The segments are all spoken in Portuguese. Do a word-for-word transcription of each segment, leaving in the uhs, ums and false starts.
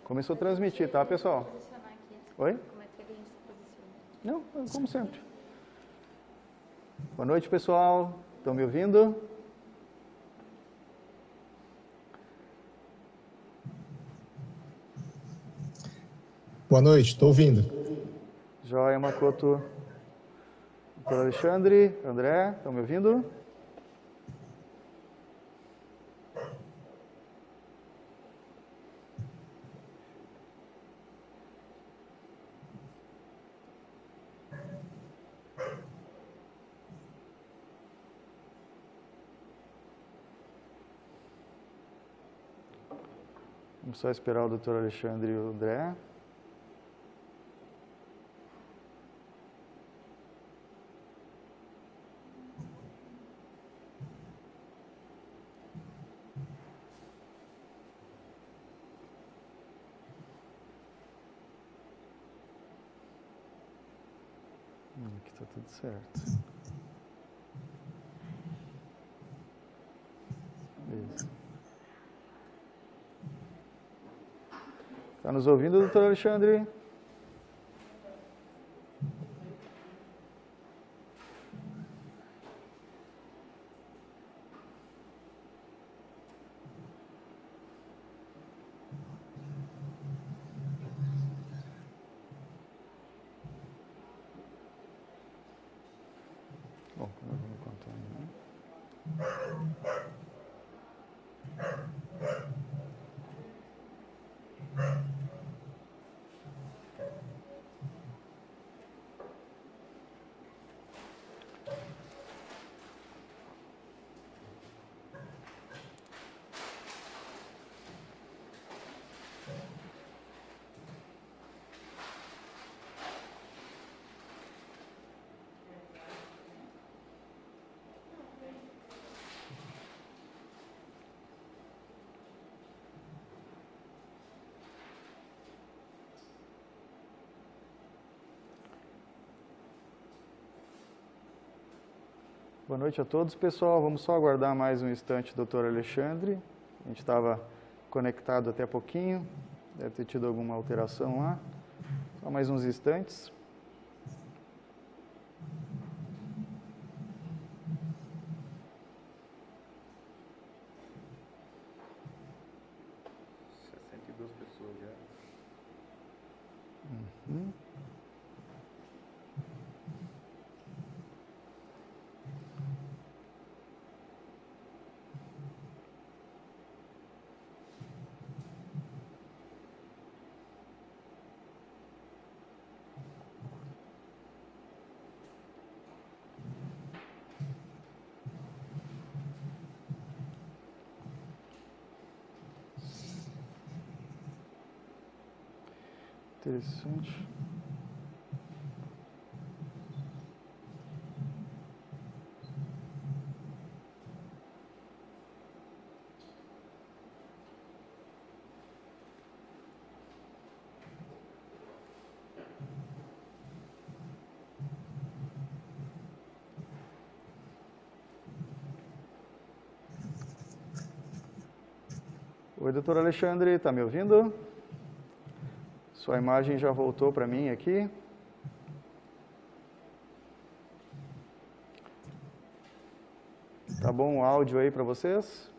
Começou a transmitir, tá, pessoal? Posicionar aqui. Oi? Como é que a gente se posiciona? Não, como sempre. Boa noite, pessoal. Estão me ouvindo? Boa noite, estou ouvindo. Joia, Makoto. Doutor Alexandre, André, estão me ouvindo? Vamos só esperar o doutor Alexandre e o André. Hum, aqui está tudo certo. Isso. Está nos ouvindo, doutor Alexandre? Bom, eu vou contar, né? Boa noite a todos, pessoal. Vamos só aguardar mais um instante, doutor Alexandre. A gente estava conectado até pouquinho, deve ter tido alguma alteração lá. Só mais uns instantes. sessenta e duas pessoas já. Uhum. Interessante. Oi, doutor Alexandre, está me ouvindo? Sua imagem já voltou para mim aqui. Tá bom o áudio aí para vocês?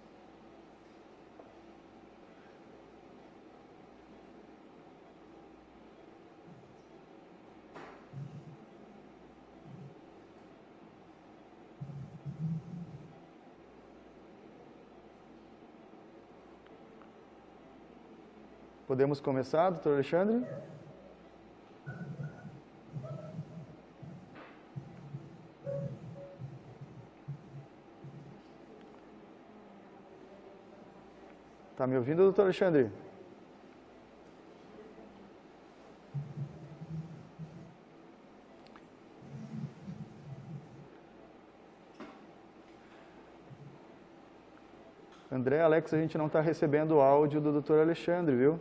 Podemos começar, doutor Alexandre? Está me ouvindo, doutor Alexandre? André, Alex, a gente não está recebendo o áudio do doutor Alexandre, viu?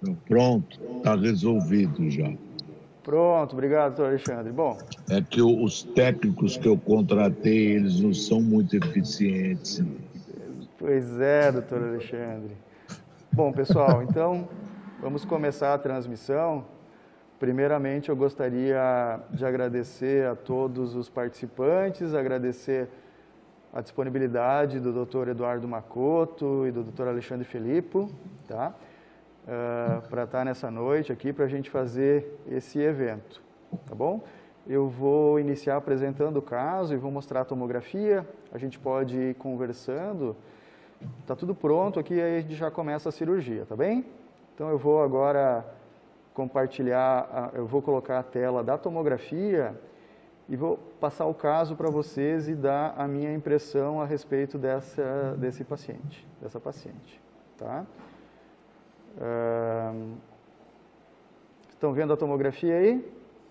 Pronto, está resolvido já. Pronto, obrigado, doutor Alexandre. Bom... É que os técnicos que eu contratei, eles não são muito eficientes. Pois é, doutor Alexandre. Bom, pessoal, então, vamos começar a transmissão. Primeiramente, eu gostaria de agradecer a todos os participantes, agradecer a disponibilidade do doutor Eduardo Macoto e do doutor Alexandre Filippo, tá? Uh, para estar nessa noite aqui, para a gente fazer esse evento, tá bom? Eu vou iniciar apresentando o caso e vou mostrar a tomografia, a gente pode ir conversando, tá tudo pronto aqui, aí a gente já começa a cirurgia, tá bem? Então eu vou agora compartilhar, a, eu vou colocar a tela da tomografia e vou passar o caso para vocês e dar a minha impressão a respeito dessa, desse paciente, dessa paciente, tá? Uh, estão vendo a tomografia aí?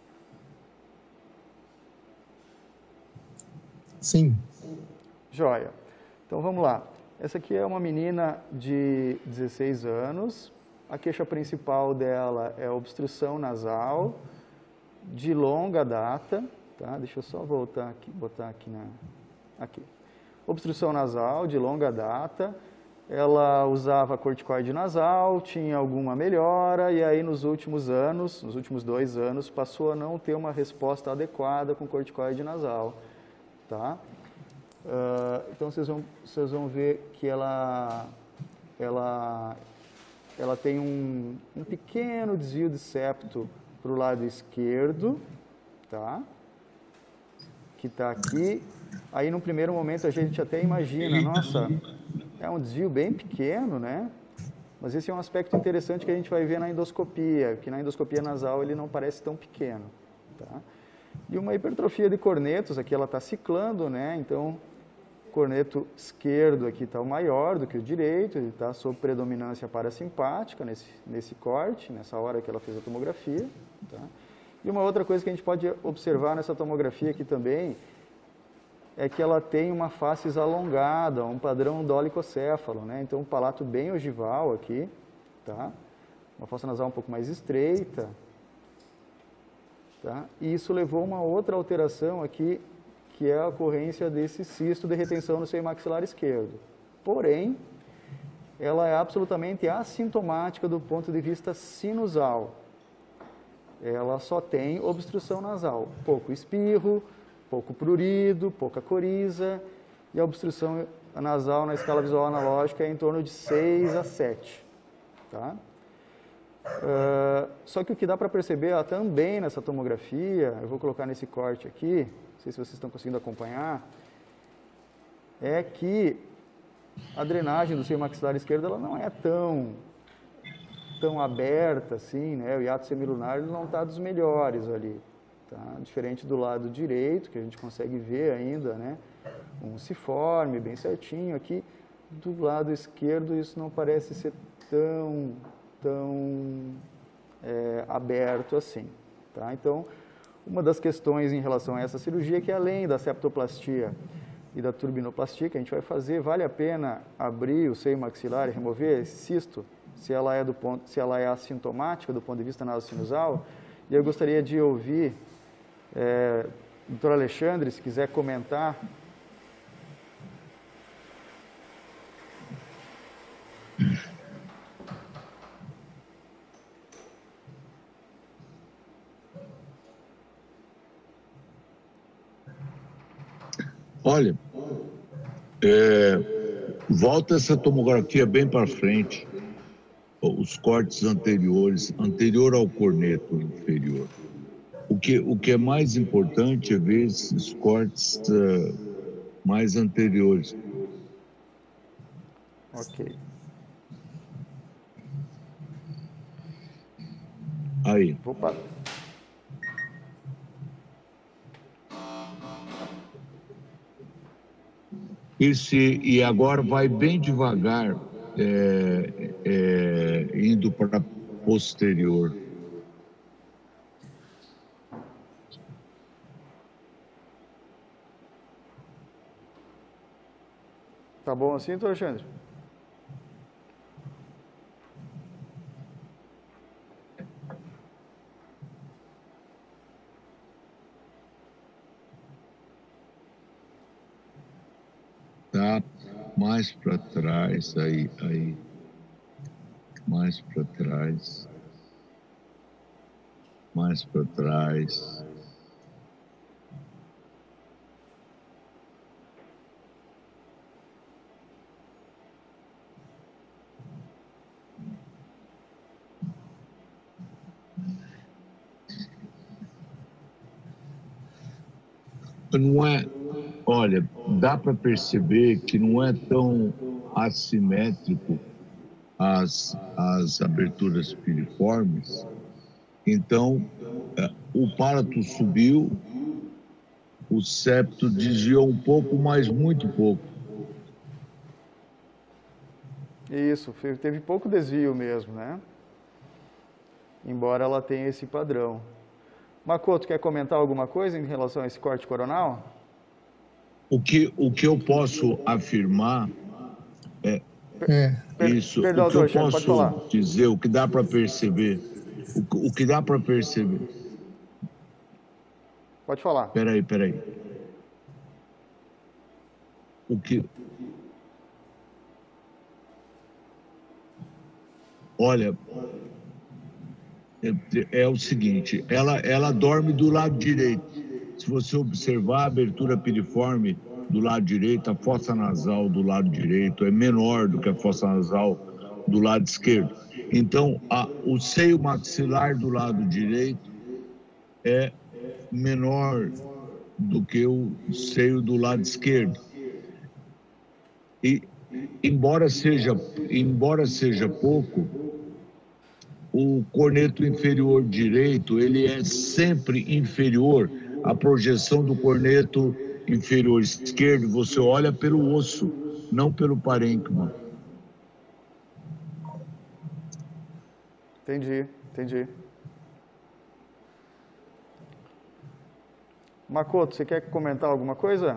Sim. Joia. Então vamos lá. Essa aqui é uma menina de dezesseis anos. A queixa principal dela é obstrução nasal de longa data. Tá? Deixa eu só voltar aqui, botar aqui na. Aqui. Obstrução nasal de longa data. Ela usava corticoide nasal, tinha alguma melhora, e aí nos últimos anos, nos últimos dois anos, passou a não ter uma resposta adequada com corticoide nasal, tá? Uh, então vocês vão, vocês vão ver que ela, ela, ela tem um, um pequeno desvio de septo para o lado esquerdo, tá? Que está aqui. Aí no primeiro momento a gente até imagina, nossa... É um desvio bem pequeno, né? Mas esse é um aspecto interessante que a gente vai ver na endoscopia, que na endoscopia nasal ele não parece tão pequeno, tá? E uma hipertrofia de cornetos, aqui ela está ciclando, né? Então, o corneto esquerdo aqui está maior do que o direito, ele está sob predominância parasimpática nesse, nesse corte, nessa hora que ela fez a tomografia, tá? E uma outra coisa que a gente pode observar nessa tomografia aqui também é que ela tem uma face alongada, um padrão dolicocéfalo, né? Então, um palato bem ogival aqui, tá? Uma fossa nasal um pouco mais estreita, tá? E isso levou a uma outra alteração aqui, que é a ocorrência desse cisto de retenção no seio maxilar esquerdo. Porém, ela é absolutamente assintomática do ponto de vista sinusal. Ela só tem obstrução nasal, pouco espirro, pouco prurido, pouca coriza, e a obstrução nasal na escala visual analógica é em torno de seis a sete. Tá? Uh, só que o que dá para perceber ó, também nessa tomografia, eu vou colocar nesse corte aqui, não sei se vocês estão conseguindo acompanhar, é que a drenagem do seio maxilar esquerdo ela não é tão, tão aberta assim, né? O hiato semilunar ele não está dos melhores ali. Tá? Diferente do lado direito, que a gente consegue ver ainda, né? Um ciforme bem certinho. Aqui, do lado esquerdo, isso não parece ser tão, tão é, aberto assim. Tá? Então, uma das questões em relação a essa cirurgia é que, além da septoplastia e da turbinoplastia que a gente vai fazer, vale a pena abrir o seio maxilar e remover esse cisto, se ela é, do ponto, se ela é assintomática do ponto de vista nasosinusal. E eu gostaria de ouvir É, doutor Alexandre, se quiser comentar. Olha, é, volta essa tomografia bem para frente, os cortes anteriores, anterior ao corneto inferior. O que, o que é mais importante é ver esses cortes uh, mais anteriores. Ok. Aí. Opa. Esse, e agora vai bem devagar, é, é, indo para posterior. Tá bom assim, doutor Alexandre? mais para trás, aí, aí, mais para trás, mais para trás. Não é, olha, dá para perceber que não é tão assimétrico as, as aberturas piriformes. Então, o pálato subiu, o septo desviou um pouco, mas muito pouco. Isso, teve pouco desvio mesmo, né? Embora ela tenha esse padrão. Makoto, quer comentar alguma coisa em relação a esse corte coronal? O que, o que eu posso afirmar é, É. isso. Perdão, o que eu doutor, pode falar. posso dizer, o que dá para perceber, o, o que dá para perceber. Pode falar. Peraí, peraí. O que... Olha, é, é o seguinte, ela, ela dorme do lado direito. Se você observar a abertura piriforme do lado direito, a fossa nasal do lado direito é menor do que a fossa nasal do lado esquerdo. Então, a, o seio maxilar do lado direito é menor do que o seio do lado esquerdo. E, embora seja, embora seja pouco, o corneto inferior direito, ele é sempre inferior à projeção do corneto inferior esquerdo. Você olha pelo osso, não pelo parênquima. Entendi, entendi. Makoto, você quer comentar alguma coisa?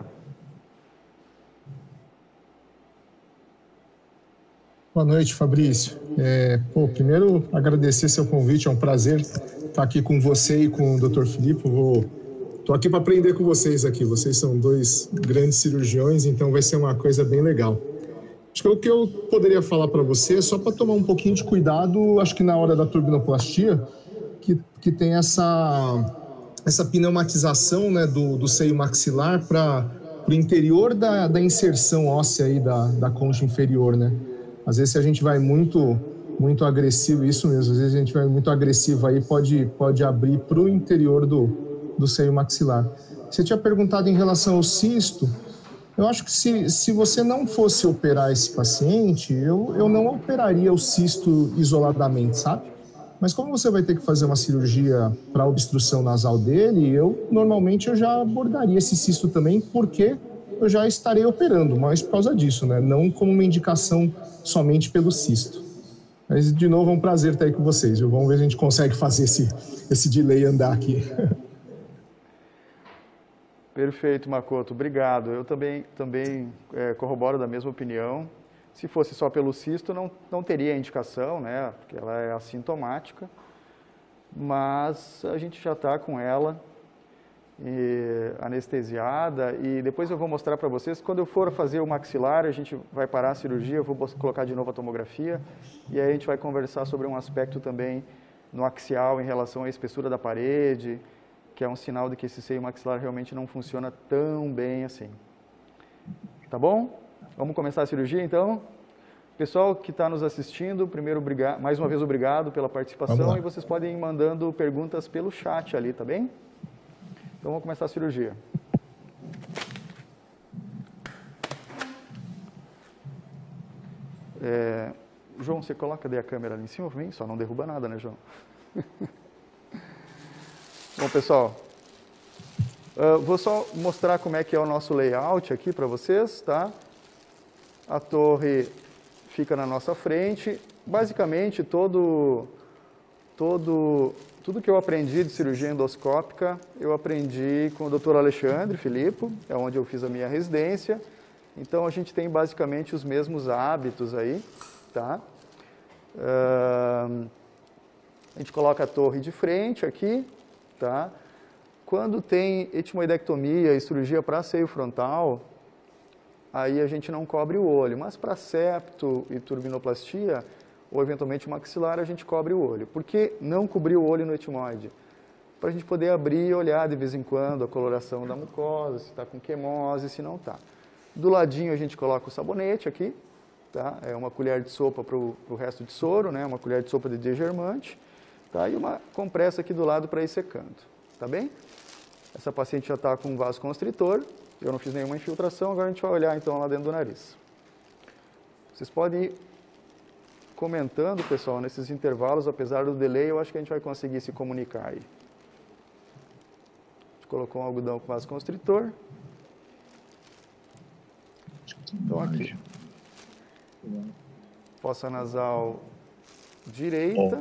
Boa noite, Fabrício. É, pô, primeiro, agradecer seu convite, é um prazer estar aqui com você e com o doutor Filipe. Vou, tô aqui para aprender com vocês aqui. Vocês são dois grandes cirurgiões, então vai ser uma coisa bem legal. Acho que o que eu poderia falar para você, só para tomar um pouquinho de cuidado, acho que na hora da turbinoplastia, que, que tem essa, essa pneumatização, né, do, do seio maxilar para o interior da, da inserção óssea aí da, da concha inferior, né? Às vezes, se a gente vai muito, muito agressivo, isso mesmo, às vezes a gente vai muito agressivo aí, pode, pode abrir para o interior do, do seio maxilar. Você tinha perguntado em relação ao cisto. Eu acho que se, se você não fosse operar esse paciente, eu, eu não operaria o cisto isoladamente, sabe? Mas como você vai ter que fazer uma cirurgia para obstrução nasal dele, eu normalmente eu já abordaria esse cisto também, porque eu já estarei operando, mas por causa disso, né? Não como uma indicação somente pelo cisto. Mas, de novo, é um prazer estar aí com vocês, viu? Vamos ver se a gente consegue fazer esse, esse delay andar aqui. Perfeito, Makoto. Obrigado. Eu também, também é, corroboro da mesma opinião. Se fosse só pelo cisto, não, não teria indicação, né? Porque ela é assintomática. Mas a gente já está com ela e, anestesiada. E depois eu vou mostrar para vocês. Quando eu for fazer o maxilar, a gente vai parar a cirurgia, eu vou colocar de novo a tomografia. E aí a gente vai conversar sobre um aspecto também no axial em relação à espessura da parede, que é um sinal de que esse seio maxilar realmente não funciona tão bem assim. Tá bom? Vamos começar a cirurgia, então? Pessoal que está nos assistindo, primeiro, obrigado, mais uma vez, obrigado pela participação, e vocês podem ir mandando perguntas pelo chat ali, tá bem? Então, vamos começar a cirurgia. É, João, você coloca daí a câmera ali em cima para mim? Só não derruba nada, né, João? Bom, pessoal, uh, vou só mostrar como é que é o nosso layout aqui para vocês, tá? A torre fica na nossa frente. Basicamente, todo, todo, tudo que eu aprendi de cirurgia endoscópica, eu aprendi com o doutor Alexandre Filipe, é onde eu fiz a minha residência. Então, a gente tem basicamente os mesmos hábitos aí, tá? Uh, a gente coloca a torre de frente aqui. Tá? Quando tem etimoidectomia e cirurgia para seio frontal, aí a gente não cobre o olho. Mas para septo e turbinoplastia, ou eventualmente maxilar, a gente cobre o olho. Por que não cobrir o olho no etimoide? Para a gente poder abrir e olhar de vez em quando a coloração da mucosa, se está com quemose, se não está. Do ladinho a gente coloca o sabonete aqui, tá? É uma colher de sopa para o resto de soro, né? Uma colher de sopa de degermante, tá? E uma compressa aqui do lado para ir secando, tá bem? Essa paciente já está com um vasoconstritor, eu não fiz nenhuma infiltração, agora a gente vai olhar então lá dentro do nariz. Vocês podem ir comentando, pessoal, nesses intervalos, apesar do delay, eu acho que a gente vai conseguir se comunicar aí. A gente colocou um algodão com vasoconstritor. Então aqui. Fossa nasal direita.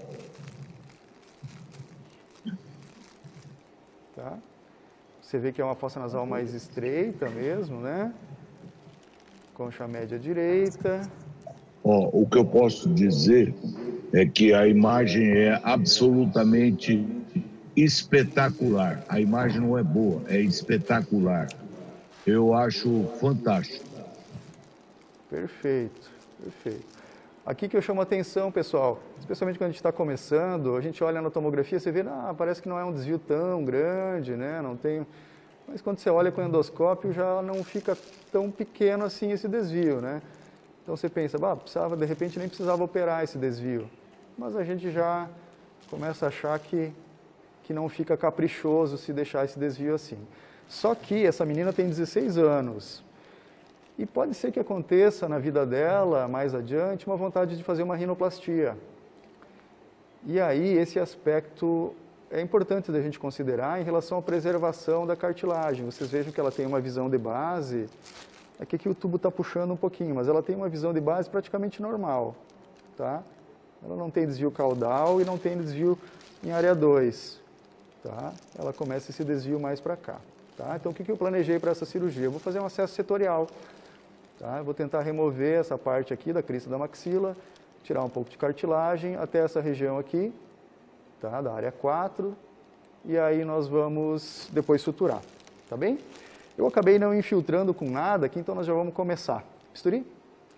Tá? Você vê que é uma fossa nasal mais estreita mesmo, né? Concha média direita. Ó, o que eu posso dizer é que a imagem é absolutamente espetacular. A imagem não é boa, é espetacular. Eu acho fantástico. Perfeito, perfeito. Aqui que eu chamo a atenção, pessoal, especialmente quando a gente está começando, a gente olha na tomografia, você vê, ah, parece que não é um desvio tão grande, né? Não tem... Mas quando você olha com o endoscópio, já não fica tão pequeno assim esse desvio, né? Então você pensa, bah, precisava, de repente nem precisava operar esse desvio. Mas a gente já começa a achar que, que não fica caprichoso se deixar esse desvio assim. Só que essa menina tem dezesseis anos. E pode ser que aconteça na vida dela, mais adiante, uma vontade de fazer uma rinoplastia. E aí, esse aspecto é importante da gente considerar em relação à preservação da cartilagem. Vocês vejam que ela tem uma visão de base, aqui que o tubo está puxando um pouquinho, mas ela tem uma visão de base praticamente normal, tá? Ela não tem desvio caudal e não tem desvio em área dois, tá? Ela começa esse desvio mais para cá, tá? Então, o que que eu planejei para essa cirurgia? Eu vou fazer um acesso setorial. Tá? Eu vou tentar remover essa parte aqui da crista da maxila, tirar um pouco de cartilagem até essa região aqui, tá? Da área quatro, e aí nós vamos depois suturar, tá bem? Eu acabei não infiltrando com nada aqui, então nós já vamos começar. Bisturi?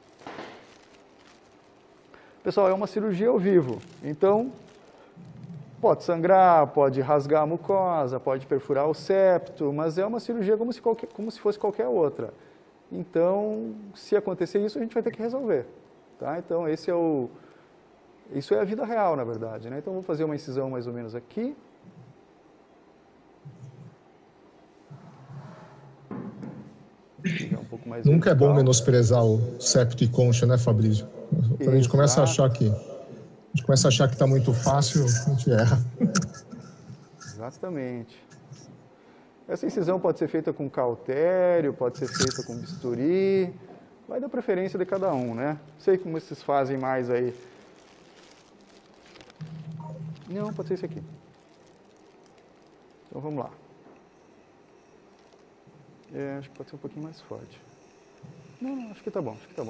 Pessoal, é uma cirurgia ao vivo, então pode sangrar, pode rasgar a mucosa, pode perfurar o septo, mas é uma cirurgia como se, qualquer, como se fosse qualquer outra. Então, se acontecer isso, a gente vai ter que resolver, tá? Então, esse é o, isso é a vida real, na verdade, né? Então, vou fazer uma incisão mais ou menos aqui. Um pouco mais Nunca vertical. É bom menosprezar o septo e concha, né, Fabrício? Quando a gente começa a achar que, a gente começa a achar que está muito fácil, a gente erra. Exatamente. Essa incisão pode ser feita com cautério, pode ser feita com bisturi, vai da preferência de cada um, né? Sei como vocês fazem mais aí. Não, pode ser esse aqui. Então vamos lá. É, acho que pode ser um pouquinho mais forte. Não, acho que tá bom, acho que tá bom.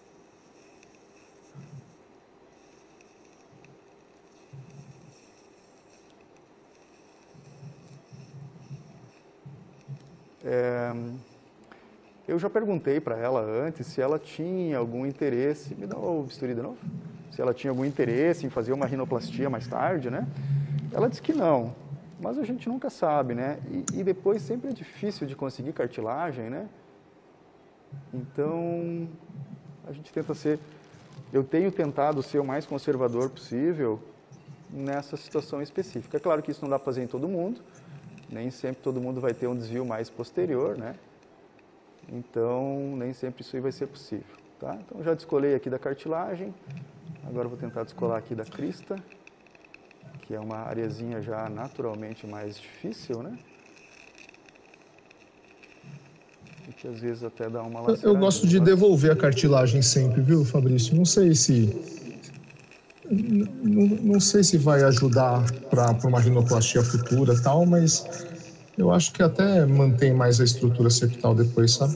É, eu já perguntei para ela antes se ela tinha algum interesse, me dá o bisturi de novo? Se ela tinha algum interesse em fazer uma rinoplastia mais tarde, né? Ela disse que não, mas a gente nunca sabe, né? E, e depois sempre é difícil de conseguir cartilagem, né? Então, a gente tenta ser... Eu tenho tentado ser o mais conservador possível nessa situação específica. É claro que isso não dá para fazer em todo mundo, nem sempre todo mundo vai ter um desvio mais posterior, né? Então, nem sempre isso aí vai ser possível, tá? Então, já descolei aqui da cartilagem, agora eu vou tentar descolar aqui da crista, que é uma areazinha já naturalmente mais difícil, né? E que às vezes até dá uma laceradinha. Eu gosto de devolver a cartilagem sempre, viu, Fabrício? Não sei se... Não, não sei se vai ajudar para uma rinoplastia futura e tal, mas eu acho que até mantém mais a estrutura septal depois, sabe?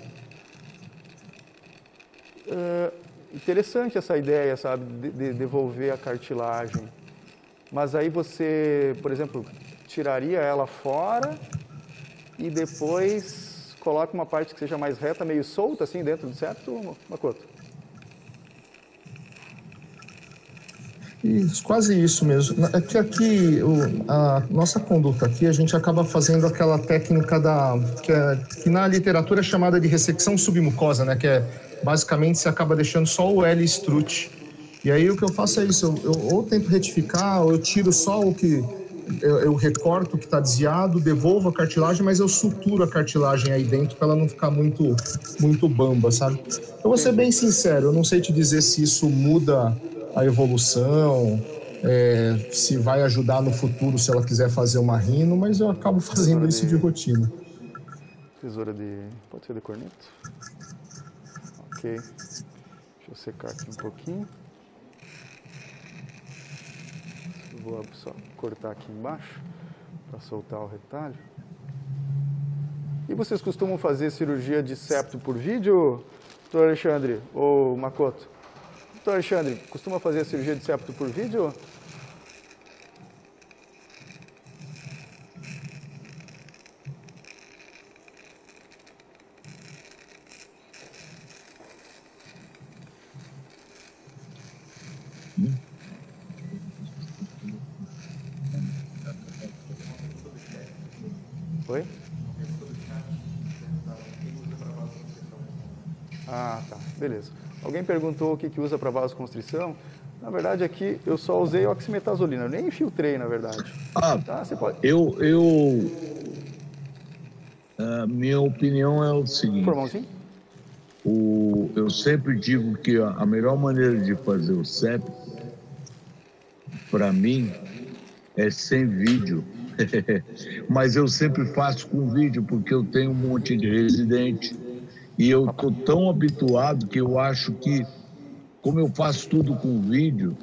É interessante essa ideia, sabe, de, de devolver a cartilagem. Mas aí você, por exemplo, tiraria ela fora e depois coloca uma parte que seja mais reta, meio solta, assim, dentro do septo, Makoto? Isso, quase isso mesmo. É que aqui, o, a nossa conduta aqui, a gente acaba fazendo aquela técnica da, que, é, que na literatura é chamada de ressecção submucosa, né? Que é, basicamente, você acaba deixando só o L strut. E aí o que eu faço é isso, eu, eu ou tento retificar, ou eu tiro só o que... Eu, eu recorto o que está desviado, devolvo a cartilagem, mas eu suturo a cartilagem aí dentro para ela não ficar muito, muito bamba, sabe? Eu vou ser bem sincero, eu não sei te dizer se isso muda a evolução, é, se vai ajudar no futuro se ela quiser fazer uma rino, mas eu acabo fazendo isso de rotina. Tesoura de... pode ser de corneto? Ok. Deixa eu secar aqui um pouquinho. Vou só cortar aqui embaixo para soltar o retalho. E vocês costumam fazer cirurgia de septo por vídeo, doutor Alexandre ou Makoto? Doutor Alexandre, costuma fazer a cirurgia de septo por vídeo? Oi? Ah, tá. Beleza. Alguém perguntou o que, que usa para vasoconstrição. Na verdade, aqui eu só usei oximetazolina. Eu nem infiltrei, na verdade. Ah, tá, você pode... eu... eu a minha opinião é o seguinte. Formãozinho? O, eu sempre digo que a, a melhor maneira de fazer o septo, para mim, é sem vídeo. Mas eu sempre faço com vídeo, porque eu tenho um monte de residente e eu tô tão habituado que eu acho que, como eu faço tudo com vídeo,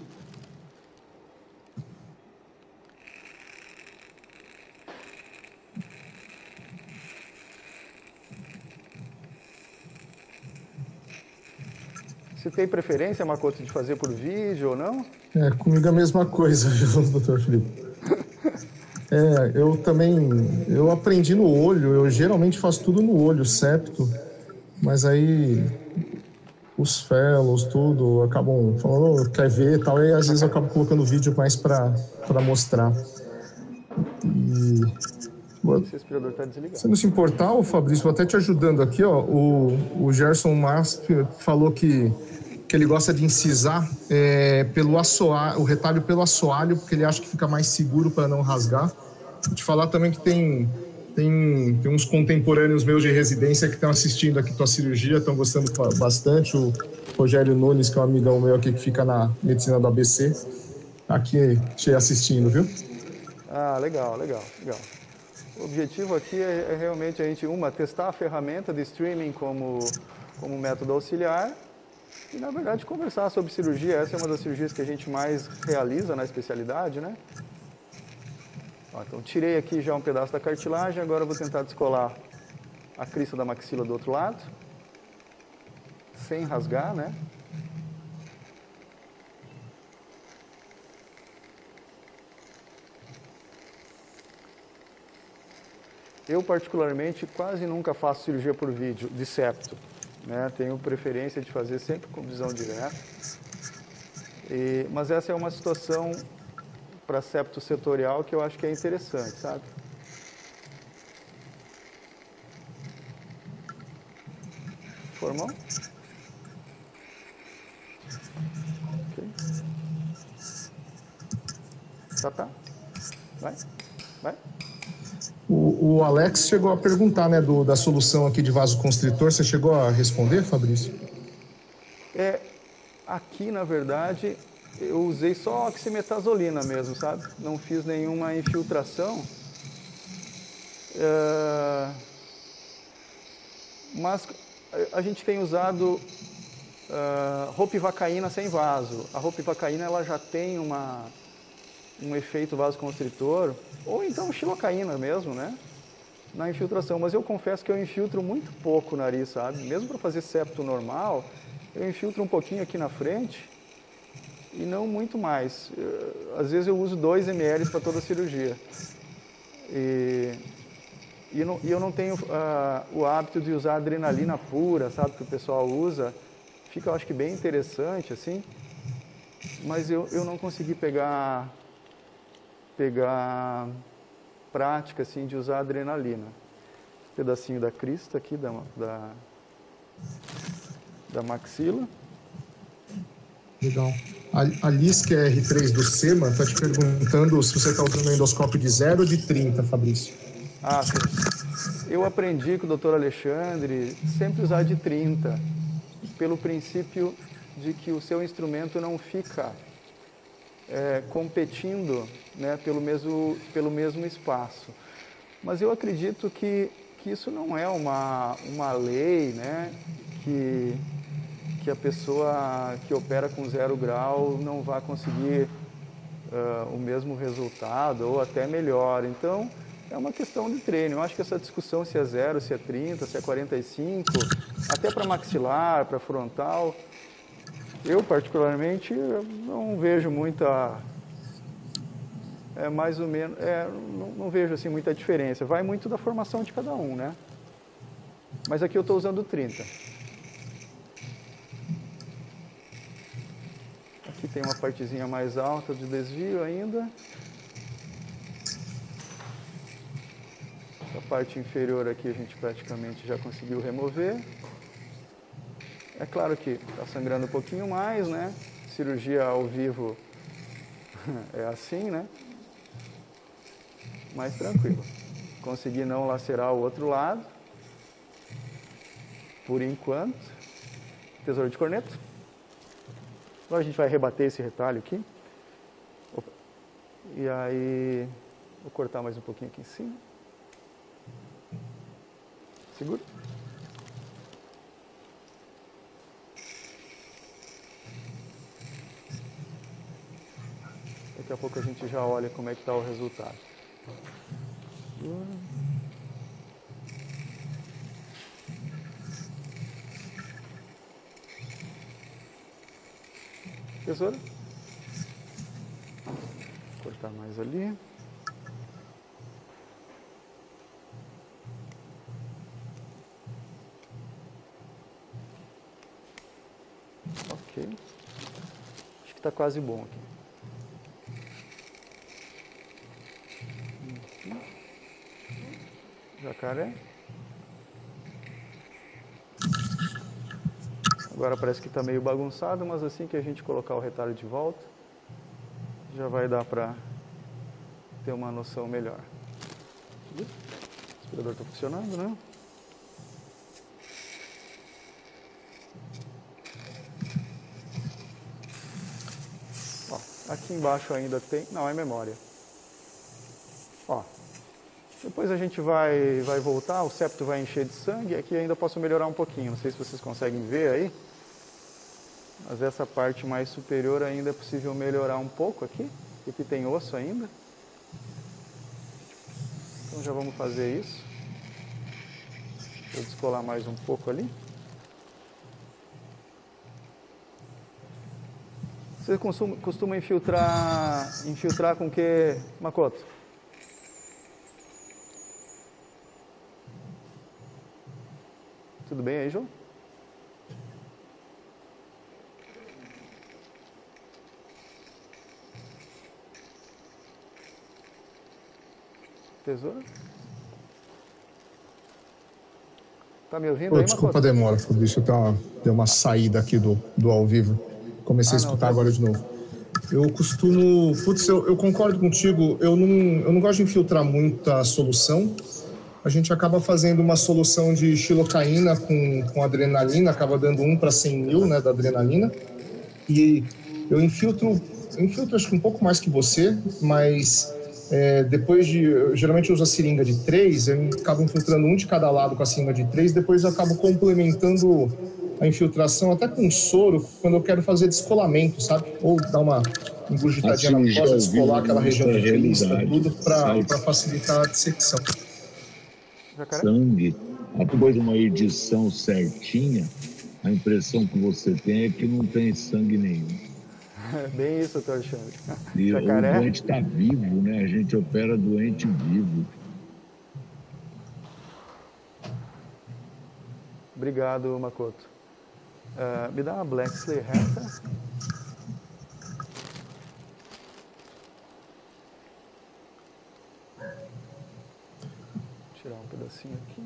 Você tem preferência, Makoto, de fazer por vídeo ou não? É, comigo é a mesma coisa, viu, doutor Felipe? É, eu também, eu aprendi no olho, eu geralmente faço tudo no olho, septo, mas aí os fellows, tudo, acabam falando, oh, quer ver e tal, e às vezes eu acabo colocando vídeo mais para mostrar. E... Esse aspirador está desligado. Se não se importar, o Fabrício, vou até te ajudando aqui, ó, o, o Gerson Masp falou que, que ele gosta de incisar é, pelo assoalho, o retalho pelo assoalho, porque ele acha que fica mais seguro para não rasgar. Vou te falar também que tem, tem, tem uns contemporâneos meus de residência que estão assistindo aqui tua cirurgia, estão gostando bastante. O Rogério Nunes, que é um amigão meu aqui que fica na medicina do A B C, aqui te assistindo, viu? Ah, legal, legal, legal. O objetivo aqui é, é realmente a gente, uma, testar a ferramenta de streaming como, como método auxiliar e, na verdade, conversar sobre cirurgia. Essa é uma das cirurgias que a gente mais realiza na especialidade, né? Ó, então, tirei aqui já um pedaço da cartilagem, agora eu vou tentar descolar a crista da maxila do outro lado, sem rasgar, né? Eu, particularmente, quase nunca faço cirurgia por vídeo de septo, né? Tenho preferência de fazer sempre com visão direta. E, mas essa é uma situação para septo setorial que eu acho que é interessante, sabe? Formão? Ok. Tá, tá. Vai, vai. O, o Alex chegou a perguntar, né, do, da solução aqui de vasoconstritor. Você chegou a responder, Fabrício? É, aqui, na verdade, eu usei só oximetazolina mesmo, sabe? Não fiz nenhuma infiltração. É, mas a gente tem usado uh, ropivacaína sem vaso. A ropivacaína, ela já tem uma, um efeito vasoconstritor, ou então xilocaína mesmo, né? Na infiltração. Mas eu confesso que eu infiltro muito pouco o nariz, sabe? Mesmo para fazer septo normal, eu infiltro um pouquinho aqui na frente e não muito mais. Às vezes eu uso dois mililitros para toda a cirurgia. E, e, não, e eu não tenho uh, o hábito de usar adrenalina pura, sabe, que o pessoal usa. Fica, eu acho que bem interessante, assim, mas eu, eu não consegui pegar, pegar prática, assim, de usar adrenalina. Esse pedacinho da crista aqui, da, da, da maxila. Legal. A Liz, que é R três do SEMA, está te perguntando se você está usando endoscópio de zero ou de trinta, Fabrício. Ah, sim. Eu aprendi com o doutor Alexandre sempre usar de trinta, pelo princípio de que o seu instrumento não fica é, competindo, né, pelo mesmo, pelo mesmo espaço. Mas eu acredito que, que isso não é uma, uma lei, né, que... que a pessoa que opera com zero grau não vai conseguir uh, o mesmo resultado ou até melhor. Então, é uma questão de treino. Eu acho que essa discussão se é zero, se é trinta, se é quarenta e cinco, até para maxilar, para frontal, eu particularmente não vejo muita... É mais ou menos... É, não, não vejo assim muita diferença. Vai muito da formação de cada um, né? Mas aqui eu estou usando trinta. Aqui tem uma partezinha mais alta de desvio ainda. Essa parte inferior aqui a gente praticamente já conseguiu remover. É claro que está sangrando um pouquinho mais, né? Cirurgia ao vivo é assim, né? Mas tranquilo. Consegui não lacerar o outro lado. Por enquanto. Tesouro de corneto. Agora a gente vai rebater esse retalho aqui. Opa. E aí, vou cortar mais um pouquinho aqui em cima. Segura. Daqui a pouco a gente já olha como é que está o resultado. Tesoura. Vou cortar mais ali. Ok. Acho que está quase bom aqui. Uhum. Jacaré. Agora parece que está meio bagunçado, mas assim que a gente colocar o retalho de volta, já vai dar para ter uma noção melhor. O aspirador está funcionando, né? Ó, aqui embaixo ainda tem... Não, é memória. Ó, depois a gente vai, vai voltar, o septo vai encher de sangue. Aqui ainda posso melhorar um pouquinho, não sei se vocês conseguem ver aí. Mas essa parte mais superior ainda é possível melhorar um pouco aqui. Aqui tem osso ainda. Então já vamos fazer isso. Vou descolar mais um pouco ali. Você costuma, costuma infiltrar, infiltrar com o que, Makoto? Tudo bem aí, João? Tesoura? Tá me ouvindo Pô, aí, desculpa a Makoto? demora, Fabrício. Deu uma, deu uma saída aqui do, do ao vivo. Comecei Ah, a escutar não, tá. agora de novo. Eu costumo... Putz, eu, eu concordo contigo. Eu não, eu não gosto de infiltrar muita solução. A gente acaba fazendo uma solução de xilocaína com, com adrenalina, acaba dando um para cem mil, né, da adrenalina. E eu infiltro, eu infiltro acho que um pouco mais que você, mas é, depois de... Eu geralmente uso a seringa de três, eu acabo infiltrando um de cada lado com a seringa de três, depois eu acabo complementando a infiltração até com soro, quando eu quero fazer descolamento, sabe? Ou dar uma engurgitadinha na mucosa, descolar aquela região de crista, tudo para facilitar a dissecção. Jacaré? Sangue, depois de uma edição certinha, a impressão que você tem é que não tem sangue nenhum. É bem isso, doutor Alexandre. E Jacaré? o doente está vivo, né? A gente opera doente vivo. Obrigado, Makoto. Uh, me dá uma Blacksley reta. Vou tirar um pedacinho aqui.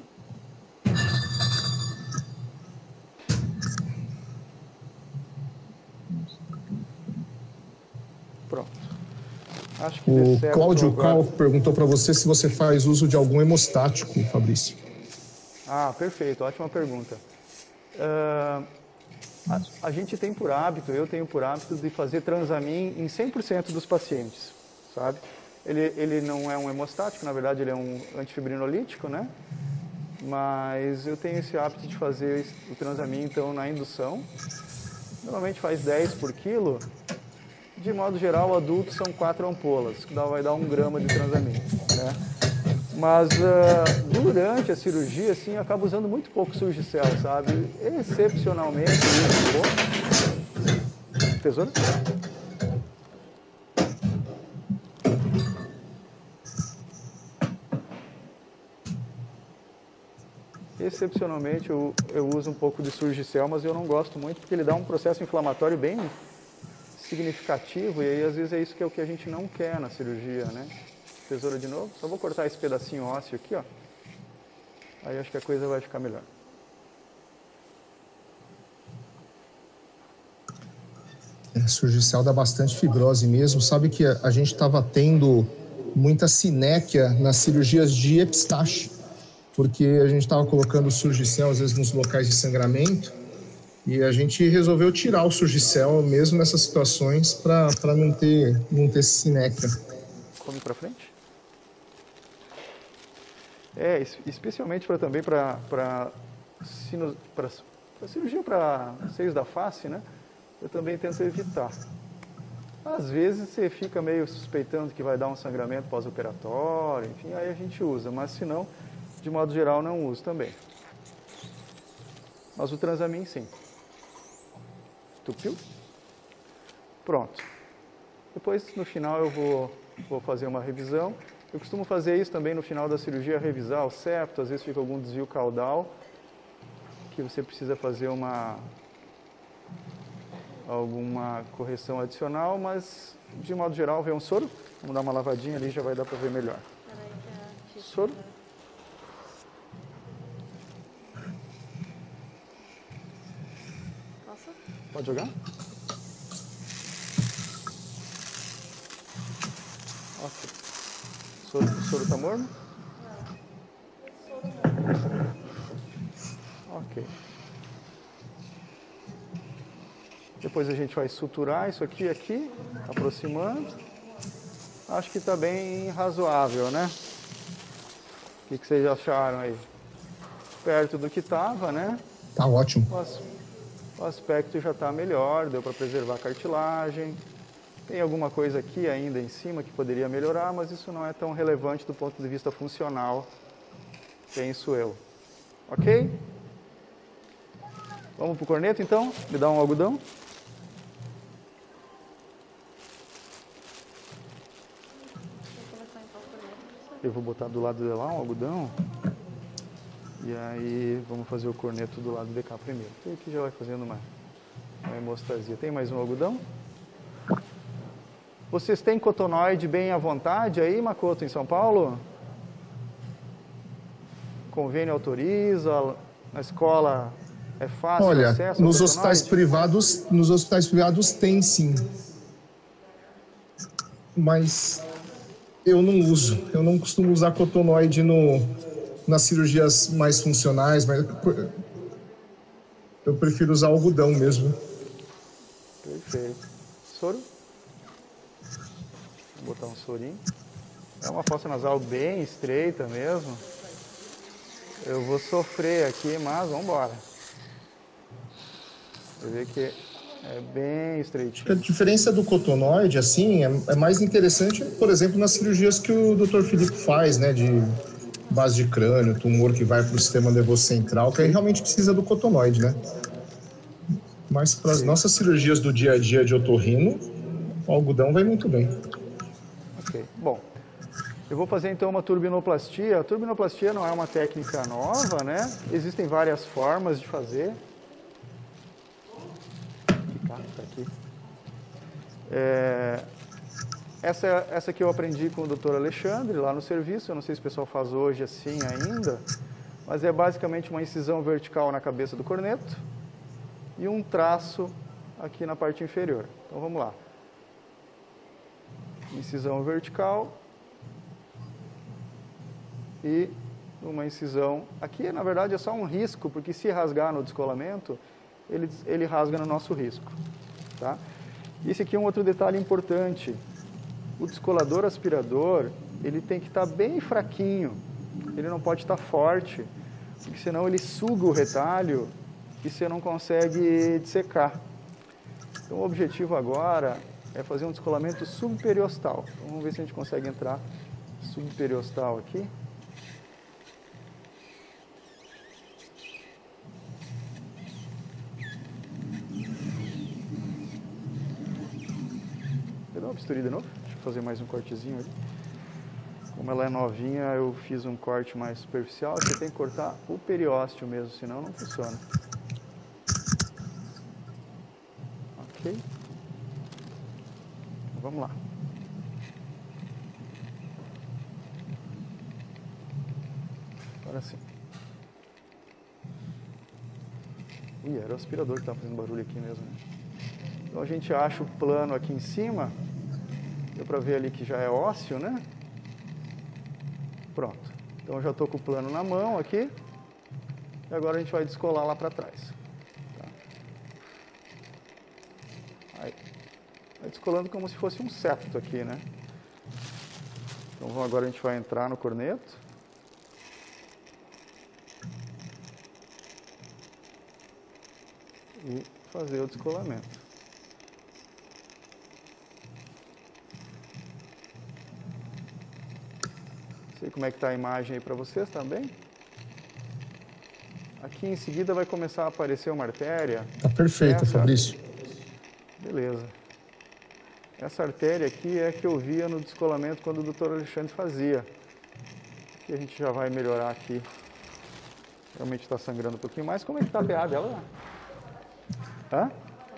Pronto. Acho que o certo Cláudio agora. Cal perguntou para você se você faz uso de algum hemostático, Fabrício. Ah, perfeito. Ótima pergunta. Uh, a, a gente tem por hábito, eu tenho por hábito de fazer Transamin em cem por cento dos pacientes, sabe? Ele, ele não é um hemostático, na verdade ele é um antifibrinolítico, né? Mas eu tenho esse hábito de fazer o Transamin, então, na indução. Normalmente faz dez por quilo. De modo geral, adultos são quatro ampolas, que dá, vai dar um grama de Transamin, né? Mas uh, durante a cirurgia, assim, eu acabo usando muito pouco Surgicel, sabe? Excepcionalmente, muito pouco. Tesoura? Excepcionalmente, eu, eu uso um pouco de Surgicel, mas eu não gosto muito, porque ele dá um processo inflamatório bem significativo, e aí às vezes é isso que é o que a gente não quer na cirurgia, né? Tesoura de novo. Só vou cortar esse pedacinho ósseo aqui, ó. Aí acho que a coisa vai ficar melhor. É, Surgicel dá bastante fibrose mesmo. Sabe que a, a gente estava tendo muita sinéquia nas cirurgias de epistaxe, porque a gente estava colocando Surgicel às vezes nos locais de sangramento, e a gente resolveu tirar o Surgicel mesmo nessas situações para não ter, não ter sinéquia. Come para frente. É, especialmente para também para para cirurgia para seios da face, né? Eu também tento evitar. Às vezes você fica meio suspeitando que vai dar um sangramento pós-operatório, enfim, aí a gente usa, mas se não, de modo geral, não uso também. Mas o Transamin, sim. Tupiu? Pronto. Depois, no final, eu vou, vou fazer uma revisão. Eu costumo fazer isso também no final da cirurgia, revisar o septo, às vezes fica algum desvio caudal, que você precisa fazer uma, alguma correção adicional, mas, de modo geral, vê um soro. Vamos dar uma lavadinha ali, já vai dar para ver melhor. Soro. Posso? Pode jogar? Ok. Soro, o soro está morno? Não. Soro morno. Ok. Depois a gente vai suturar isso aqui aqui, aproximando. Acho que está bem razoável, né? O que, que vocês acharam aí? Perto do que estava, né? Tá ótimo. O, as, o aspecto já está melhor, deu para preservar a cartilagem. Tem alguma coisa aqui ainda em cima que poderia melhorar, mas isso não é tão relevante do ponto de vista funcional, penso eu. Ok? Vamos para o corneto, então? Me dá um algodão. Eu vou botar do lado de lá um algodão. E aí vamos fazer o corneto do lado de cá primeiro. E aqui já vai fazendo uma, uma hemostasia. Tem mais um algodão? Vocês têm cotonoide bem à vontade aí, Makoto, em São Paulo? Convênio autoriza? Na escola é fácil o Olha, acesso ao nos cotonoide? hospitais privados, nos hospitais privados tem sim. Mas eu não uso. Eu não costumo usar cotonoide no, nas cirurgias mais funcionais, mas eu prefiro usar algodão mesmo. Perfeito. Soro? Vou botar um sorinho. É uma fossa nasal bem estreita mesmo. Eu vou sofrer aqui, mas vamos embora. Você vê que é bem estreitinho. A diferença do cotonoide, assim, é, é mais interessante, por exemplo, nas cirurgias que o doutor Filipe faz, né, de base de crânio, tumor que vai para o sistema nervoso central, que aí realmente precisa do cotonoide, né? Mas para as nossas cirurgias do dia a dia de otorrino, o algodão vai muito bem. Ok, bom. Eu vou fazer então uma turbinoplastia. A turbinoplastia não é uma técnica nova, né? Existem várias formas de fazer. Tá, tá aqui. É, essa, essa aqui eu aprendi com o doutor Alexandre lá no serviço. Eu não sei se o pessoal faz hoje assim ainda, mas é basicamente uma incisão vertical na cabeça do corneto e um traço aqui na parte inferior. Então vamos lá. Incisão vertical e uma incisão. Aqui, na verdade, é só um risco, porque se rasgar no descolamento, ele, ele rasga no nosso risco. Tá? Esse aqui é um outro detalhe importante. O descolador aspirador, ele tem que estar bem fraquinho. Ele não pode estar forte, porque senão ele suga o retalho e você não consegue dissecar. Então, o objetivo agora é fazer um descolamento subperiostal. Então, vamos ver se a gente consegue entrar subperiostal aqui. Vou dar uma bisturi de novo. Deixa eu fazer mais um cortezinho ali. Como ela é novinha, eu fiz um corte mais superficial. Você tem que cortar o periósteo mesmo, senão não funciona. Ok? Vamos lá. Agora sim. Ih, era o aspirador que estava fazendo barulho aqui mesmo, né? Então a gente acha o plano aqui em cima. Deu para ver ali que já é ósseo, né? Pronto. Então eu já estou com o plano na mão aqui. E agora a gente vai descolar lá para trás. Tá? Aí. Vai descolando como se fosse um septo aqui, né? Então agora a gente vai entrar no corneto. E fazer o descolamento. Não sei como é que está a imagem aí para vocês também. Aqui em seguida vai começar a aparecer uma artéria. Tá perfeito, Essa... Fabrício. Beleza. Essa artéria aqui é a que eu via no descolamento quando o doutor Alexandre fazia. Aqui a gente já vai melhorar aqui. Realmente está sangrando um pouquinho mais. Como é que está a P A dela? Hã?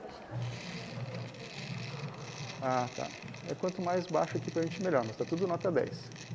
Ah, tá. É quanto mais baixo aqui para a gente melhor, mas está tudo nota dez.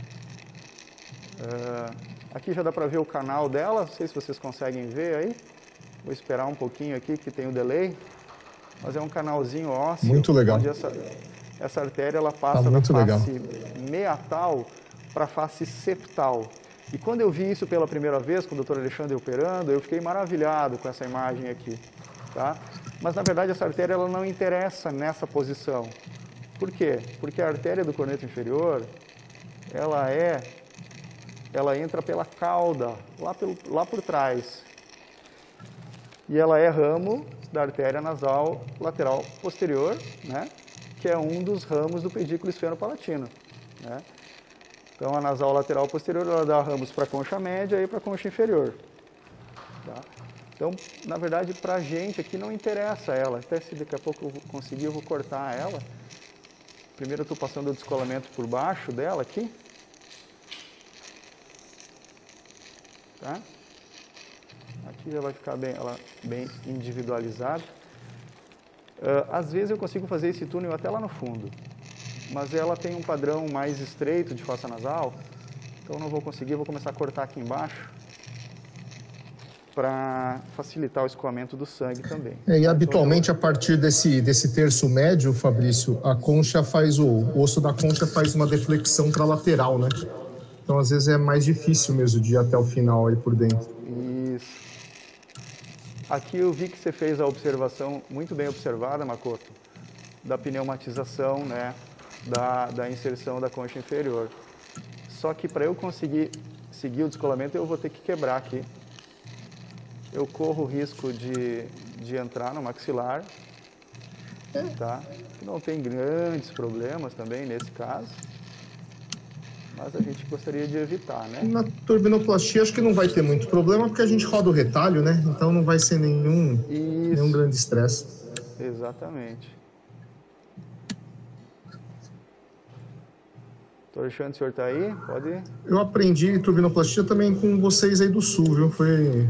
Uh, aqui já dá para ver o canal dela, não sei se vocês conseguem ver aí. Vou esperar um pouquinho aqui que tem o delay. Mas é um canalzinho ósseo. Muito legal. Onde essa, essa artéria ela passa tá da face legal. meatal para a face septal. E quando eu vi isso pela primeira vez com o doutor Alexandre operando, eu fiquei maravilhado com essa imagem aqui. Tá? Mas na verdade essa artéria ela não interessa nessa posição. Por quê? Porque a artéria do corneto inferior, ela é, ela entra pela cauda, lá, pelo, lá por trás. E ela é ramo da artéria nasal lateral posterior, né? Que é um dos ramos do pedículo esfenopalatino, né? Então a nasal lateral posterior ela dá ramos para a concha média e para a concha inferior. Tá? Então, na verdade, para a gente aqui não interessa ela. Até se daqui a pouco eu conseguir, eu vou cortar ela. Primeiro eu estou passando o descolamento por baixo dela aqui. Tá? Aqui já vai ficar bem, ela, bem individualizada. Uh, às vezes eu consigo fazer esse túnel até lá no fundo. Mas ela tem um padrão mais estreito de fossa nasal. Então eu não vou conseguir, eu vou começar a cortar aqui embaixo. Para facilitar o escoamento do sangue também. É, e habitualmente, a partir desse, desse terço médio, Fabrício, a concha faz, o, o osso da concha faz uma deflexão para a lateral, né? Então, às vezes, é mais difícil mesmo de ir até o final aí por dentro. Isso. Aqui eu vi que você fez a observação, muito bem observada, Makoto, da pneumatização, né? Da, da inserção da concha inferior. Só que para eu conseguir seguir o descolamento, eu vou ter que quebrar aqui. Eu corro o risco de, de entrar no maxilar, tá? Não tem grandes problemas também nesse caso, mas a gente gostaria de evitar, né? Na turbinoplastia acho que não vai ter muito problema, porque a gente roda o retalho, né? Então não vai ser nenhum, nenhum grande estresse. Exatamente. doutor Alexandre, o senhor está aí? Pode ir. Eu aprendi turbinoplastia também com vocês aí do Sul, viu? Foi...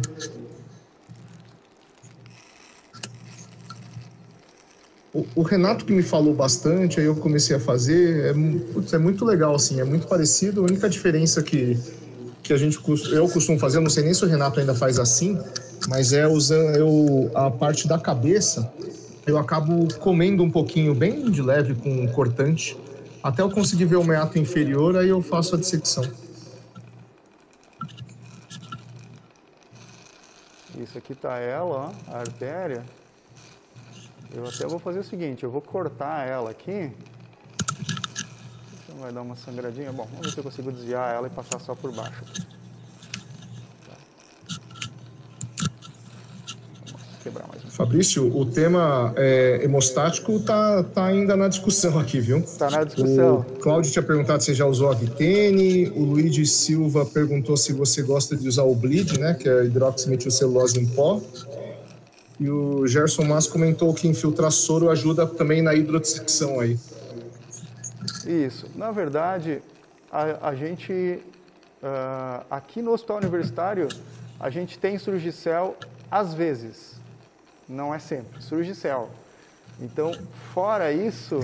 O, o Renato que me falou bastante, aí eu comecei a fazer, é, putz, é muito legal, assim, é muito parecido. A única diferença que, que a gente, eu costumo fazer, eu não sei nem se o Renato ainda faz assim, mas é usando eu, a parte da cabeça, eu acabo comendo um pouquinho, bem de leve, com um cortante, até eu conseguir ver o meato inferior, aí eu faço a dissecção. Isso aqui tá ela, ó, a artéria. Eu até vou fazer o seguinte, eu vou cortar ela aqui. Vai dar uma sangradinha. Bom, vamos ver se eu consigo desviar ela e passar só por baixo. Quebrar mais um. Fabrício, o tema é, hemostático tá, tá ainda na discussão aqui, viu? Tá na discussão. O Cláudio tinha perguntado se já usou a Vitene, o Luiz Silva perguntou se você gosta de usar o bleed, né, que é a hidroximetilcelulose em pó. E o Gerson Mas comentou que infiltrar soro ajuda também na hidrodissecção aí. Isso. Na verdade, a, a gente, uh, aqui no hospital universitário, a gente tem Surgicel às vezes. Não é sempre. Surgicel. Então, fora isso,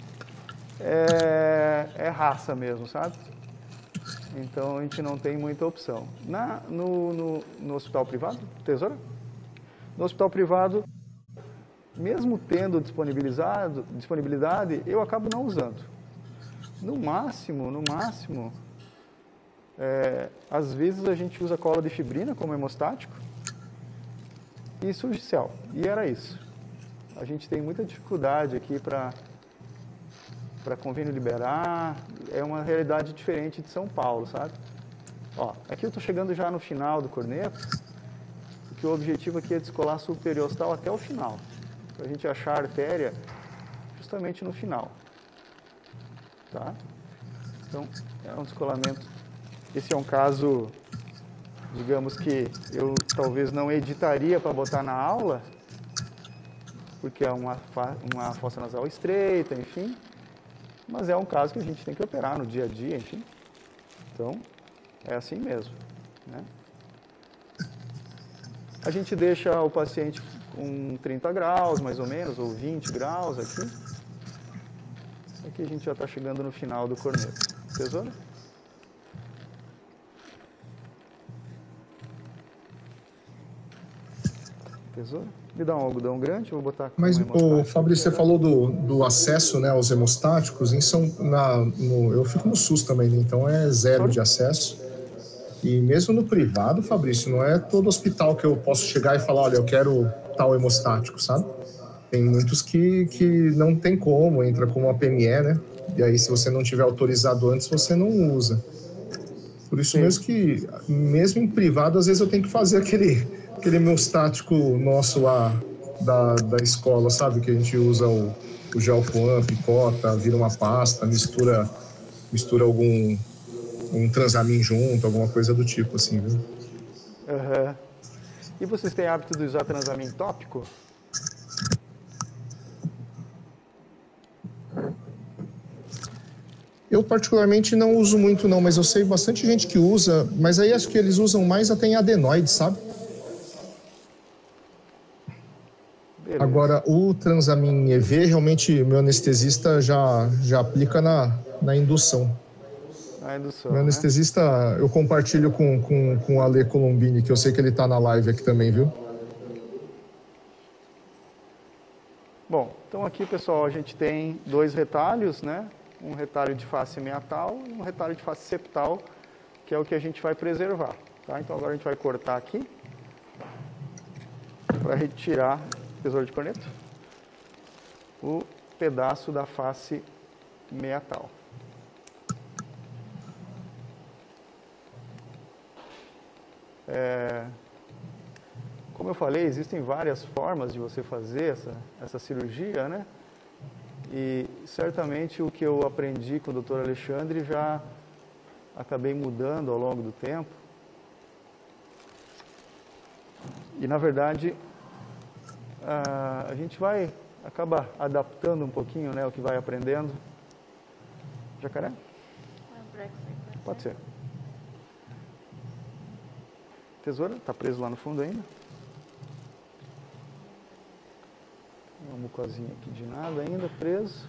é, é raça mesmo, sabe? Então, a gente não tem muita opção. Na, no, no, no hospital privado, tesoura? No hospital privado, mesmo tendo disponibilizado, disponibilidade, eu acabo não usando. No máximo, no máximo, é, às vezes a gente usa cola de fibrina como hemostático e Surgicel. E era isso. A gente tem muita dificuldade aqui para para convênio liberar. É uma realidade diferente de São Paulo, sabe? Ó, aqui eu estou chegando já no final do corneto. Que o objetivo aqui é descolar subperiostal até o final, para a gente achar a artéria justamente no final, tá? Então, é um descolamento. Esse é um caso, digamos que eu talvez não editaria para botar na aula, porque é uma, uma fossa nasal estreita, enfim, mas é um caso que a gente tem que operar no dia a dia, enfim. Então, é assim mesmo, né? A gente deixa o paciente com trinta graus, mais ou menos, ou vinte graus aqui. Aqui a gente já está chegando no final do corneto. Tesoura? Tesoura? Me dá um algodão grande, eu vou botar... Mas, o Fabrício, você falou do, do acesso, né, aos hemostáticos. Em São, na, no, eu fico no SUS também, né? Então é zero de acesso. E mesmo no privado, Fabrício, não é todo hospital que eu posso chegar e falar, olha, eu quero tal hemostático, sabe? Tem muitos que, que não tem como, entra com uma P M E, né? E aí, se você não tiver autorizado antes, você não usa. Por isso Sim. mesmo que, mesmo em privado, às vezes eu tenho que fazer aquele, aquele hemostático nosso lá da, da escola, sabe? Que a gente usa o, o gel Coan, picota, vira uma pasta, mistura, mistura algum... um Transamin junto, alguma coisa do tipo, assim, viu? Uhum. E vocês têm hábito de usar Transamin tópico? Eu particularmente não uso muito não, mas eu sei bastante gente que usa, mas aí acho que eles usam mais até em adenoide, sabe? Beleza. Agora, o Transamin E V, realmente, meu anestesista já, já aplica na, na indução. A indução, Meu anestesista, né? Eu compartilho com, com, com o Ale Colombini, que eu sei que ele está na live aqui também, viu? Bom, então aqui, pessoal, a gente tem dois retalhos, né? Um retalho de face meatal e um retalho de face septal, que é o que a gente vai preservar, tá? Então agora a gente vai cortar aqui para retirar, tesoura de corneto, o pedaço da face meatal. É, como eu falei, existem várias formas de você fazer essa, essa cirurgia, né? E certamente o que eu aprendi com o doutor Alexandre já acabei mudando ao longo do tempo. E, na verdade, a, a gente vai acabar adaptando um pouquinho, né, o que vai aprendendo. Jacaré? Pode ser. Tesoura, está preso lá no fundo ainda. Uma mucosinha aqui de nada ainda, preso.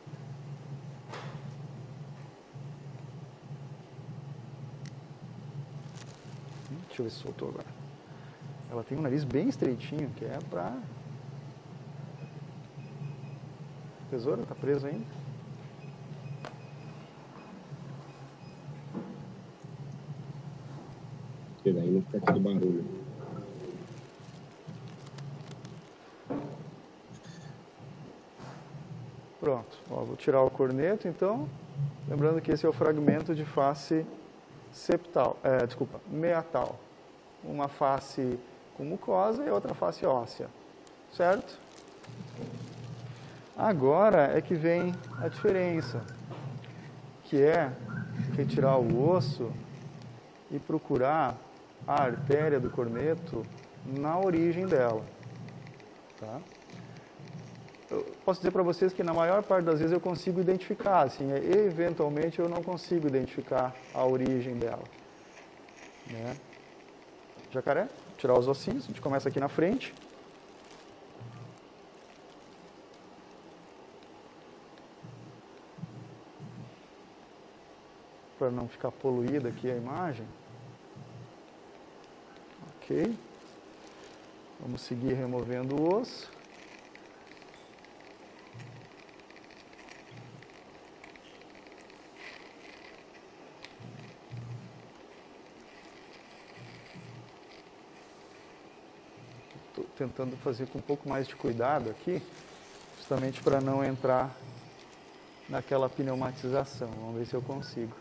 Deixa eu ver se soltou agora. Ela tem um nariz bem estreitinho, que é pra... Tesoura, tá preso ainda. Que daí não fica aquele barulho. Pronto. Ó, vou tirar o corneto, então. Lembrando que esse é o fragmento de face septal, é, desculpa, meatal. Uma face com mucosa e outra face óssea, certo? Agora é que vem a diferença, que é retirar o osso e procurar a artéria do corneto na origem dela, tá? Eu posso dizer para vocês que na maior parte das vezes eu consigo identificar, assim, eventualmente eu não consigo identificar a origem dela, né? Jacaré, tirar os ossinhos, a gente começa aqui na frente. Para não ficar poluída aqui a imagem. Ok. Vamos seguir removendo o osso. Estou tentando fazer com um pouco mais de cuidado aqui, justamente para não entrar naquela pneumatização. Vamos ver se eu consigo.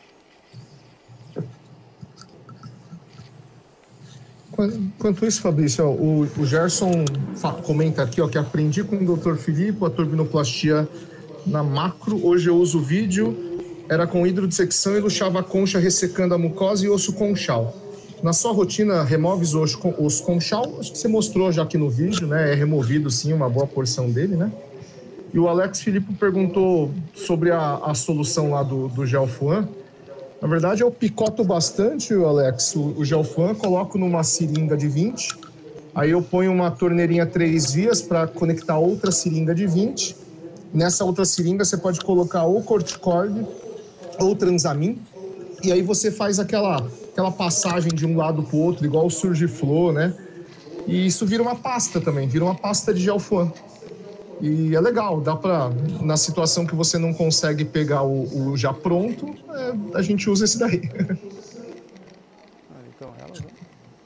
Enquanto isso, Fabrício, ó, o, o Gerson comenta aqui ó, que aprendi com o doutor Filipe a turbinoplastia na macro. Hoje eu uso o vídeo, era com hidrodissecção e luxava a concha ressecando a mucosa e osso conchal. Na sua rotina, remove os osso, osso conchal? Acho que você mostrou já aqui no vídeo, né? É removido sim uma boa porção dele, né? E o Alex Filipe perguntou sobre a, a solução lá do, do Gelfuan. Na verdade, eu picoto bastante, Alex, o, o Gelfuan, coloco numa seringa de vinte, aí eu ponho uma torneirinha três vias para conectar outra seringa de vinte. Nessa outra seringa você pode colocar ou corticoide ou transamin, e aí você faz aquela, aquela passagem de um lado para o outro, igual o Surgiflor, né? E isso vira uma pasta também, vira uma pasta de Gelfuan. E é legal, dá pra, na situação que você não consegue pegar o, o já pronto, é, a gente usa esse daí. Ah, então ela já...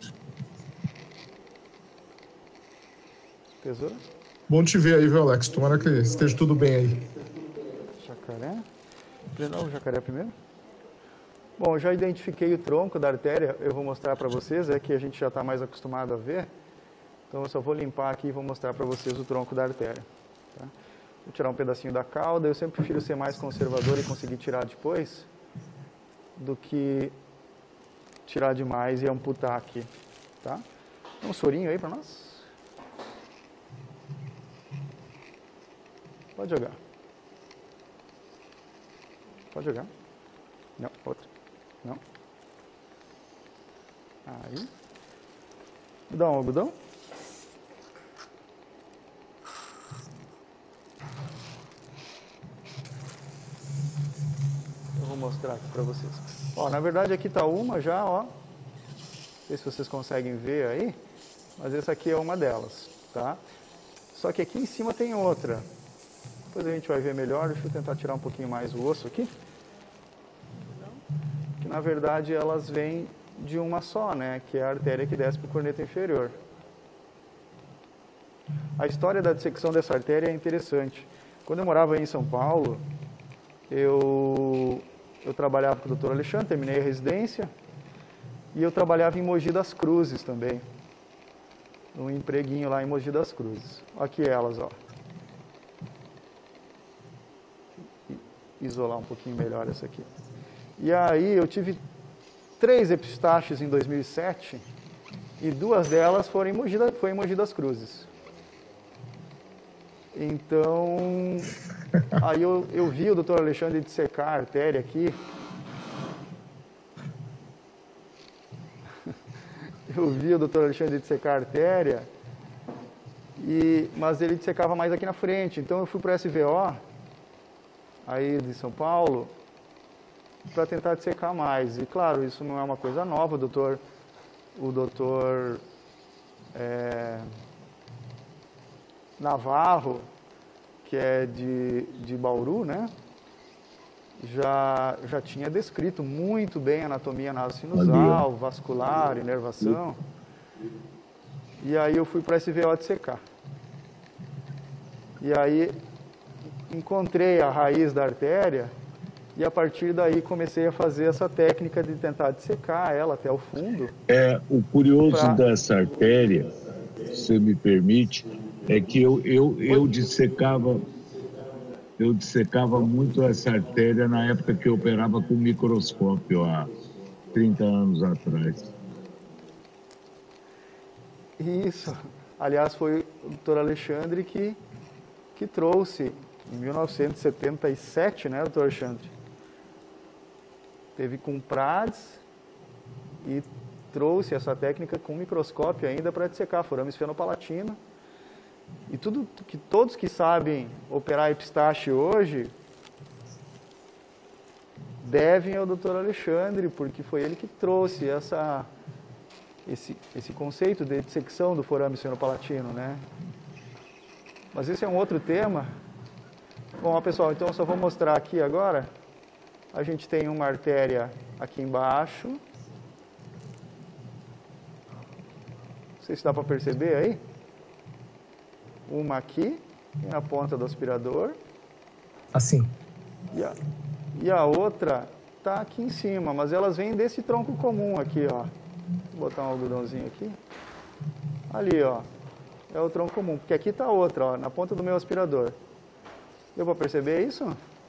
Tesoura? Bom te ver aí, viu, Alex? Tomara que esteja tudo bem aí. Jacaré. Não, o jacaré primeiro. Bom, eu já identifiquei o tronco da artéria, eu vou mostrar para vocês, é que a gente já está mais acostumado a ver. Então eu só vou limpar aqui e vou mostrar para vocês o tronco da artéria. Tá? Vou tirar um pedacinho da cauda, eu sempre prefiro ser mais conservador e conseguir tirar depois, do que tirar demais e amputar aqui. Tá? Um sorinho aí para nós. Pode jogar. Pode jogar. Não, outro. Não. Aí. Me dá um algodão. Eu vou mostrar aqui para vocês. Ó, na verdade aqui está uma já, ó. Não sei se vocês conseguem ver aí, mas essa aqui é uma delas, tá? Só que aqui em cima tem outra. Depois a gente vai ver melhor. Deixa eu tentar tirar um pouquinho mais o osso aqui. Que na verdade elas vêm de uma só, né? Que é a artéria que desce para o corneto inferior. A história da dissecção dessa artéria é interessante. Quando eu morava aí em São Paulo, eu, eu trabalhava com o doutor Alexandre, terminei a residência, e eu trabalhava em Mogi das Cruzes também. Um empreguinho lá em Mogi das Cruzes. Aqui elas, ó. Isolar um pouquinho melhor essa aqui. E aí eu tive três epistaxes em dois mil e sete e duas delas foram em Mogi, foi em Mogi das Cruzes. Então, aí eu, eu vi o doutor Alexandre dissecar a artéria aqui eu vi o doutor Alexandre dissecar a artéria, e, mas ele dissecava mais aqui na frente. Então eu fui para o S V O, aí de São Paulo, para tentar dissecar mais. E claro, isso não é uma coisa nova, o doutor, o doutor é, Navarro, que é de, de Bauru, né? Já, já tinha descrito muito bem a anatomia nasosinusal, vascular, inervação. E aí eu fui para esse S V O dissecar. E aí encontrei a raiz da artéria e a partir daí comecei a fazer essa técnica de tentar dissecar ela até o fundo. É, o curioso pra... dessa artéria, se você me permite, é que eu, eu, eu dissecava eu dissecava muito essa artéria na época que eu operava com microscópio, há trinta anos atrás. Isso. Aliás, foi o doutor Alexandre que, que trouxe, em mil novecentos e setenta e sete, né, doutor Alexandre? Teve com Prades e trouxe essa técnica com microscópio ainda para dissecar forame esfenopalatino. E tudo que todos que sabem operar epistaxe hoje devem ao doutor Alexandre, porque foi ele que trouxe essa, esse, esse conceito de dissecção do forame esfenopalatino, né? Mas esse é um outro tema. Bom, pessoal, então eu só vou mostrar aqui agora. A gente tem uma artéria aqui embaixo. Não sei se dá para perceber aí. Uma aqui, na ponta do aspirador. Assim. E a, e a outra está aqui em cima, mas elas vêm desse tronco comum aqui, ó. Vou botar um algodãozinho aqui. Ali, ó. É o tronco comum, porque aqui está outra, ó, na ponta do meu aspirador. Deu para perceber isso?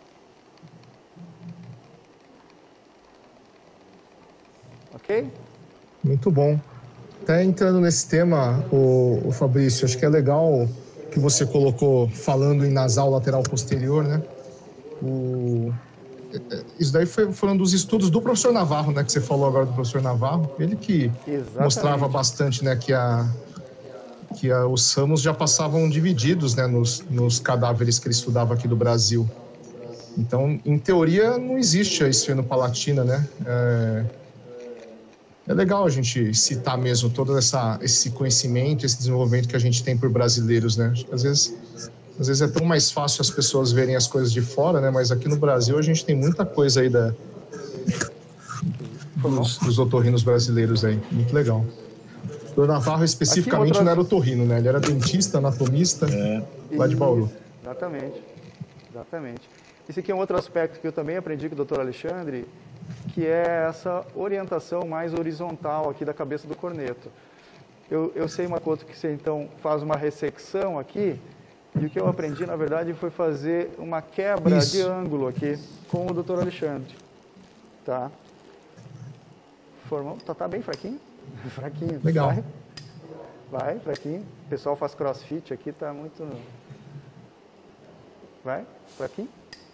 Ok? Muito bom. Até entrando nesse tema, o, o Fabrício, acho que é legal que você colocou falando em nasal lateral posterior, né? O, isso daí foi, foram dos estudos do professor Navarro, né? Que você falou agora do professor Navarro. Ele que Exatamente. mostrava bastante, né? Que, a, que a, os ramos já passavam divididos, né? Nos, nos cadáveres que ele estudava aqui do Brasil. Então, em teoria, não existe a esfenopalatina, né? É, É legal a gente citar mesmo todo essa, esse conhecimento, esse desenvolvimento que a gente tem por brasileiros, né? Às vezes, às vezes é tão mais fácil as pessoas verem as coisas de fora, né? Mas aqui no Brasil a gente tem muita coisa aí da, dos, dos otorrinos brasileiros aí. Muito legal. O doutor Navarro especificamente outra... não era otorrino, né? Ele era dentista, anatomista, é. lá de Bauru. Isso, exatamente, exatamente. Esse aqui é um outro aspecto que eu também aprendi com o doutor Alexandre, que é essa orientação mais horizontal aqui da cabeça do corneto. Eu, eu sei, Makoto, que você então faz uma ressecção aqui, e o que eu aprendi, na verdade, foi fazer uma quebra Isso. de ângulo aqui com o doutor Alexandre. Tá? Formou, tá, tá bem fraquinho? Fraquinho. Legal. Vai, vai, fraquinho. O pessoal faz crossfit aqui, tá muito... Vai, fraquinho.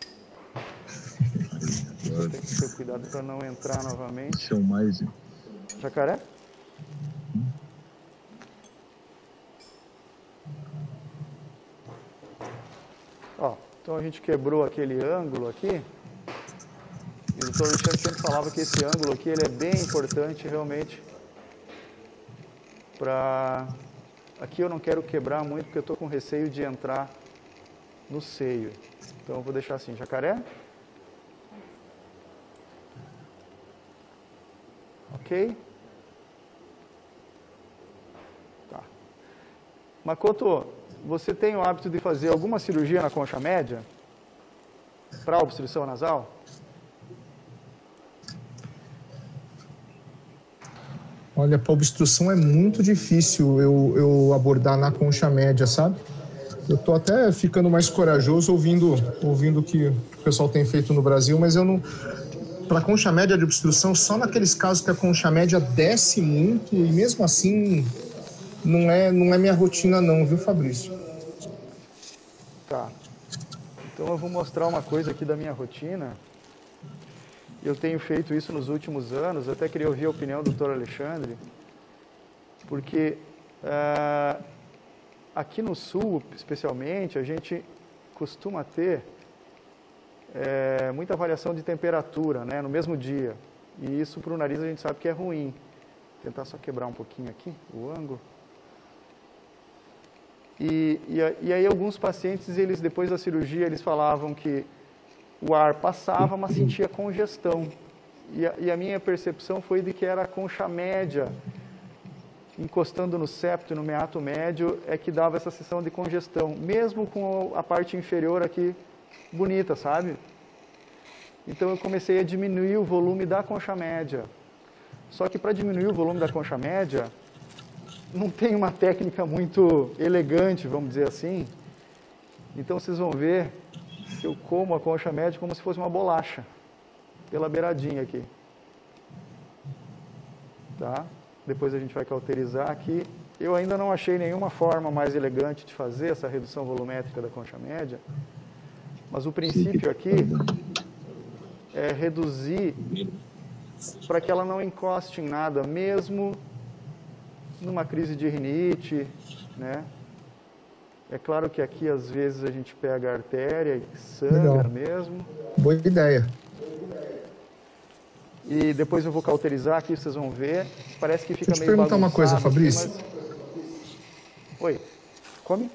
Tem que ter cuidado para não entrar novamente. São mais... Jacaré? Hum. Ó, então a gente quebrou aquele ângulo aqui. E o doutor Alexandre sempre falava que esse ângulo aqui ele é bem importante realmente para... Aqui eu não quero quebrar muito porque eu estou com receio de entrar no seio. Então eu vou deixar assim, jacaré. Ok? Tá. Makoto, você tem o hábito de fazer alguma cirurgia na concha média para obstrução nasal? Olha, para obstrução é muito difícil eu, eu abordar na concha média, sabe? Eu tô até ficando mais corajoso ouvindo, ouvindo o que o pessoal tem feito no Brasil, mas eu não... Para concha média de obstrução, só naqueles casos que a concha média desce muito, e mesmo assim, não é, não é minha rotina não, viu, Fabrício? Tá. Então eu vou mostrar uma coisa aqui da minha rotina. Eu tenho feito isso nos últimos anos, até queria ouvir a opinião do doutor Alexandre. porque uh, aqui no sul, especialmente, a gente costuma ter é, muita variação de temperatura, né, no mesmo dia. E isso para o nariz a gente sabe que é ruim. Vou tentar só quebrar um pouquinho aqui o ângulo. E, e, e aí alguns pacientes, eles depois da cirurgia, eles falavam que o ar passava, mas sentia congestão. E a, e a minha percepção foi de que era a concha média, encostando no septo e no meato médio, é que dava essa sensação de congestão, mesmo com a parte inferior aqui bonita, sabe? Então eu comecei a diminuir o volume da concha média. Só que para diminuir o volume da concha média, não tem uma técnica muito elegante, vamos dizer assim. Então vocês vão ver que eu como a concha média como se fosse uma bolacha, pela beiradinha aqui. Tá? Depois a gente vai cauterizar aqui. Eu ainda não achei nenhuma forma mais elegante de fazer essa redução volumétrica da concha média, mas o princípio aqui é reduzir para que ela não encoste em nada, mesmo numa crise de rinite, né? É claro que aqui às vezes a gente pega a artéria e sangra Legal. mesmo. Boa ideia. E depois eu vou cauterizar aqui, vocês vão ver. Parece que fica Deixa meio eu te perguntar uma coisa, Fabrício. Aqui, mas... Oi, come?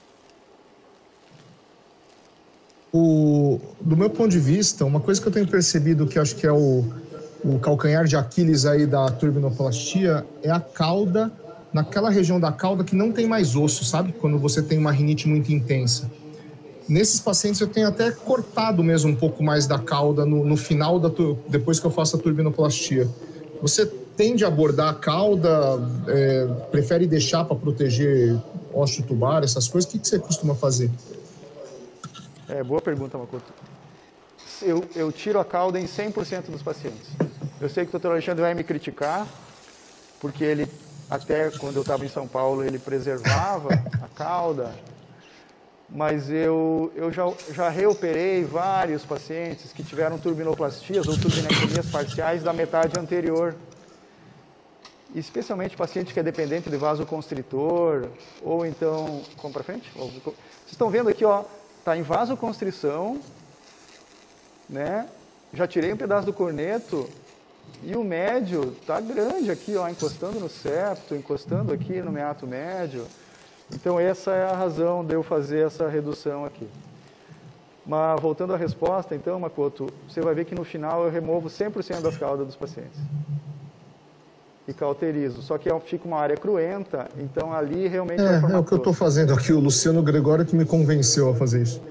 O, do meu ponto de vista, uma coisa que eu tenho percebido que acho que é o, o calcanhar de Aquiles aí da turbinoplastia é a cauda, naquela região da cauda que não tem mais osso, sabe? Quando você tem uma rinite muito intensa. Nesses pacientes eu tenho até cortado mesmo um pouco mais da cauda no, no final, da, depois que eu faço a turbinoplastia. Você tende a abordar a cauda, é, prefere deixar para proteger ósseo tubar, essas coisas? O que, que você costuma fazer? É, boa pergunta, Makoto. Eu, eu tiro a cauda em cem por cento dos pacientes. Eu sei que o doutor Alexandre vai me criticar, porque ele, até quando eu estava em São Paulo, ele preservava a cauda, mas eu, eu já, já reoperei vários pacientes que tiveram turbinoplastias ou turbinectomias parciais da metade anterior. Especialmente paciente que é dependente de vasoconstritor, ou então... Como para frente? Vocês estão vendo aqui, ó, está em vasoconstrição, né? Já tirei um pedaço do corneto e o médio está grande aqui, ó, encostando no septo, encostando aqui no meato médio. Então essa é a razão de eu fazer essa redução aqui. Mas voltando à resposta, então, Makoto, você vai ver que no final eu removo cem por cento das caudas dos pacientes. E cauterizo. Só que fica uma área cruenta, então ali realmente é, vai formar é o que eu estou fazendo aqui. O Luciano Gregório que me convenceu a fazer isso.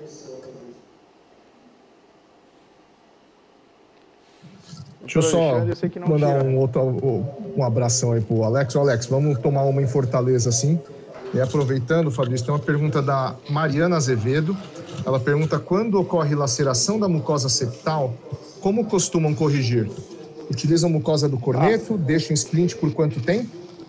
Deixa eu só eu mandar tira. um outro um abração aí pro Alex. Ô, Alex, vamos tomar uma em Fortaleza, assim. E aproveitando, Fabrício, tem uma pergunta da Mariana Azevedo. Ela pergunta: quando ocorre laceração da mucosa septal, como costumam corrigir? Utilizam mucosa do corneto, ah. deixam splint por quanto tempo?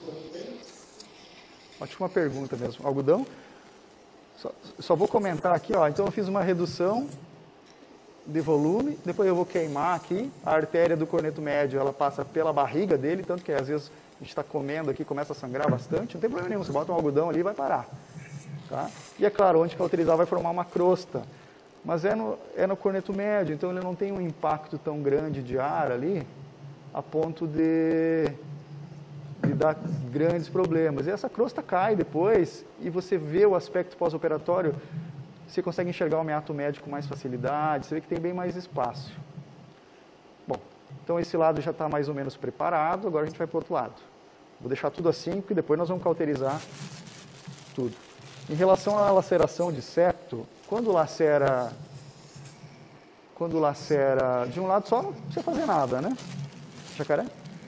Ótima pergunta mesmo. Algodão? Só, só vou comentar aqui, ó. Então eu fiz uma redução de volume, depois eu vou queimar aqui a artéria do corneto médio, ela passa pela barriga dele, tanto que às vezes a gente está comendo aqui, começa a sangrar bastante, não tem problema nenhum, você bota um algodão ali e vai parar. Tá? E é claro, onde cauterizar vai formar uma crosta, mas é no, é no corneto médio, então ele não tem um impacto tão grande de ar ali, a ponto de, de dar grandes problemas. E essa crosta cai depois, e você vê o aspecto pós-operatório, você consegue enxergar o meato médio com mais facilidade, você vê que tem bem mais espaço. Bom, então esse lado já está mais ou menos preparado, agora a gente vai para o outro lado. Vou deixar tudo assim, porque depois nós vamos cauterizar tudo. Em relação à laceração de septo, quando lacera, quando lacera de um lado só, não precisa fazer nada, né? Jacaré?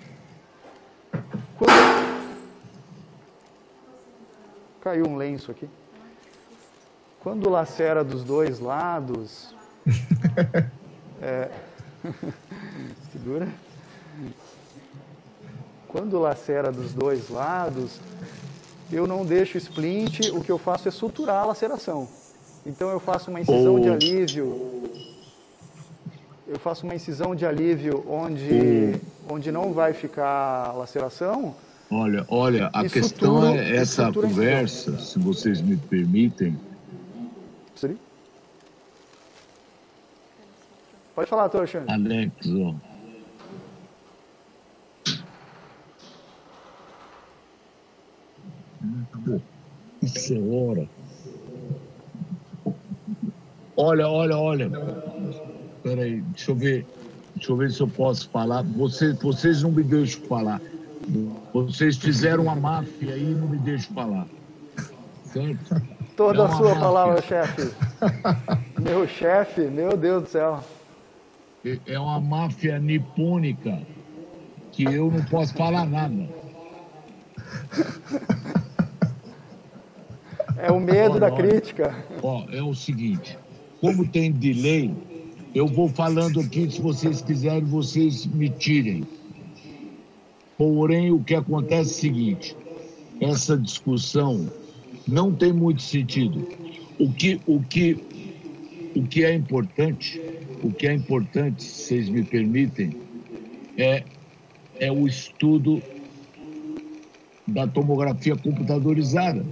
Quando... Caiu um lenço aqui. Quando lacera dos dois lados... é... Segura. Quando lacera dos dois lados, eu não deixo splint, o que eu faço é suturar a laceração. Então eu faço uma incisão oh. de alívio... Eu faço uma incisão de alívio onde, onde não vai ficar laceração, Olha, olha, a E questão sutura- é e essa sutura em conversa, se vocês me permitem. Sim. Pode falar, doutor Alexandre. Alex, ó. Pô, isso é hora. Olha, olha, olha. Peraí, deixa eu ver. Deixa eu ver se eu posso falar. Vocês, vocês não me deixam falar. Vocês fizeram uma máfia aí e não me deixam falar. Certo? Toda É a uma sua máfia. palavra, chefe. Meu chefe, meu Deus do céu. É uma máfia nipônica que eu não posso falar nada. É o medo Olha, da olha. crítica. Ó, é o seguinte, como tem delay, eu vou falando aqui, se vocês quiserem, vocês me tirem. Porém, o que acontece é o seguinte, essa discussão não tem muito sentido. O que, o que, o que é importante, o que é importante, se vocês me permitem, é, é o estudo da tomografia computadorizada.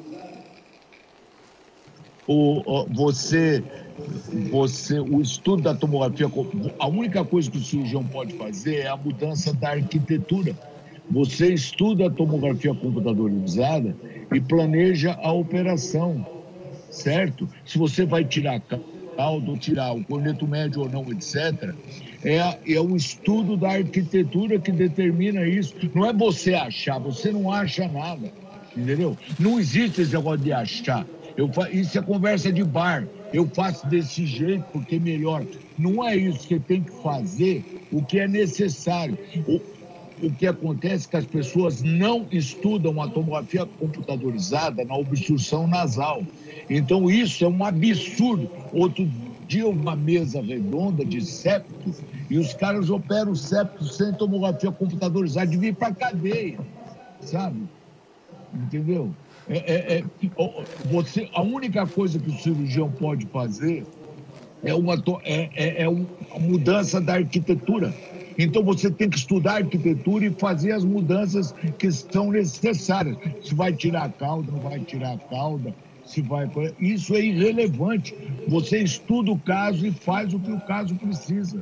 O, o, você, você, o estudo da tomografia, a única coisa que o cirurgião pode fazer é a mudança da arquitetura. Você estuda a tomografia computadorizada e planeja a operação, certo? Se você vai tirar caldo, tirar o corneto médio ou não, etcétera, é, é o estudo da arquitetura que determina isso. Não é você achar, você não acha nada, entendeu? Não existe esse negócio de achar. Eu fa... Isso é conversa de bar. Eu faço desse jeito porque é melhor. Não é isso. Você tem que fazer o que é necessário. O, o que acontece é que as pessoas não estudam a tomografia computadorizada na obstrução nasal. Então, isso é um absurdo. Outro dia, uma mesa redonda de septo, e os caras operam o septo sem tomografia computadorizada, de vir para a cadeia, sabe? Entendeu? É, é, é, você, a única coisa que o cirurgião pode fazer é uma, é, é, é uma mudança da arquitetura. Então você tem que estudar a arquitetura e fazer as mudanças que são necessárias. Se vai tirar a cauda, não vai tirar a cauda, se vai... Isso é irrelevante. Você estuda o caso e faz o que o caso precisa.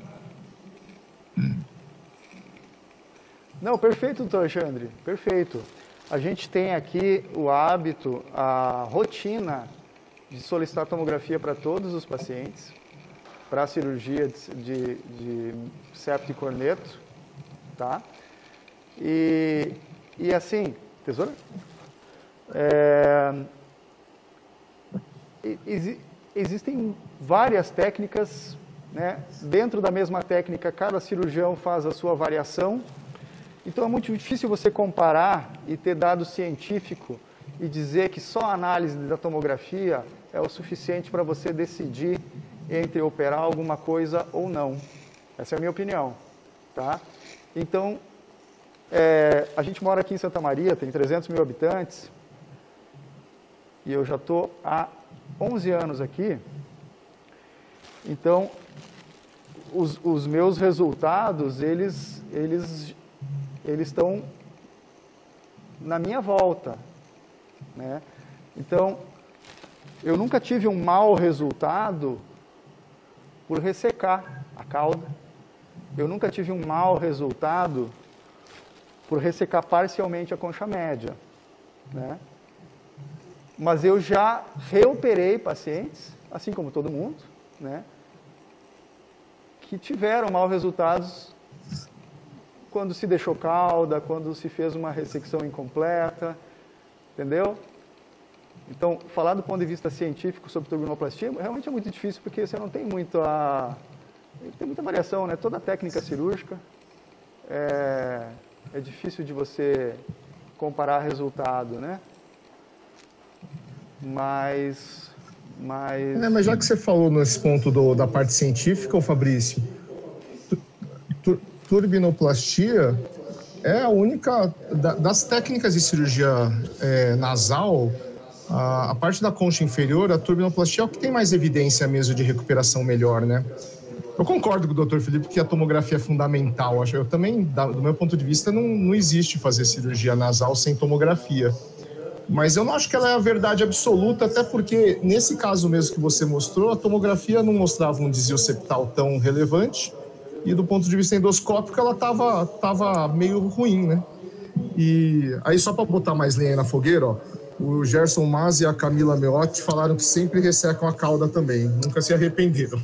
Não, perfeito, doutor Alexandre, perfeito. A gente tem aqui o hábito, a rotina de solicitar tomografia para todos os pacientes, para a cirurgia de, de, de septo e corneto, tá? E, e assim, tesoura? É, exi, existem várias técnicas, né? Dentro da mesma técnica, cada cirurgião faz a sua variação. Então é muito difícil você comparar e ter dado científico e dizer que só a análise da tomografia é o suficiente para você decidir entre operar alguma coisa ou não. Essa é a minha opinião, tá? Então, é, a gente mora aqui em Santa Maria, tem trezentos mil habitantes, e eu já estou há onze anos aqui. Então, os, os meus resultados, eles... eles eles estão na minha volta, né? Então, eu nunca tive um mau resultado por ressecar a cauda. Eu nunca tive um mau resultado por ressecar parcialmente a concha média, né? Mas eu já reoperei pacientes, assim como todo mundo, né? Que tiveram maus resultados quando se deixou cauda, quando se fez uma ressecção incompleta, entendeu? Então, falar do ponto de vista científico sobre turbinoplastia realmente é muito difícil, porque você não tem muito a... tem muita variação, né? Toda a técnica cirúrgica é, é difícil de você comparar resultado, né? Mas... mas... É, mas já que você falou nesse ponto do, da parte científica, ô Fabrício, turbinoplastia é a única, da, das técnicas de cirurgia é, nasal, a, a parte da concha inferior, a turbinoplastia é o que tem mais evidência mesmo de recuperação melhor, né? Eu concordo com o doutor Felipe que a tomografia é fundamental. Eu também, do meu ponto de vista, não, não existe fazer cirurgia nasal sem tomografia. Mas eu não acho que ela é a verdade absoluta, até porque, nesse caso mesmo que você mostrou, a tomografia não mostrava um desvio septal tão relevante e, do ponto de vista endoscópico, ela estava tava meio ruim, né? E aí, só para botar mais lenha na fogueira, ó, o Gerson Mas e a Camila Meotti falaram que sempre ressecam a cauda também, nunca se arrependeram.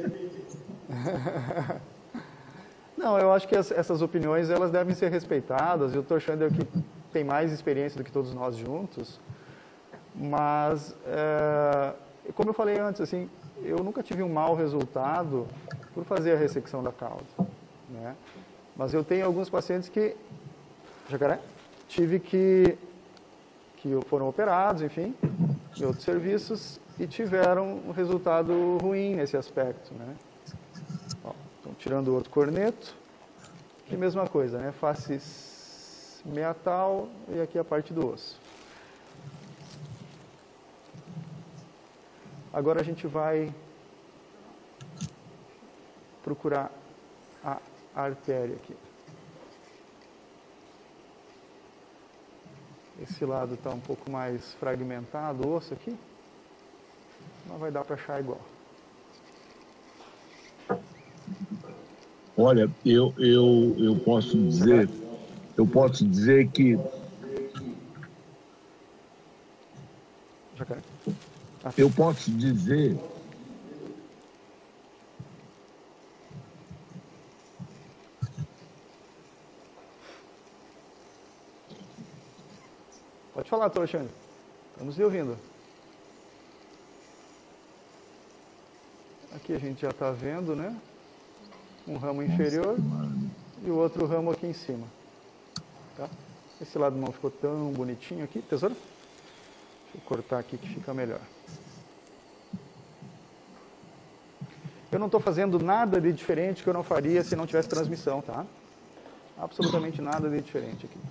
Não, eu acho que as, essas opiniões elas devem ser respeitadas. E o doutor Chandler que tem mais experiência do que todos nós juntos, mas é, como eu falei antes, assim, eu nunca tive um mau resultado por fazer a ressecção da cauda, né? Mas eu tenho alguns pacientes que, jacaré, tive que que foram operados, enfim, em outros serviços e tiveram um resultado ruim nesse aspecto, né? Ó, então, tirando o outro corneto, e mesma coisa, né? Face meatal e aqui a parte do osso. Agora a gente vai procurar a artéria aqui. Esse lado está um pouco mais fragmentado, o osso aqui, mas vai dar para achar igual. Olha, eu, eu, eu posso dizer, eu posso dizer que Jacaré. Ah. eu posso dizer Pode falar, doutor Alexandre. Estamos lhe ouvindo. Aqui a gente já está vendo, né? Um ramo inferior e o outro ramo aqui em cima. Tá? Esse lado não ficou tão bonitinho aqui, tesoura? Deixa eu cortar aqui que fica melhor. Eu não estou fazendo nada de diferente que eu não faria se não tivesse transmissão, tá? Absolutamente nada de diferente aqui.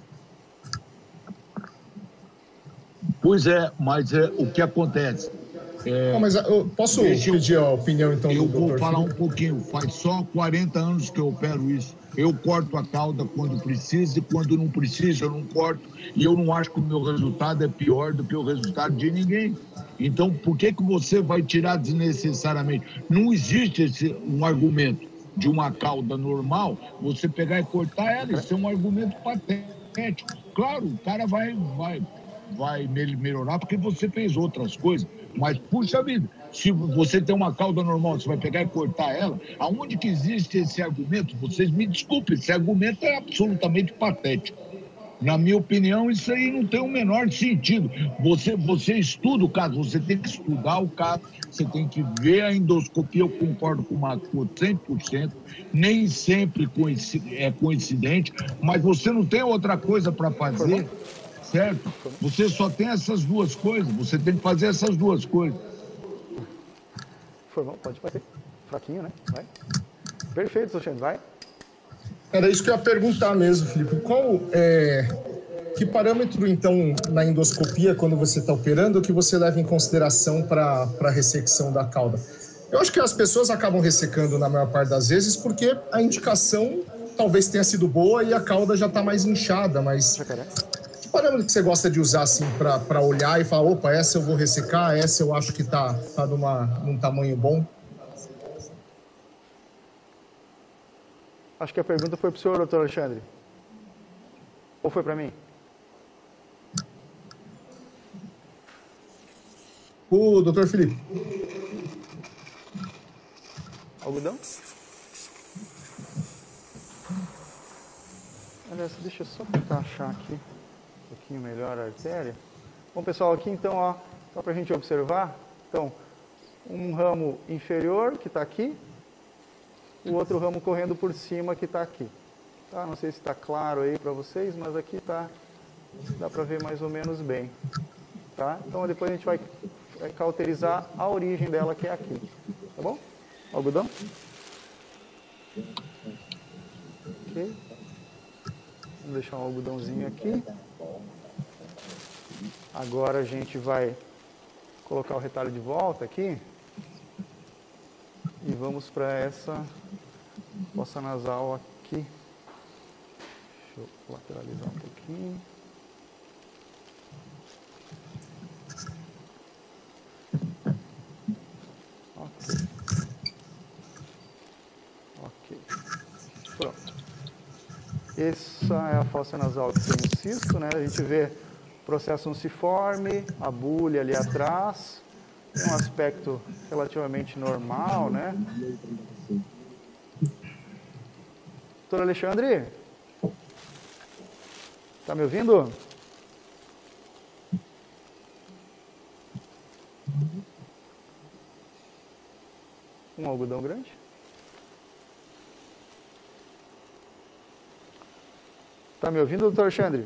Pois é, mas é o que acontece. É, Não, mas eu posso deixa eu- pedir a opinião, então, eu do vou doutor falar um Felipe? pouquinho. Faz só quarenta anos que eu opero isso. Eu corto a cauda quando precisa e quando não precisa eu não corto. E eu não acho que o meu resultado é pior do que o resultado de ninguém. Então, por que que você vai tirar desnecessariamente? Não existe esse, um argumento de uma cauda normal, você pegar e cortar ela. Isso é um argumento patético. Claro, o cara vai... vai vai melhorar porque você fez outras coisas. Mas, puxa vida, se você tem uma cauda normal, você vai pegar e cortar ela, aonde que existe esse argumento? Vocês me desculpem, esse argumento é absolutamente patético. Na minha opinião, isso aí não tem o menor sentido. Você, você estuda o caso, você tem que estudar o caso, você tem que ver a endoscopia, eu concordo com o Marco cem por cento, nem sempre é coincidente, mas você não tem outra coisa para fazer. Certo? Você só tem essas duas coisas, você tem que fazer essas duas coisas. Foi bom, pode bater. Fraquinho, né? Vai. Perfeito, Alexandre, vai. Era isso que eu ia perguntar mesmo, Felipe. Qual é... Que parâmetro, então, na endoscopia, quando você está operando, que você leva em consideração para a ressecção da cauda? Eu acho que as pessoas acabam ressecando na maior parte das vezes porque a indicação talvez tenha sido boa e a cauda já está mais inchada, mas... Jacaré. Que parâmetro que você gosta de usar assim para olhar e falar, opa, essa eu vou ressecar, essa eu acho que está tá numa, num tamanho bom? Acho que a pergunta foi para o senhor, doutor Alexandre. Ou foi para mim? O doutor Felipe. Algodão? Aliás, deixa eu só tentar achar aqui um pouquinho melhor a artéria. Bom, pessoal, aqui então, ó, só para a gente observar. Então, um ramo inferior que está aqui, o outro ramo correndo por cima que está aqui. Tá? Não sei se está claro aí para vocês, mas aqui tá, dá para ver mais ou menos bem. Tá? Então, depois a gente vai cauterizar a origem dela, que é aqui. Tá bom? Algodão? Ok. Vamos deixar um algodãozinho aqui. Agora a gente vai colocar o retalho de volta aqui. E vamos para essa fossa nasal aqui. Deixa eu lateralizar um pouquinho. Ok. Ok. Pronto. Essa é a fossa nasal que tem o cisto, né? A gente vê o processo unciforme, a bulha ali atrás. Um aspecto relativamente normal, né? Doutor Alexandre? Está me ouvindo? Um algodão grande? Está me ouvindo, doutor Alexandre?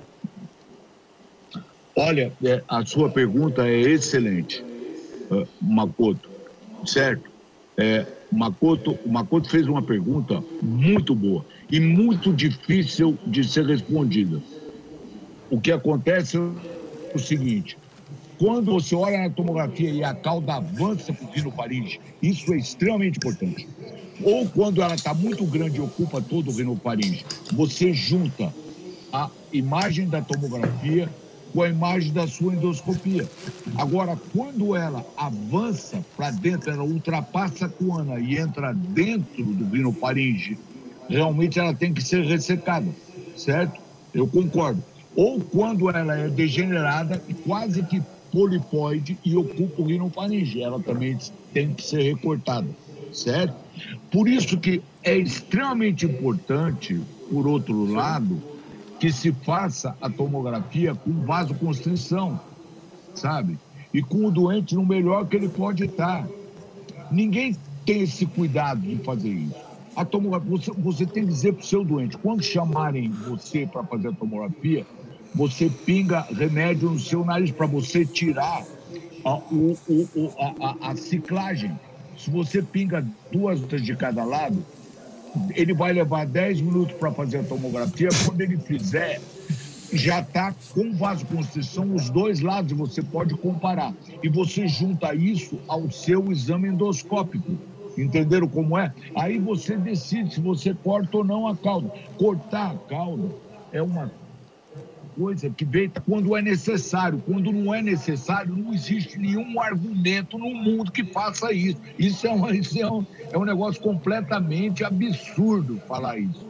Olha, é, a sua pergunta é excelente, uh, Makoto, certo? É, Makoto, o Makoto fez uma pergunta muito boa e muito difícil de ser respondida. O que acontece é o seguinte: quando você olha na tomografia e a cauda avança para o rinofaringe, isso é extremamente importante. Ou quando ela está muito grande e ocupa todo o rinofaringe, você junta a imagem da tomografia com a imagem da sua endoscopia. Agora, quando ela avança para dentro, ela ultrapassa a coana e entra dentro do rinofaringe, realmente ela tem que ser ressecada, certo? Eu concordo. Ou quando ela é degenerada e quase que polipoide e ocupa o rinofaringe, ela também tem que ser recortada, certo? Por isso que é extremamente importante, por outro lado, que se faça a tomografia com vasoconstrição, sabe? E com o doente no melhor que ele pode estar. Ninguém tem esse cuidado de fazer isso. A tomografia, você, você tem que dizer para o seu doente, quando chamarem você para fazer a tomografia, você pinga remédio no seu nariz para você tirar a, o, o, a, a, a ciclagem. Se você pinga duas gotas de cada lado, ele vai levar dez minutos para fazer a tomografia. Quando ele fizer, já está com vasoconstrição os dois lados, e você pode comparar. E você junta isso ao seu exame endoscópico. Entenderam como é? Aí você decide se você corta ou não a cauda. Cortar a cauda é uma coisa que vem quando é necessário. Quando não é necessário, não existe nenhum argumento no mundo que faça isso. Isso é, uma, isso é, um, é um negócio completamente absurdo falar isso.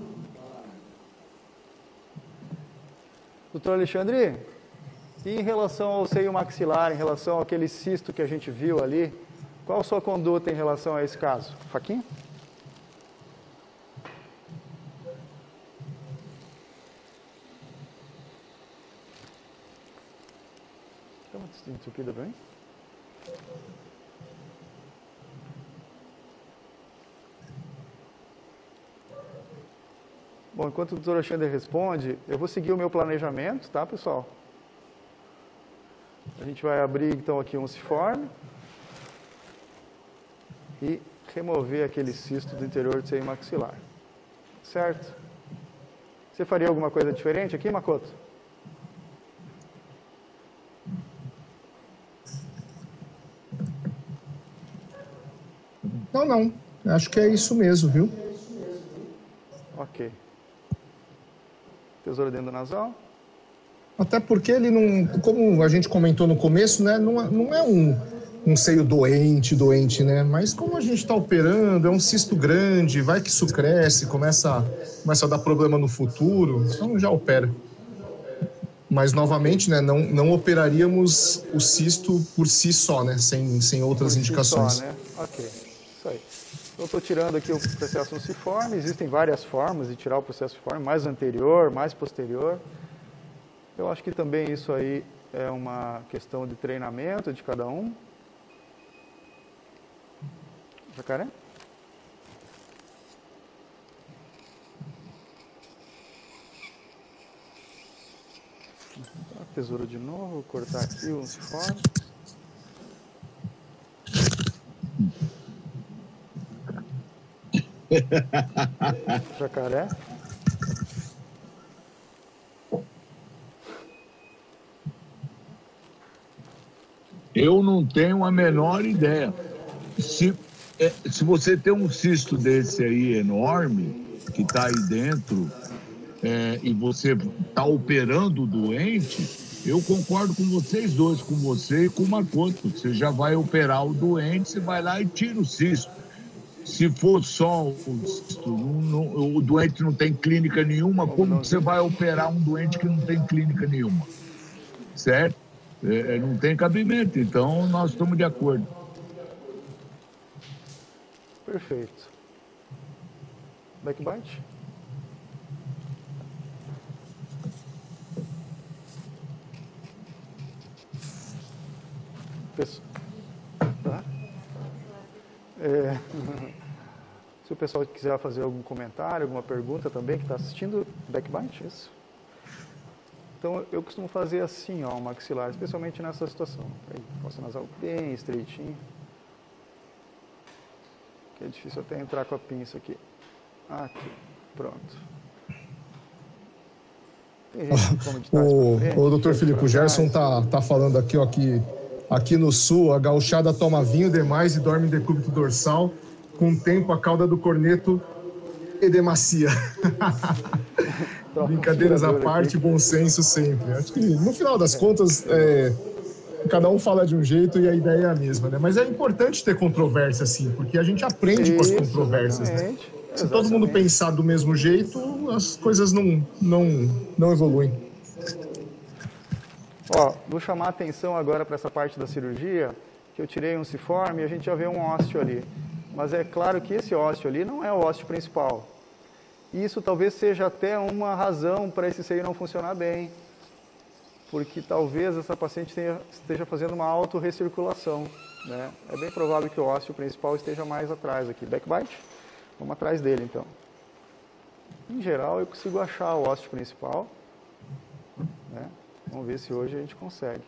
Doutor Alexandre, e em relação ao seio maxilar, em relação àquele cisto que a gente viu ali, qual a sua conduta em relação a esse caso? Faquinha? Entupida bem? Bom, enquanto o doutor Alexandre responde, eu vou seguir o meu planejamento, tá, pessoal? A gente vai abrir, então, aqui um unciforme e remover aquele cisto do interior do seio maxilar. Certo? Você faria alguma coisa diferente aqui, Makoto? Não, não. Acho que é isso mesmo, viu? Ok. Tesoura dentro do nasal. Até porque ele não, como a gente comentou no começo, né, não, não é um, um seio doente, doente, né? Mas como a gente está operando, é um cisto grande, vai que isso cresce, começa, começa a dar problema no futuro, então já opera. Mas, novamente, né, não, não operaríamos o cisto por si só, né, sem, sem outras Por si indicações. só, né? Ok, isso aí. Eu estou tirando aqui o processo unciforme, existem várias formas de tirar o processo unciforme, mais anterior, mais posterior. Eu acho que também isso aí é uma questão de treinamento de cada um. Jacaré? A tesoura de novo, vou cortar aqui o unciforme. Jacaré. Eu não tenho a menor ideia. Se é, se você tem um cisto desse aí enorme, que está aí dentro, é, e você está operando o doente, eu concordo com vocês dois, com você e com o Makoto. Você já vai operar o doente, você vai lá e tira o cisto. Se for só o cisto, não, não, o doente não tem clínica nenhuma, como você vai operar um doente que não tem clínica nenhuma? Certo? É, não tem cabimento, então nós estamos de acordo. Perfeito. Backbite? Pessoal. Tá? É, se o pessoal quiser fazer algum comentário, alguma pergunta também, que está assistindo, backbite, isso. Então, eu costumo fazer assim, ó, o maxilar, especialmente nessa situação. Aí, fossa nasal bem estreitinho. Que é difícil até entrar com a pinça aqui. Aqui, pronto. Tem gente que come de trás pra frente, O, o doutor de Filipe, pra o Gerson trás. tá, tá falando aqui, ó, que aqui no sul a gauchada toma vinho demais e dorme em decúbito dorsal. Com o tempo, a cauda do corneto edemacia. Brincadeiras à parte, bom senso sempre. Acho que, no final das contas, é, cada um fala de um jeito e a ideia é a mesma, né? Mas é importante ter controvérsia, sim, porque a gente aprende com as controvérsias, né? Se todo mundo pensar do mesmo jeito, as coisas não, não, não evoluem. Ó, vou chamar a atenção agora para essa parte da cirurgia, que eu tirei um ciforme e a gente já vê um ósseo ali. Mas é claro que esse ósseo ali não é o ósseo principal. E isso talvez seja até uma razão para esse seio não funcionar bem. Porque talvez essa paciente tenha, esteja fazendo uma autorrecirculação, né? É bem provável que o ósseo principal esteja mais atrás aqui. Backbite? Vamos atrás dele, então. Em geral, eu consigo achar o ósseo principal, né? Vamos ver se hoje a gente consegue.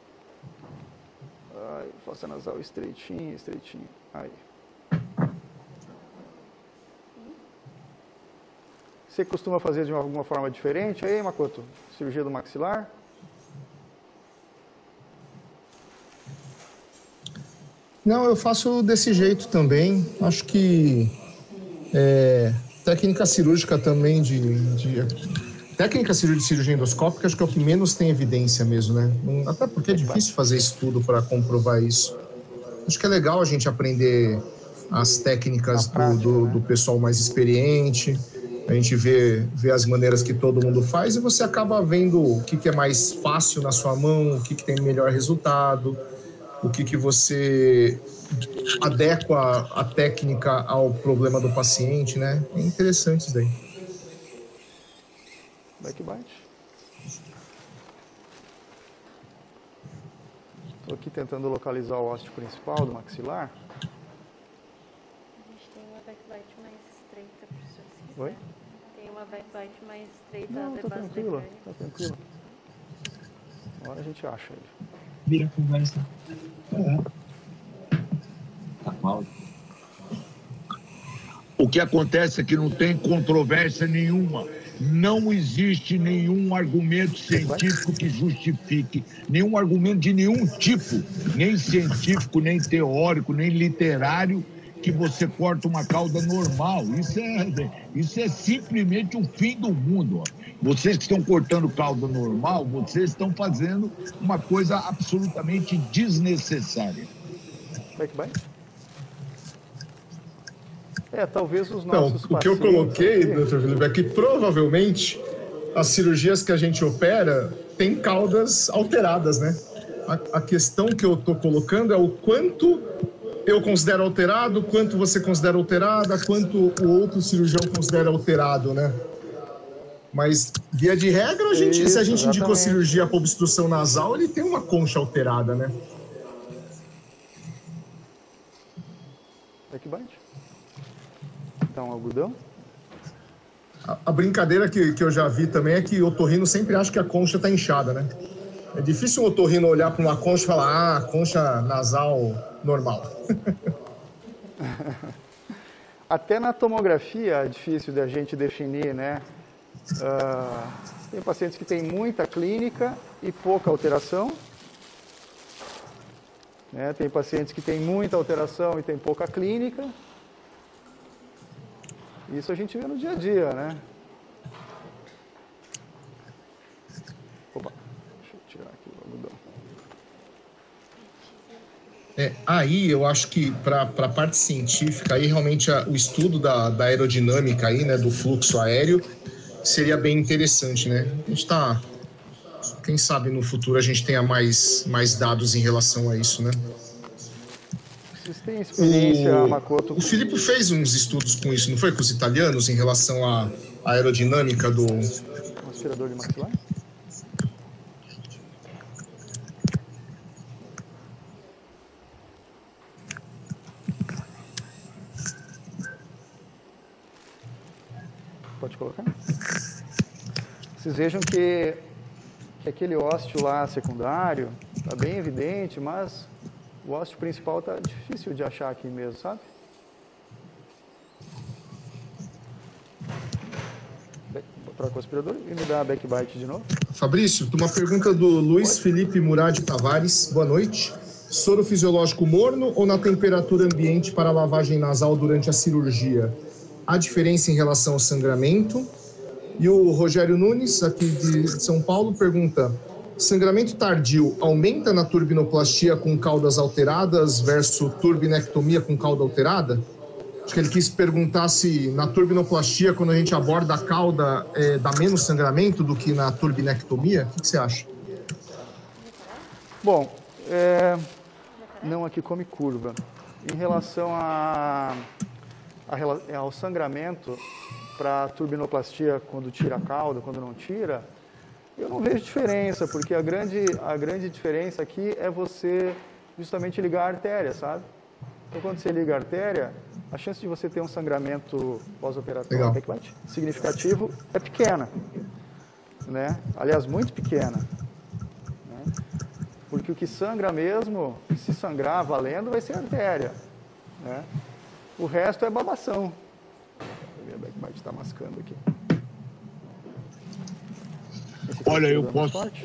Ai, fossa nasal estreitinho, estreitinho. Aí. Você costuma fazer de alguma forma diferente aí, Makoto? Cirurgia do maxilar? Não, eu faço desse jeito também. Acho que é, técnica cirúrgica também de, de... Técnica de cirurgia endoscópica acho que é o que menos tem evidência mesmo, né? Até porque é difícil fazer estudo para comprovar isso. Acho que é legal a gente aprender as técnicas do, do, do pessoal mais experiente. A gente vê, vê as maneiras que todo mundo faz e você acaba vendo o que, que é mais fácil na sua mão, o que, que tem melhor resultado, o que, que você adequa a técnica ao problema do paciente, né? É interessante isso daí. Backbite. Estou aqui tentando localizar o ósseo principal do maxilar. A gente tem uma backbite mais estreita, professor. Se quiser. Oi? Tem uma backbite mais estreita Não, tá debaixo da tranquilo, crânio. tá tranquilo. Agora a gente acha ele. Vira a conversa. É. Tá mal. O que acontece é que não tem controvérsia nenhuma. Não existe nenhum argumento científico que justifique, nenhum argumento de nenhum tipo, nem científico, nem teórico, nem literário, que você corta uma cauda normal. Isso é, isso é simplesmente o fim do mundo. Ó. Vocês que estão cortando cauda normal, vocês estão fazendo uma coisa absolutamente desnecessária. Backbite? É, talvez os Então, nossos o que eu pacientes coloquei, aqui- doutor Felipe, é que provavelmente as cirurgias que a gente opera têm caudas alteradas, né? A, a questão que eu estou colocando é o quanto eu considero alterado, quanto você considera alterada, quanto o outro cirurgião considera alterado, né? Mas, via de regra, a gente, Isso, se a gente indicou exatamente. cirurgia para obstrução nasal, ele tem uma concha alterada, né? Backbite? Então, algodão? A, a brincadeira que, que eu já vi também é que o otorrino sempre acha que a concha está inchada, né? É difícil um otorrino olhar para uma concha e falar, ah, concha nasal normal. Até na tomografia é difícil da gente definir, né? Ah, tem pacientes que têm muita clínica e pouca alteração. né? Tem pacientes que têm muita alteração e tem pouca clínica. Isso a gente vê no dia a dia, né? Opa, deixa eu tirar aqui o algodão. É, aí eu acho que para a parte científica, aí realmente a, o estudo da, da aerodinâmica aí, né, do fluxo aéreo, seria bem interessante, né? A gente está, quem sabe no futuro a gente tenha mais, mais dados em relação a isso, né? Vocês têm experiência, o, Makoto? O Filipe fez uns estudos com isso, não foi? Com os italianos, em relação à aerodinâmica do... Um aspirador de maxilar? Pode colocar? Vocês vejam que, que aquele ósteo lá secundário está bem evidente, mas o ósteo principal está difícil de achar aqui mesmo, sabe? Troca o aspirador e me dá a backbite de novo. Fabrício, uma pergunta do Luiz Felipe Murad Tavares. Boa noite. Soro fisiológico morno ou na temperatura ambiente para lavagem nasal durante a cirurgia? Há diferença em relação ao sangramento? E o Rogério Nunes, aqui de São Paulo, pergunta: sangramento tardio aumenta na turbinoplastia com caudas alteradas versus turbinectomia com cauda alterada? Acho que ele quis perguntar se na turbinoplastia, quando a gente aborda a cauda, é, dá menos sangramento do que na turbinectomia? O que, que você acha? Bom, é... não, aqui come curva. Em relação a... A, ao sangramento para turbinoplastia, quando tira a cauda, quando não tira, eu não vejo diferença, porque a grande, a grande diferença aqui é você justamente ligar a artéria, sabe? Então, quando você liga a artéria, a chance de você ter um sangramento pós-operatório significativo é pequena, né? Aliás, muito pequena, né? Porque o que sangra mesmo, se sangrar valendo, vai ser a artéria, né? O resto é babação. A backbite está mascando aqui. Esse Olha, eu mais posso... forte?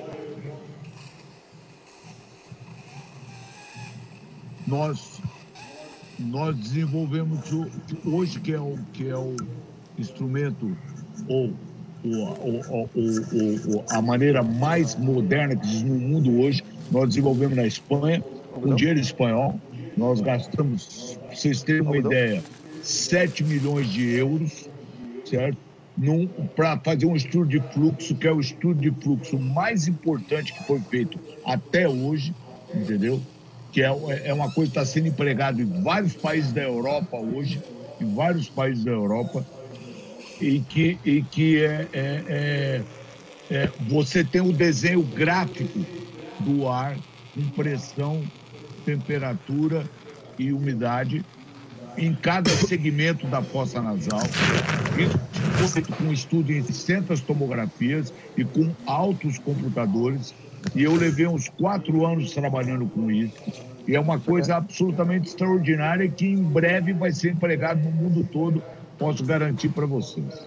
Nós, nós desenvolvemos hoje, que é o, que é o instrumento, ou, ou, ou, ou a maneira mais moderna que existe no mundo hoje, nós desenvolvemos na Espanha, com dinheiro espanhol. Nós gastamos, para vocês terem uma ideia, sete milhões de euros, certo? Para fazer um estudo de fluxo, que é o estudo de fluxo mais importante que foi feito até hoje, entendeu? Que é, é uma coisa que está sendo empregada em vários países da Europa hoje, em vários países da Europa, e que, e que é, é, é, é, você tem o desenho gráfico do ar com pressão, temperatura e umidade em cada segmento da fossa nasal. Isso foi feito com um estudo em seiscentas tomografias e com altos computadores. E eu levei uns quatro anos trabalhando com isso. E é uma coisa absolutamente extraordinária que em breve vai ser empregado no mundo todo, posso garantir para vocês.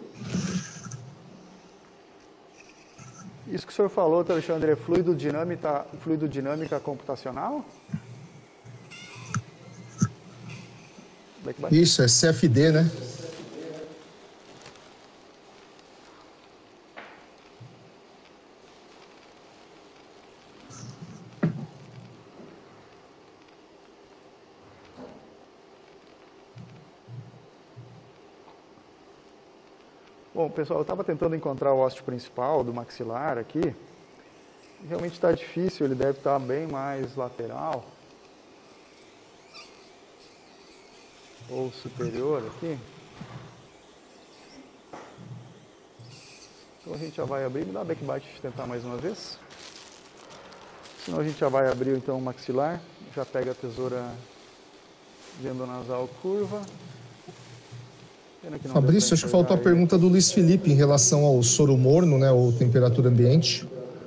Isso que o senhor falou, Alexandre, é fluido dinâmica, fluido dinâmica computacional? Isso, é C F D, né? Bom, pessoal, eu estava tentando encontrar o ósseo principal do maxilar aqui. Realmente está difícil, ele deve estar bem mais lateral. Ou superior aqui. Então a gente já vai abrir, me dá backbite de tentar mais uma vez. Senão a gente já vai abrir então o maxilar, já pega a tesoura de endonasal curva. Fabrício, acho que faltou a pergunta do Luiz Felipe em relação ao soro morno, né, ou temperatura ambiente.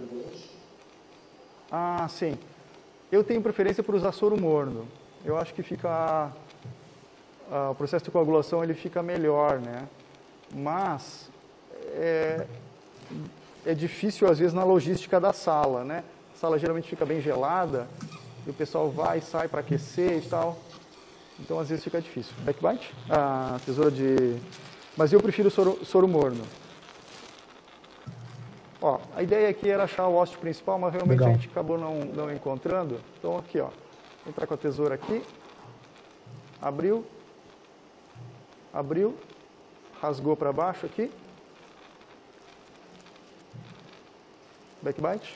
Ah, sim. Eu tenho preferência por usar soro morno. Eu acho que fica... Uh, o processo de coagulação ele fica melhor, né? Mas é, é difícil às vezes na logística da sala, né? A sala geralmente fica bem gelada e o pessoal vai e sai para aquecer e tal. Então, às vezes fica difícil. Backbite? A tesoura de... Mas eu prefiro soro, soro morno. Ó, a ideia aqui era achar o ósseo principal, mas realmente Legal. a gente acabou não, não encontrando. Então, aqui, ó. Vou entrar com a tesoura aqui. Abriu. Abriu. Rasgou para baixo aqui. Backbite.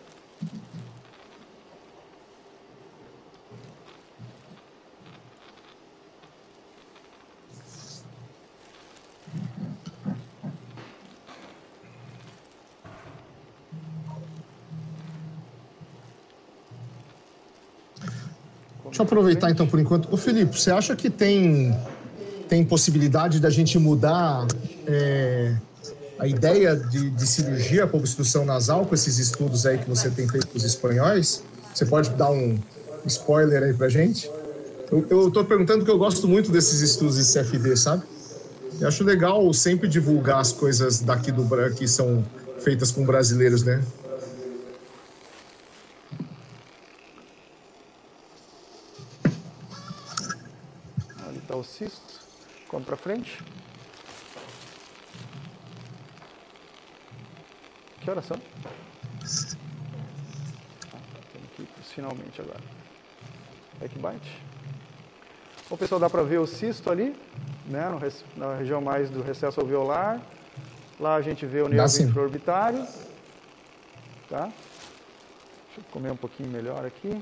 Deixa eu aproveitar então por enquanto. Ô Felipe, você acha que tem, tem possibilidade da gente mudar é, a ideia de, de cirurgia para obstrução nasal com esses estudos aí que você tem feito com os espanhóis? Você pode dar um spoiler aí pra gente? Eu, eu tô perguntando porque eu gosto muito desses estudos de C F D, sabe? Eu acho legal sempre divulgar as coisas daqui do que são feitas com brasileiros, né? O cisto, come para frente. Que horas são? Ah, temos que ir finalmente agora. Backbite. Bom, pessoal, dá para ver o cisto ali, né, no, na região mais do recesso alveolar. Lá a gente vê o nervo infraorbitário. Tá? Deixa eu comer um pouquinho melhor aqui.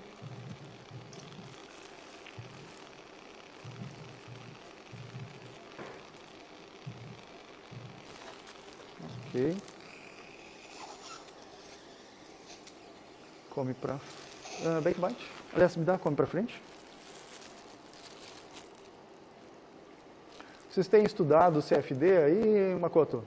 Ok. Come para... Uh, backbite. Aliás, me dá, come para frente. Vocês têm estudado o C F D aí, Makoto?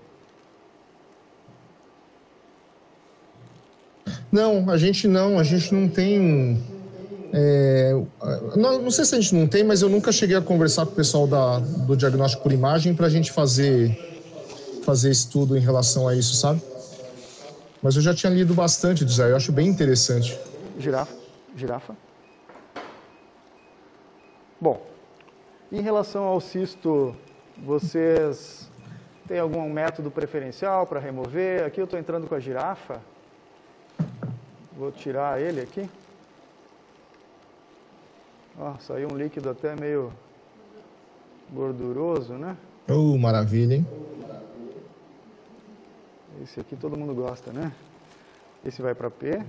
Não, a gente não. A gente não tem... É, não, não sei se a gente não tem, mas eu nunca cheguei a conversar com o pessoal da, do diagnóstico por imagem para a gente fazer... fazer estudo em relação a isso, sabe? Mas eu já tinha lido bastante disso aí, eu acho bem interessante. Girafa, girafa. Bom, em relação ao cisto, vocês têm algum método preferencial para remover? Aqui eu estou entrando com a girafa. Vou tirar ele aqui. Ó, saiu um líquido até meio gorduroso, né? Oh, maravilha, hein? Esse aqui todo mundo gosta, né? Esse vai para P.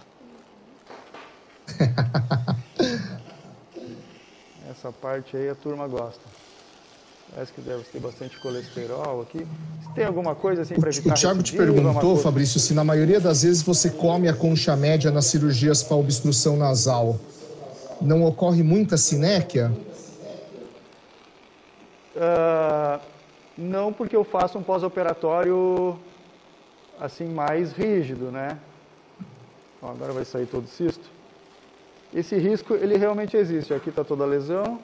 Essa parte aí a turma gosta. Parece que deve ter bastante colesterol aqui. Tem alguma coisa assim para evitar? O Thiago te perguntou, Fabrício, se na maioria das vezes você come a concha média nas cirurgias para obstrução nasal, não ocorre muita sinéquia? Uh, não, porque eu faço um pós-operatório assim mais rígido, né? Ó, agora vai sair todo o cisto. Esse risco, ele realmente existe. Aqui está toda a lesão.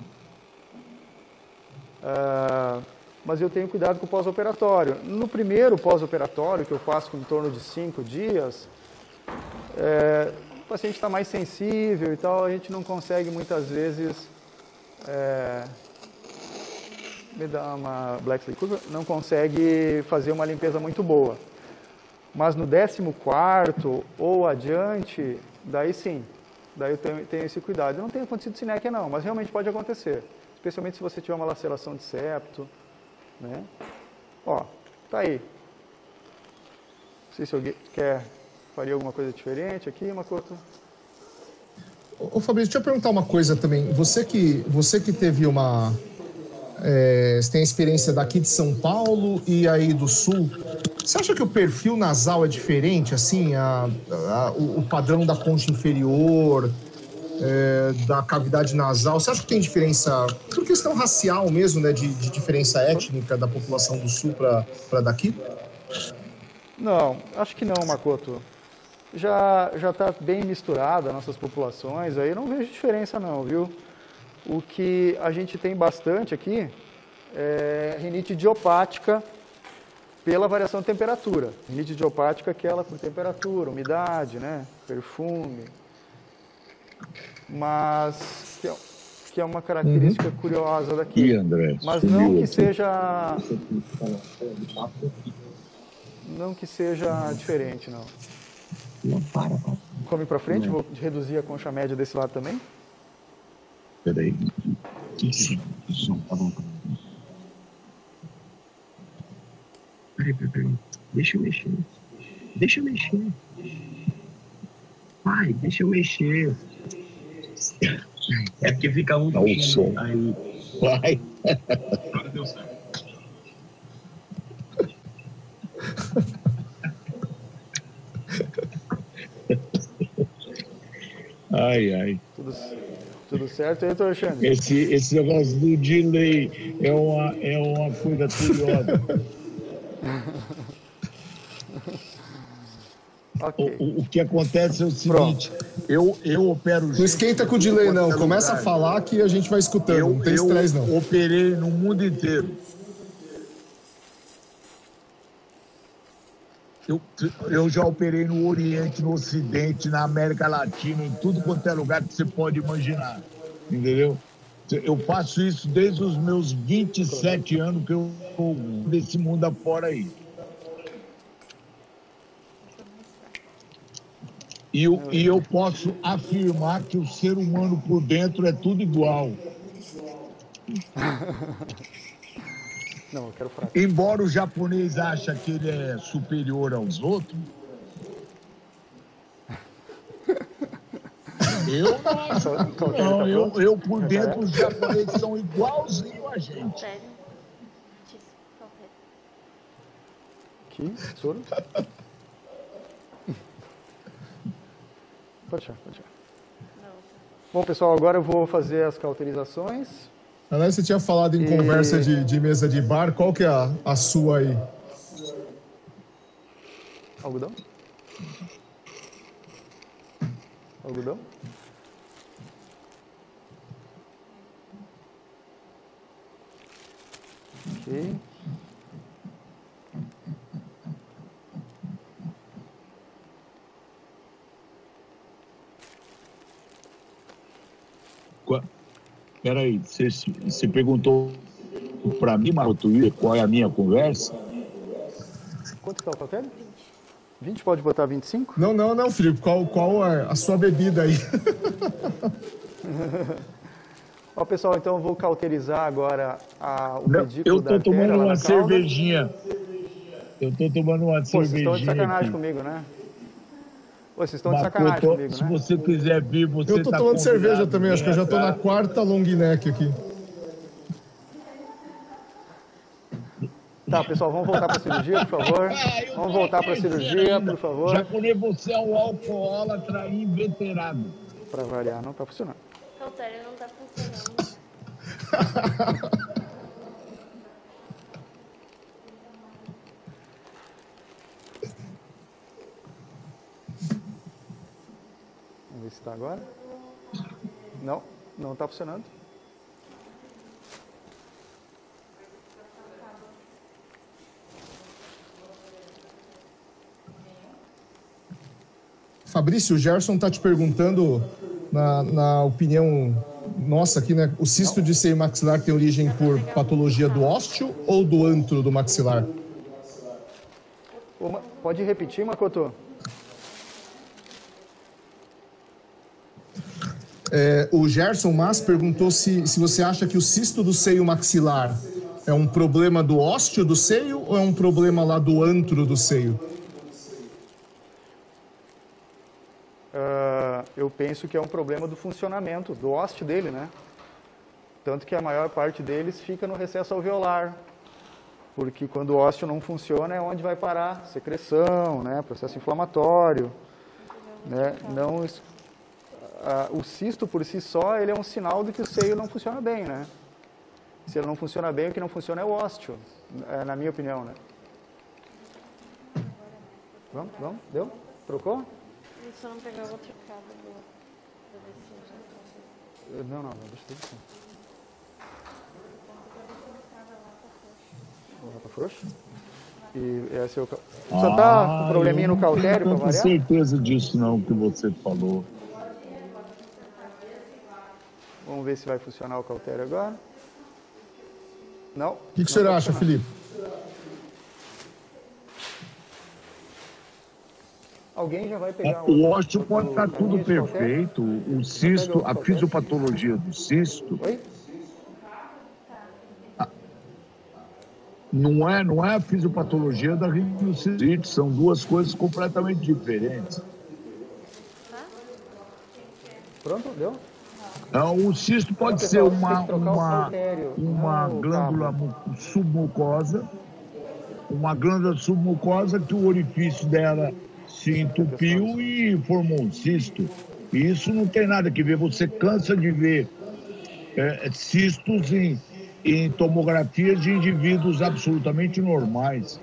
Uh, mas eu tenho cuidado com o pós-operatório. No primeiro pós-operatório, que eu faço em torno de cinco dias, é, o paciente está mais sensível e tal, a gente não consegue muitas vezes... É, me dá uma Black Slide curva, não consegue fazer uma limpeza muito boa. Mas no décimo quarto ou adiante, daí sim, daí eu tenho, tenho esse cuidado. Eu não tenho acontecido sinéquia não, mas realmente pode acontecer. Especialmente se você tiver uma laceração de septo, né? Ó, tá aí. Não sei se alguém quer, faria alguma coisa diferente aqui, Makoto? Ô Fabrício, deixa eu perguntar uma coisa também. Você que, você que teve uma... É, você tem a experiência daqui de São Paulo e aí do Sul. Você acha que o perfil nasal é diferente, assim, a, a, o, o padrão da concha inferior, é, da cavidade nasal? Você acha que tem diferença, por questão racial mesmo, né, de, de diferença étnica da população do Sul para daqui? Não, acho que não, Makoto. Já já está bem misturada nossas populações, aí eu não vejo diferença não, viu? O que a gente tem bastante aqui é rinite idiopática pela variação de temperatura. Rinite idiopática é aquela por temperatura, umidade, né, perfume. mas que é, que é uma característica uhum. curiosa daqui. E André, mas não que seja não que seja diferente, não. Não para, para. Come para frente, não. Vou reduzir a concha média desse lado também. Peraí. Isso, isso, tá bom. Peraí, peraí, peraí. Deixa eu mexer. Deixa eu mexer. Pai, deixa eu mexer. É porque fica um Dá o som. Aí. Vai. Agora deu certo. Ai, ai. Tudo, tudo certo aí, doutor Alexandre? Esse, esse negócio do delay é uma, é uma coisa curiosa. Okay. O, o que acontece é o seguinte, eu, eu opero... Não esquenta com o delay, não. Começa a falar que a gente vai escutando. Eu, não tem estresse, não. Eu operei no mundo inteiro. Eu, eu já operei no Oriente, no Ocidente, na América Latina, em tudo quanto é lugar que você pode imaginar. Entendeu? Eu faço isso desde os meus vinte e sete anos que eu estou desse mundo afora aí. E eu, e eu posso afirmar que o ser humano por dentro é tudo igual. Não, eu quero fraco. Embora o japonês ache que ele é superior aos outros, eu não acho. Não, eu, eu por dentro, os japoneses são igualzinho a gente. Aqui, soro. Pode deixar, pode deixar. Bom, pessoal, agora eu vou fazer as cauterizações. Aliás, você tinha falado em e... conversa de, de mesa de bar. Qual que é a, a sua aí? Algodão? Algodão? Ok. Peraí, você, você perguntou para mim, Maroto, qual é a minha conversa? Quanto está o cautério? vinte, pode botar vinte e cinco? Não, não, não, Felipe. Qual, qual é a sua bebida aí? Ó, pessoal, então eu vou cauterizar agora a, o não, pedículo eu da tô tomando uma cervejinha. Eu tô tomando uma Pô, cervejinha. Vocês estão de sacanagem aqui. comigo, né? Pô, vocês estão de Mas, sacanagem tô, comigo, se né? você quiser vir, você Eu tô tá tomando cerveja convidado, também. Acho que eu já tô tá? na quarta long neck aqui. Tá, pessoal, vamos voltar para a cirurgia, por favor. Ah, Vamos voltar para a cirurgia, por favor. Japonês, você é um alcoólatra inveterado. Para variar, não tá funcionando. O cautério não tá funcionando. Vamos ver se está agora. Não, não está funcionando. Fabrício, o Gerson está te perguntando, na, na opinião nossa aqui, né? O cisto de seio maxilar tem origem por patologia do ósteo ou do antro do maxilar? Uma, pode repetir, Makoto? É, o Gerson Mas perguntou se, se você acha que o cisto do seio maxilar é um problema do ósteo do seio ou é um problema lá do antro do seio? Uh, eu penso que é um problema do funcionamento, do ósteo dele, né? Tanto que a maior parte deles fica no recesso alveolar, porque quando o ósteo não funciona é onde vai parar secreção, né? Processo inflamatório, né? Não, uh, o cisto por si só ele é um sinal de que o seio não funciona bem, né? Se ele não funciona bem, o que não funciona é o ósteo, na minha opinião, né? Vamos, vamos, deu? Trocou? Eu só não pegar outra cabo do... Não, não, não, deixa tudo assim. Ela tá frouxa? E esse é o... Só tá com probleminha no cautério, para variar? Eu não tenho certeza disso não, que você falou. ver se vai funcionar o cautério agora. Não. O que, que o senhor acha, Felipe? Alguém já vai pegar o ósseo pode estar tudo perfeito. O cisto, a fisiopatologia do cisto. Oi? Não é, não é a fisiopatologia da rinocinite, são duas coisas completamente diferentes. Pronto, deu? Então, o cisto pode Não, ser pessoal, uma, tem que trocar o uma, cautério, uma não o glândula mu- submucosa, uma glândula submucosa que o orifício dela se entupiu e formou um cisto. E isso não tem nada que ver, você cansa de ver é, cistos em, em tomografias de indivíduos absolutamente normais.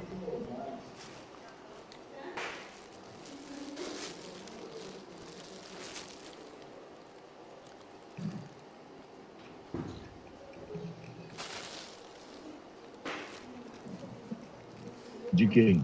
De quem?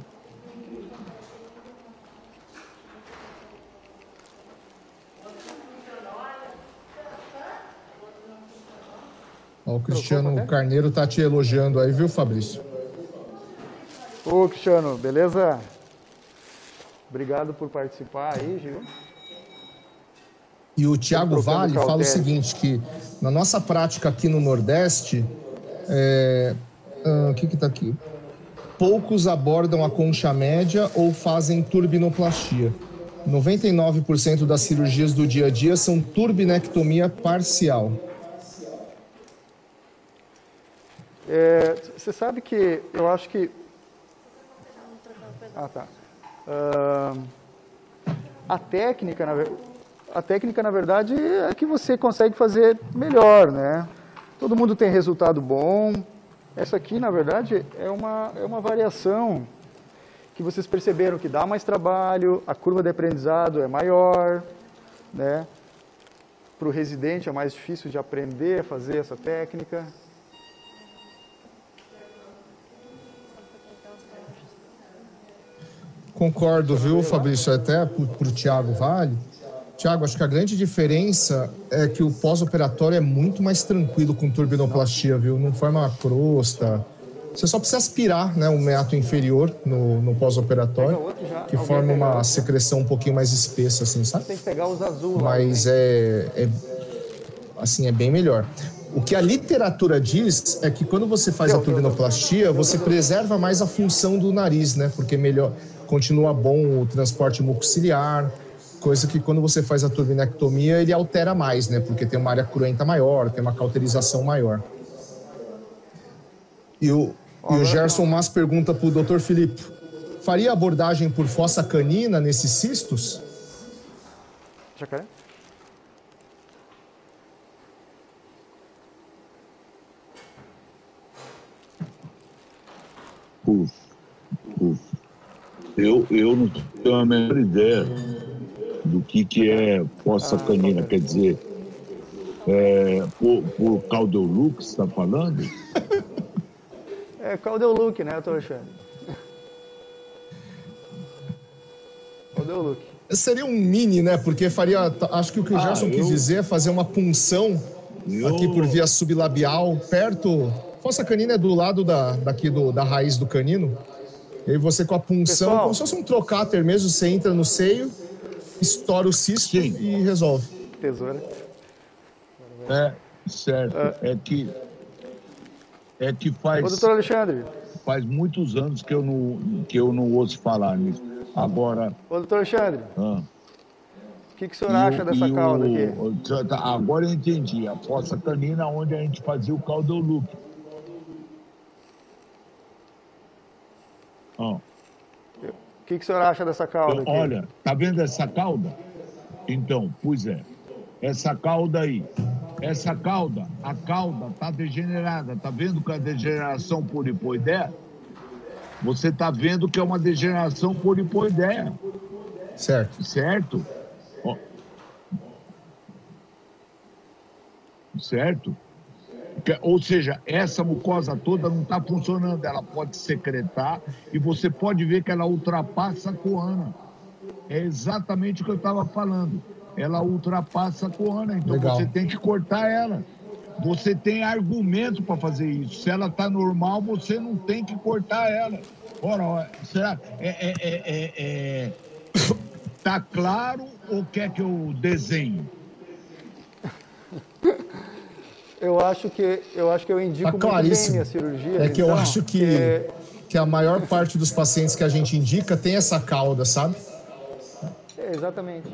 Ó, o Cristiano Carneiro tá te elogiando aí, viu, Fabrício? Ô, Cristiano, beleza? Obrigado por participar aí, Gil. E o Tiago trocando Vale fala o cautério. seguinte, que na nossa prática aqui no Nordeste, é, ah, o que que tá aqui? Poucos abordam a concha média ou fazem turbinoplastia. noventa e nove por cento das cirurgias do dia a dia são turbinectomia parcial. É, você sabe que eu acho que... Ah, tá. Ah, a técnica, na, ver- a técnica, na verdade, é a que você consegue fazer melhor, né? Todo mundo tem resultado bom. Essa aqui, na verdade, é uma, é uma variação que vocês perceberam que dá mais trabalho, a curva de aprendizado é maior, né? Para o residente é mais difícil de aprender a fazer essa técnica. Concordo, viu, Fabrício? Até para o Tiago Vale. Tiago, acho que a grande diferença é que o pós-operatório é muito mais tranquilo com turbinoplastia, viu? Não forma uma crosta. Você só precisa aspirar, né, o meato inferior no, no pós-operatório, que forma uma secreção um pouquinho mais espessa, assim, sabe? Tem que pegar os azul lá. Mas é, é, assim, é bem melhor. O que a literatura diz é que quando você faz a turbinoplastia, você preserva mais a função do nariz, né? Porque melhor, continua bom o transporte mucociliar, coisa que quando você faz a turbinectomia, ele altera mais, né? Porque tem uma área cruenta maior, tem uma cauterização maior. E o, e o Gerson Mas pergunta para o doutor Filipe, faria abordagem por fossa canina nesses cistos? Jacaré? Uf, uf. Eu, eu não tenho a menor ideia do que, que é fossa canina, quer dizer, é, por, por Caudeolux, está falando? É Caudeolux, né, doutor Alexandre? Caudeolux. Seria um mini, né? Porque faria, acho que o que o Ah, Gerson eu- quis dizer é fazer uma punção Eu- aqui por via sublabial, perto. Fossa canina é do lado da, daqui do, da raiz do canino. E aí você com a punção, Pessoal. como se fosse um trocáter mesmo, você entra no seio, estoura o cisto Sim. e resolve. Tesoura. É, certo. É que, é que Ô, faz, doutor Alexandre. faz muitos anos que eu, não, que eu não ouço falar nisso. Agora... Ô, doutor Alexandre. ah, O que, que o senhor e acha o- dessa e cauda o- aqui? o- tá, agora eu entendi. A fossa canina onde a gente fazia o Caudeolux. Ó. O que, que o senhor acha dessa cauda aqui? Olha, tá vendo essa cauda? Então, pois é. Essa cauda aí. Essa cauda, a cauda tá degenerada. Tá vendo que a degeneração polipoidea? Você tá vendo que é uma degeneração polipoidea, Certo. certo? Ó. Certo? Que- Ou seja, essa mucosa toda não está funcionando, ela pode secretar e você pode ver que ela ultrapassa a coana. É exatamente o que eu estava falando. Ela ultrapassa a coana, então Legal. você tem que cortar ela. você tem argumento para fazer isso. Se ela está normal, você não tem que cortar ela. Ora, será? É, é, é, é, é... Tá claro ou quer que eu desenhe? Eu acho que eu acho que eu indico Tá muito bem claríssimo. a cirurgia. É que eu então, acho que, que a maior parte dos pacientes que a gente indica tem essa cauda, sabe? É, exatamente.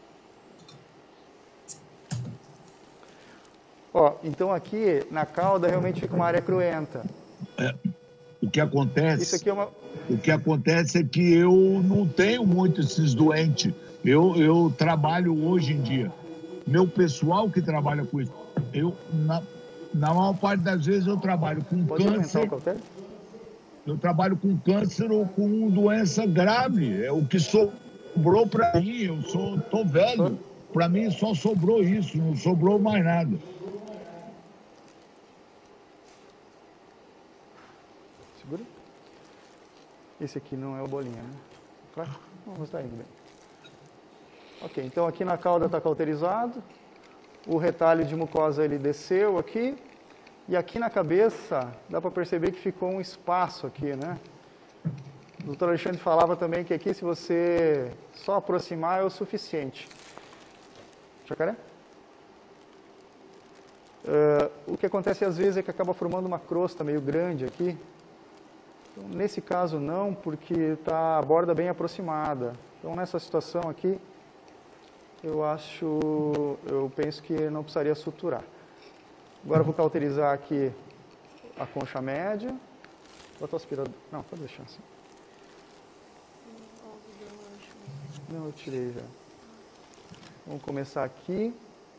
Ó, então aqui na cauda realmente fica uma área cruenta. É, o que acontece? Isso aqui é uma... O que acontece é que eu não tenho muito esses doentes. Eu, eu trabalho hoje em dia. Meu pessoal que trabalha com isso, eu na, na maior parte das vezes eu trabalho com Pode aumentar o câncer. cautério? Eu trabalho com câncer ou com doença grave. É o que sobrou para mim. Eu sou, tô velho. Para mim só sobrou isso, não sobrou mais nada. Segura. Esse aqui não é o bolinha, né? Fraco? Não, está indo bem. Ok, então aqui na cauda está cauterizado. O retalho de mucosa ele desceu aqui. E aqui na cabeça, dá para perceber que ficou um espaço aqui, né? O doutor Alexandre falava também que aqui, se você só aproximar, é o suficiente. Jacaré? Uh, o que acontece às vezes é que acaba formando uma crosta meio grande aqui. Então, nesse caso não, porque está a borda bem aproximada. Então nessa situação aqui, eu acho, eu penso que não precisaria suturar. Agora eu vou cauterizar aqui a concha média. Bota o aspirador. Não, pode deixar assim. Não, eu tirei já. Vamos começar aqui.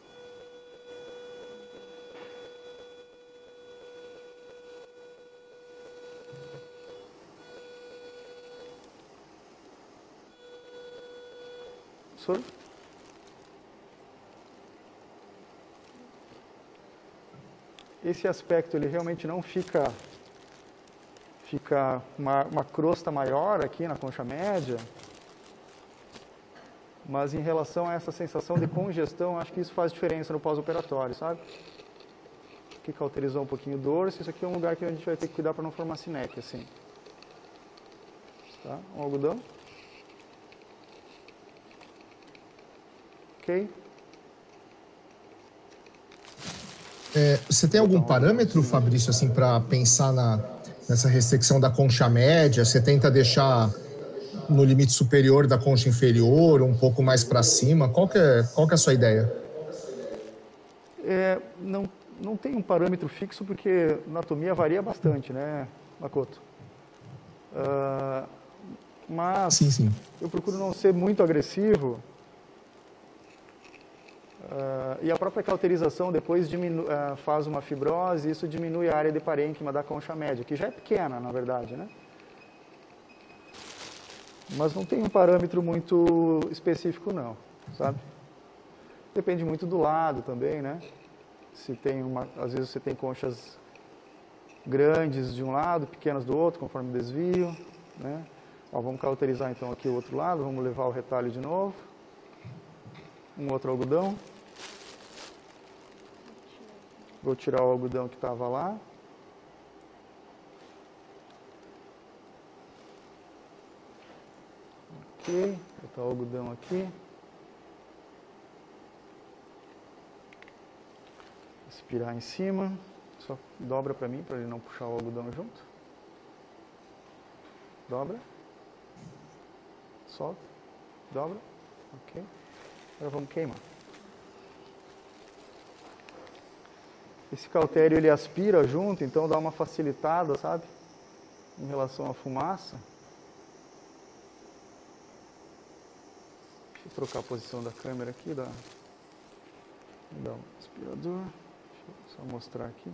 Soro? Esse aspecto ele realmente não fica fica uma, uma crosta maior aqui na concha média, mas em relação a essa sensação de congestão, acho que isso faz diferença no pós-operatório, sabe? Aqui cauterizou um pouquinho o dorso, isso aqui é um lugar que a gente vai ter que cuidar para não formar sinec, assim. Tá? Um algodão. Ok. É, você tem algum parâmetro, Fabrício, assim, para pensar na, nessa ressecção da concha média? Você tenta deixar no limite superior da concha inferior, um pouco mais para cima? Qual que é, qual que é a sua ideia? É, não, não tem um parâmetro fixo, porque a anatomia varia bastante, né, Makoto? Uh, mas sim, sim. eu procuro não ser muito agressivo. Uh, e a própria cauterização depois diminu uh, faz uma fibrose, e isso diminui a área de parênquima da concha média, que já é pequena, na verdade, né? Mas não tem um parâmetro muito específico, não, sabe? Depende muito do lado também, né? Se tem uma, às vezes você tem conchas grandes de um lado, pequenas do outro, conforme o desvio, né? Ó, vamos cauterizar então aqui o outro lado, vamos levar o retalho de novo. Um outro algodão. Vou tirar o algodão que estava lá. Ok, botar o algodão aqui. Aspirar em cima. Só dobra para mim, para ele não puxar o algodão junto. Dobra. Solta. Dobra. Ok. Agora vamos queimar. Esse cautério ele aspira junto, então dá uma facilitada, sabe? Em relação à fumaça. Deixa eu trocar a posição da câmera aqui, dá, dá um aspirador. Deixa eu só mostrar aqui.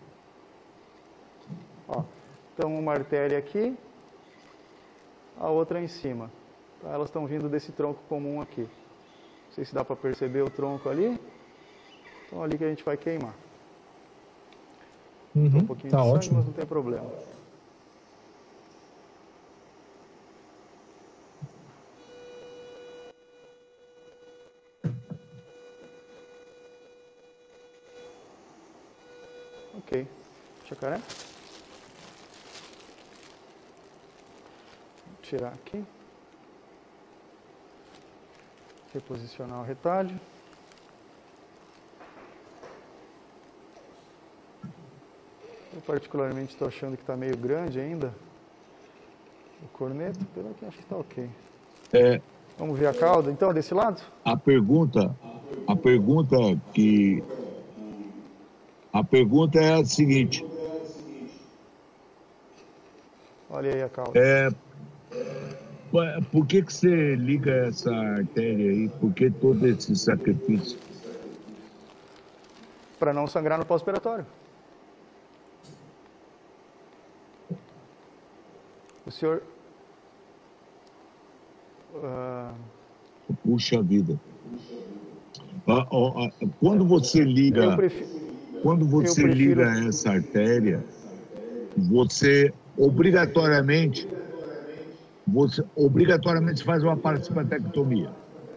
Ó, então uma artéria aqui, a outra em cima. Tá? Elas estão vindo desse tronco comum aqui. Não sei se dá para perceber o tronco ali. Então ali que a gente vai queimar. Uhum, um pouquinho tá de sangue, ótimo. mas não tem problema. Jacaré. Vou tirar aqui. Reposicionar o retalho. Eu particularmente estou achando que está meio grande ainda. O corneto, pelo que acho que está ok. É, Vamos ver a cauda, então, desse lado? a pergunta, a pergunta que a pergunta é a seguinte: Olha aí a cauda. é, por que que você liga essa artéria aí? Por que todo esse sacrifício? Para não sangrar no pós-operatório. O senhor... ah, Puxa vida. Ah, ó, ah, Quando você liga, eu prefiro... quando você eu prefiro- liga essa artéria, você obrigatoriamente, você obrigatoriamente faz uma parasimpatectomia.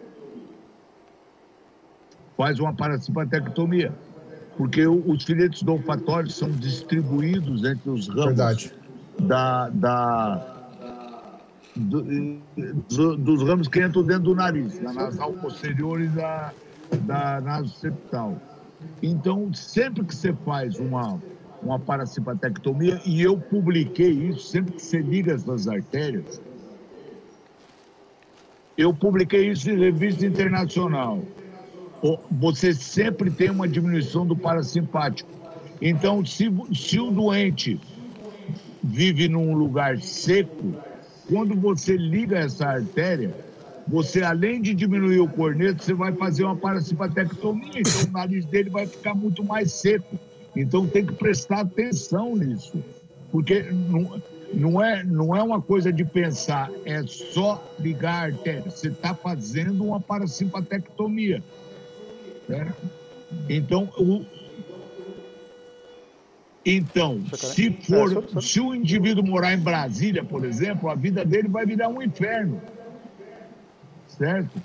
Faz uma parasimpatectomia. Porque o- os filetes do olfatório são distribuídos entre os ramos Verdade. da, da, do- do- dos ramos que entram dentro do nariz, da nasal posterior e da, da nasoseptal. Então, sempre que você faz uma, uma parasimpatectomia, e eu publiquei isso, sempre que você liga essas artérias, eu publiquei isso em revista internacional. O- Você sempre tem uma diminuição do parasimpático. Então, se, se o doente vive num lugar seco, quando você liga essa artéria, você, além de diminuir o corneto, você vai fazer uma parasimpatectomia, então o nariz dele vai ficar muito mais seco. Então tem que prestar atenção nisso, porque não, não, é, não é uma coisa de pensar, é só ligar a artéria. Você está fazendo uma parasimpatectomia, certo? Então, o, Então, se for, se o indivíduo morar em Brasília, por exemplo, a vida dele vai virar um inferno, certo?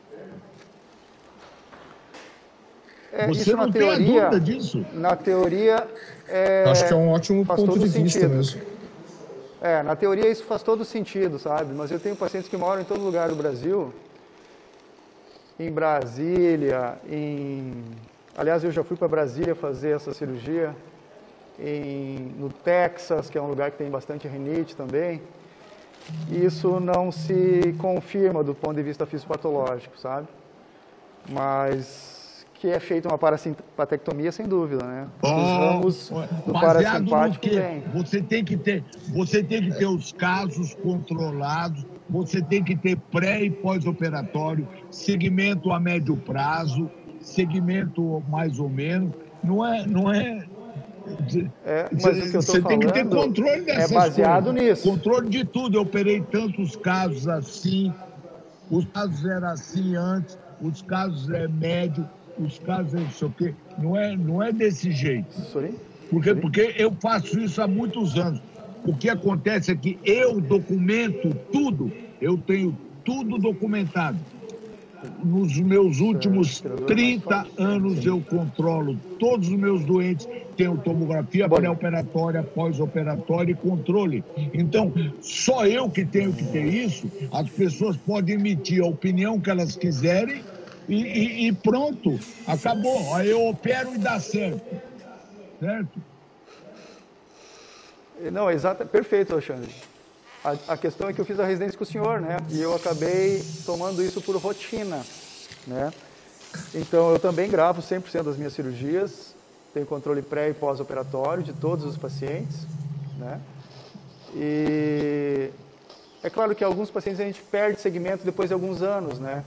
É, Você isso não na tem a teoria, dúvida disso? Na teoria, é, Acho que é um ótimo faz ponto todo de vista sentido. mesmo. É, na teoria isso faz todo sentido, sabe? Mas eu tenho pacientes que moram em todo lugar do Brasil, em Brasília, em... Aliás, eu já fui para Brasília fazer essa cirurgia, em... no Texas, que é um lugar que tem bastante rinite também. Isso não se confirma do ponto de vista fisiopatológico, sabe? Mas que é feita uma parasimpatectomia, sem dúvida, né? Os ramos do Baseado no parasimpático quê? vem. Você tem que ter, você tem que ter os casos controlados, você tem que ter pré e pós-operatório, segmento a médio prazo, segmento mais ou menos. Não é, não é. É, mas o que eu tô Você tem que ter falando controle dessas é baseado coisas. nisso. Controle de tudo. Eu operei tantos casos assim, os casos eram assim antes, os casos é médio, os casos é não sei o quê. Não é, não é desse jeito. Sorry? Porque, porque eu faço isso há muitos anos. O que acontece é que eu documento tudo, eu tenho tudo documentado. Nos meus últimos trinta anos eu controlo todos os meus doentes, tenho tomografia pré-operatória, pós-operatória e controle. Então, só eu que tenho que ter isso, as pessoas podem emitir a opinião que elas quiserem e, e, e pronto, acabou. Aí eu opero e dá certo. Certo? Não, exato, perfeito, Alexandre. A, a questão é que eu fiz a residência com o senhor, né? E eu acabei tomando isso por rotina, né? Então, eu também gravo cem por cento das minhas cirurgias, tenho controle pré e pós-operatório de todos os pacientes, né? E é claro que alguns pacientes a gente perde segmento depois de alguns anos, né?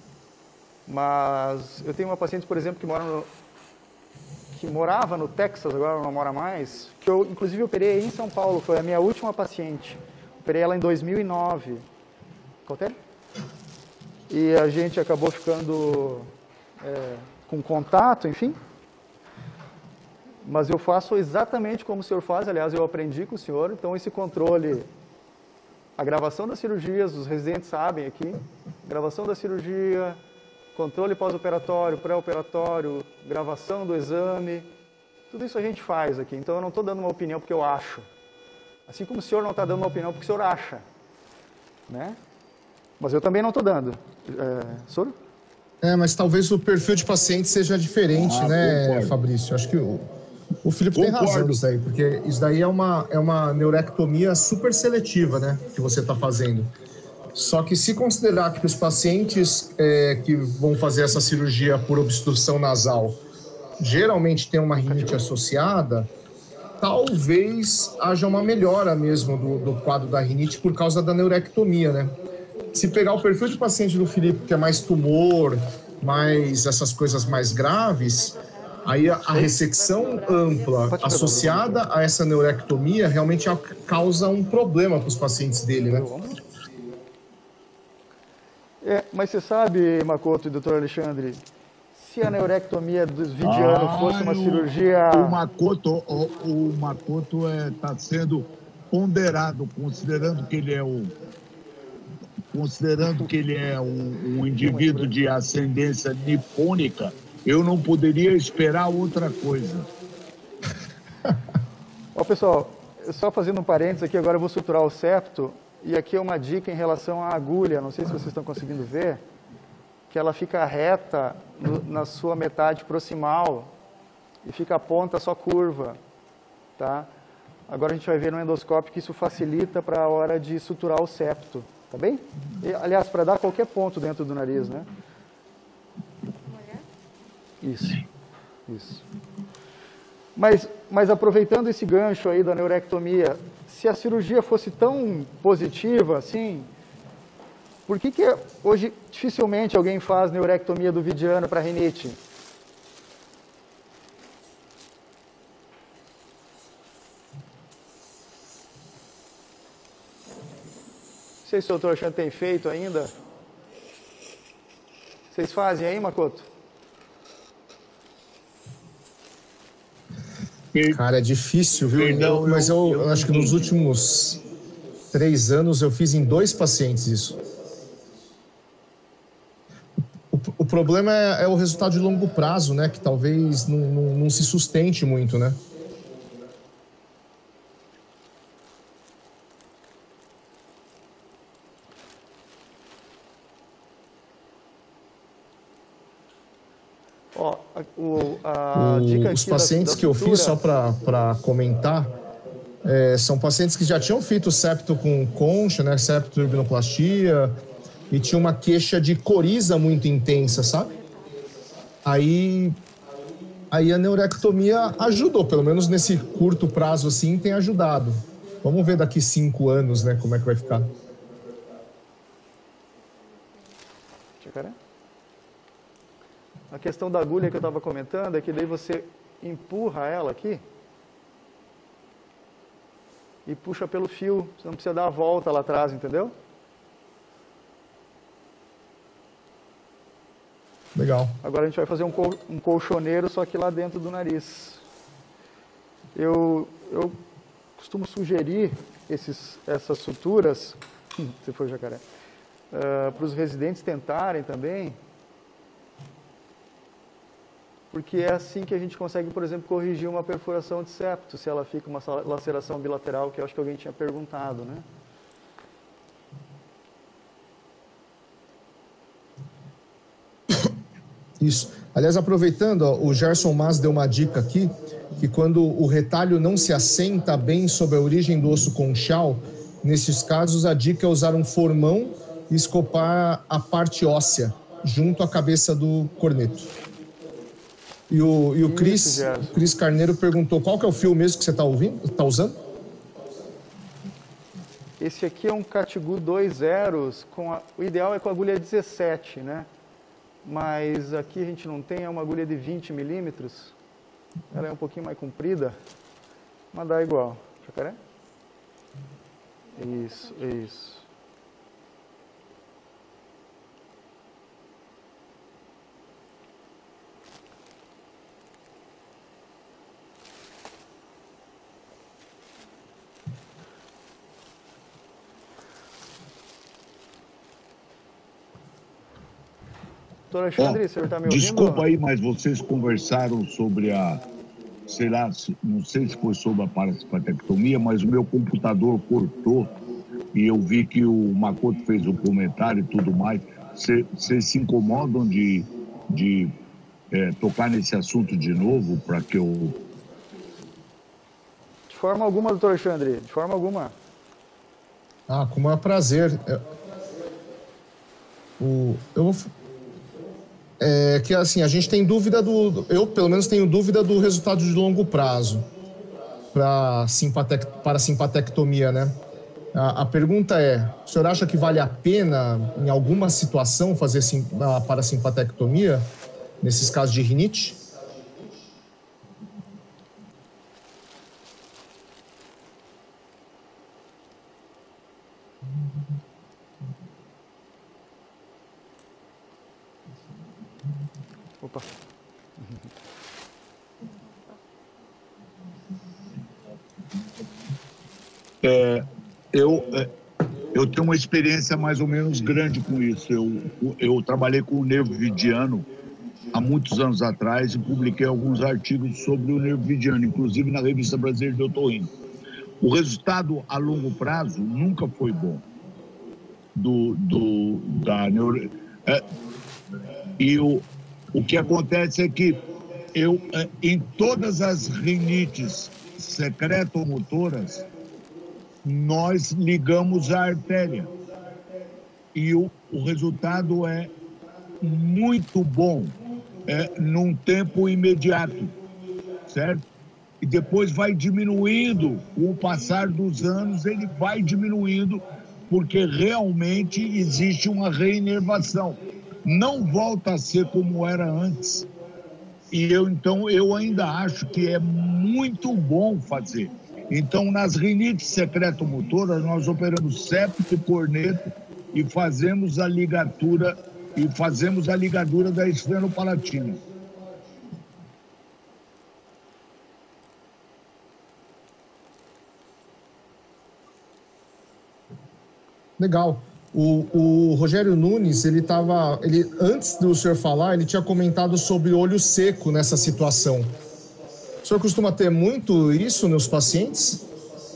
Mas eu tenho uma paciente, por exemplo, que mora no, que morava no Texas, agora não mora mais, que eu, inclusive, operei em São Paulo, foi a minha última paciente. Operei ela em dois mil e nove. Cautério? E a gente acabou ficando é, com contato, enfim. Mas eu faço exatamente como o senhor faz, aliás, eu aprendi com o senhor, então esse controle, a gravação das cirurgias, os residentes sabem aqui, gravação da cirurgia, controle pós-operatório, pré-operatório, gravação do exame, Tudo isso a gente faz aqui, então eu não estou dando uma opinião porque eu acho. Assim como o senhor não está dando uma opinião porque o senhor acha. Né? Mas eu também não estou dando. É, Soro? É, mas talvez o perfil de paciente seja diferente, ah, né, concordo. Fabrício? Acho que o, o Filipe tem razão nisso aí, porque isso daí é uma, é uma neurectomia super seletiva, né, que você está fazendo. Só que se considerar que os pacientes é, que vão fazer essa cirurgia por obstrução nasal geralmente tem uma rinite associada, talvez haja uma melhora mesmo do, do quadro da rinite por causa da neurectomia, né? Se pegar o perfil de paciente do Filipe, que é mais tumor, mais essas coisas mais graves, aí a, a ressecção ampla associada a essa neurectomia realmente causa um problema para os pacientes dele, né? É, mas você sabe, Makoto e doutor Alexandre, se a neurectomia dos vidianos ah, fosse uma o, cirurgia... O Makoto o, o Makoto está é, sendo ponderado, considerando que ele é o... Considerando que ele é um, um indivíduo de ascendência nipônica, eu não poderia esperar outra coisa. Ó, pessoal, só fazendo um parênteses aqui, agora eu vou suturar o septo, e aqui é uma dica em relação à agulha, não sei se vocês estão conseguindo ver, que ela fica reta no, na sua metade proximal e fica a ponta só curva, tá? Agora a gente vai ver no endoscópio que isso facilita para a hora de suturar o septo. Tá bem? E, aliás, para dar qualquer ponto dentro do nariz, né? Isso, isso. Mas, mas aproveitando esse gancho aí da neurectomia, se a cirurgia fosse tão positiva assim, por que que hoje dificilmente alguém faz neurectomia do vidiano para rinite? Não sei se o doutor Alexandre tem feito ainda. Vocês fazem aí, Makoto? Cara, é difícil, viu? Eu, mas eu, eu acho que nos últimos três anos eu fiz em dois pacientes isso. O, o problema é, é o resultado de longo prazo, né? Que talvez não, não, não se sustente muito, né? Ó, o, a o, dica os aqui pacientes da, da que eu sutura... fiz, só para comentar, é, são pacientes que já tinham feito septo com concha, né, septo turbinoplastia, e tinha uma queixa de coriza muito intensa, sabe? Aí, aí a neurectomia ajudou, pelo menos nesse curto prazo assim, tem ajudado. Vamos ver daqui cinco anos, né, como é que vai ficar. Chacaré? A questão da agulha que eu estava comentando é que daí você empurra ela aqui e puxa pelo fio. Você não precisa dar a volta lá atrás, entendeu? Legal. Agora a gente vai fazer um, col um colchoneiro, só que lá dentro do nariz. Eu, eu costumo sugerir esses, essas suturas, se for jacaré, uh, para os residentes tentarem também, porque é assim que a gente consegue, por exemplo, corrigir uma perfuração de septo, se ela fica uma laceração bilateral, que eu acho que alguém tinha perguntado, né? Isso. Aliás, aproveitando, ó, o Gerson Mas deu uma dica aqui, que quando o retalho não se assenta bem sobre a origem do osso conchal, nesses casos a dica é usar um formão e escopar a parte óssea, junto à cabeça do corneto. E o, e o, Cris, Isso, o Cris Carneiro perguntou qual que é o fio mesmo que você está ouvindo, está usando? Esse aqui é um Catgu dois zeros, com a, o ideal é com a agulha dezessete, né? Mas aqui a gente não tem, é uma agulha de vinte milímetros. Ela é um pouquinho mais comprida, mas dá igual. Jacaré? Isso, isso. Doutor Alexandre, oh, o senhor está me ouvindo? Desculpa aí, mas vocês conversaram sobre a sei lá, não sei se foi sobre a parasimpatectomia, mas o meu computador cortou e eu vi que o Makoto fez um comentário e tudo mais. Vocês se incomodam de, de é, tocar nesse assunto de novo para que eu... De forma alguma, doutor Alexandre, de forma alguma. Ah, com o maior prazer. Eu, o, eu vou... É que assim, a gente tem dúvida do... Eu, pelo menos, tenho dúvida do resultado de longo prazo para simpatec, para simpatectomia, né? A, a pergunta é, o senhor acha que vale a pena, em alguma situação, fazer sim, a parasimpatectomia, nesses casos de rinite? Opa. É, eu, eu tenho uma experiência mais ou menos grande com isso. Eu, eu trabalhei com o nervo vidiano há muitos anos atrás e publiquei alguns artigos sobre o nervo vidiano, inclusive na Revista Brasileira de Otorrino. O resultado a longo prazo nunca foi bom do, do, da neuro... É, e o, o que acontece é que eu, em todas as rinites secretomotoras, nós ligamos a artéria e o, o resultado é muito bom, é, num tempo imediato, certo? E depois vai diminuindo, com o passar dos anos ele vai diminuindo, porque realmente existe uma reinervação. Não volta a ser como era antes. E eu, então, eu ainda acho que é muito bom fazer. Então, nas rinites secretomotoras, nós operamos septo e corneto e fazemos a ligatura, e fazemos a ligadura da esfenopalatina. Legal. O, o Rogério Nunes, ele estava, ele, antes do senhor falar, ele tinha comentado sobre olho seco nessa situação. O senhor costuma ter muito isso nos pacientes?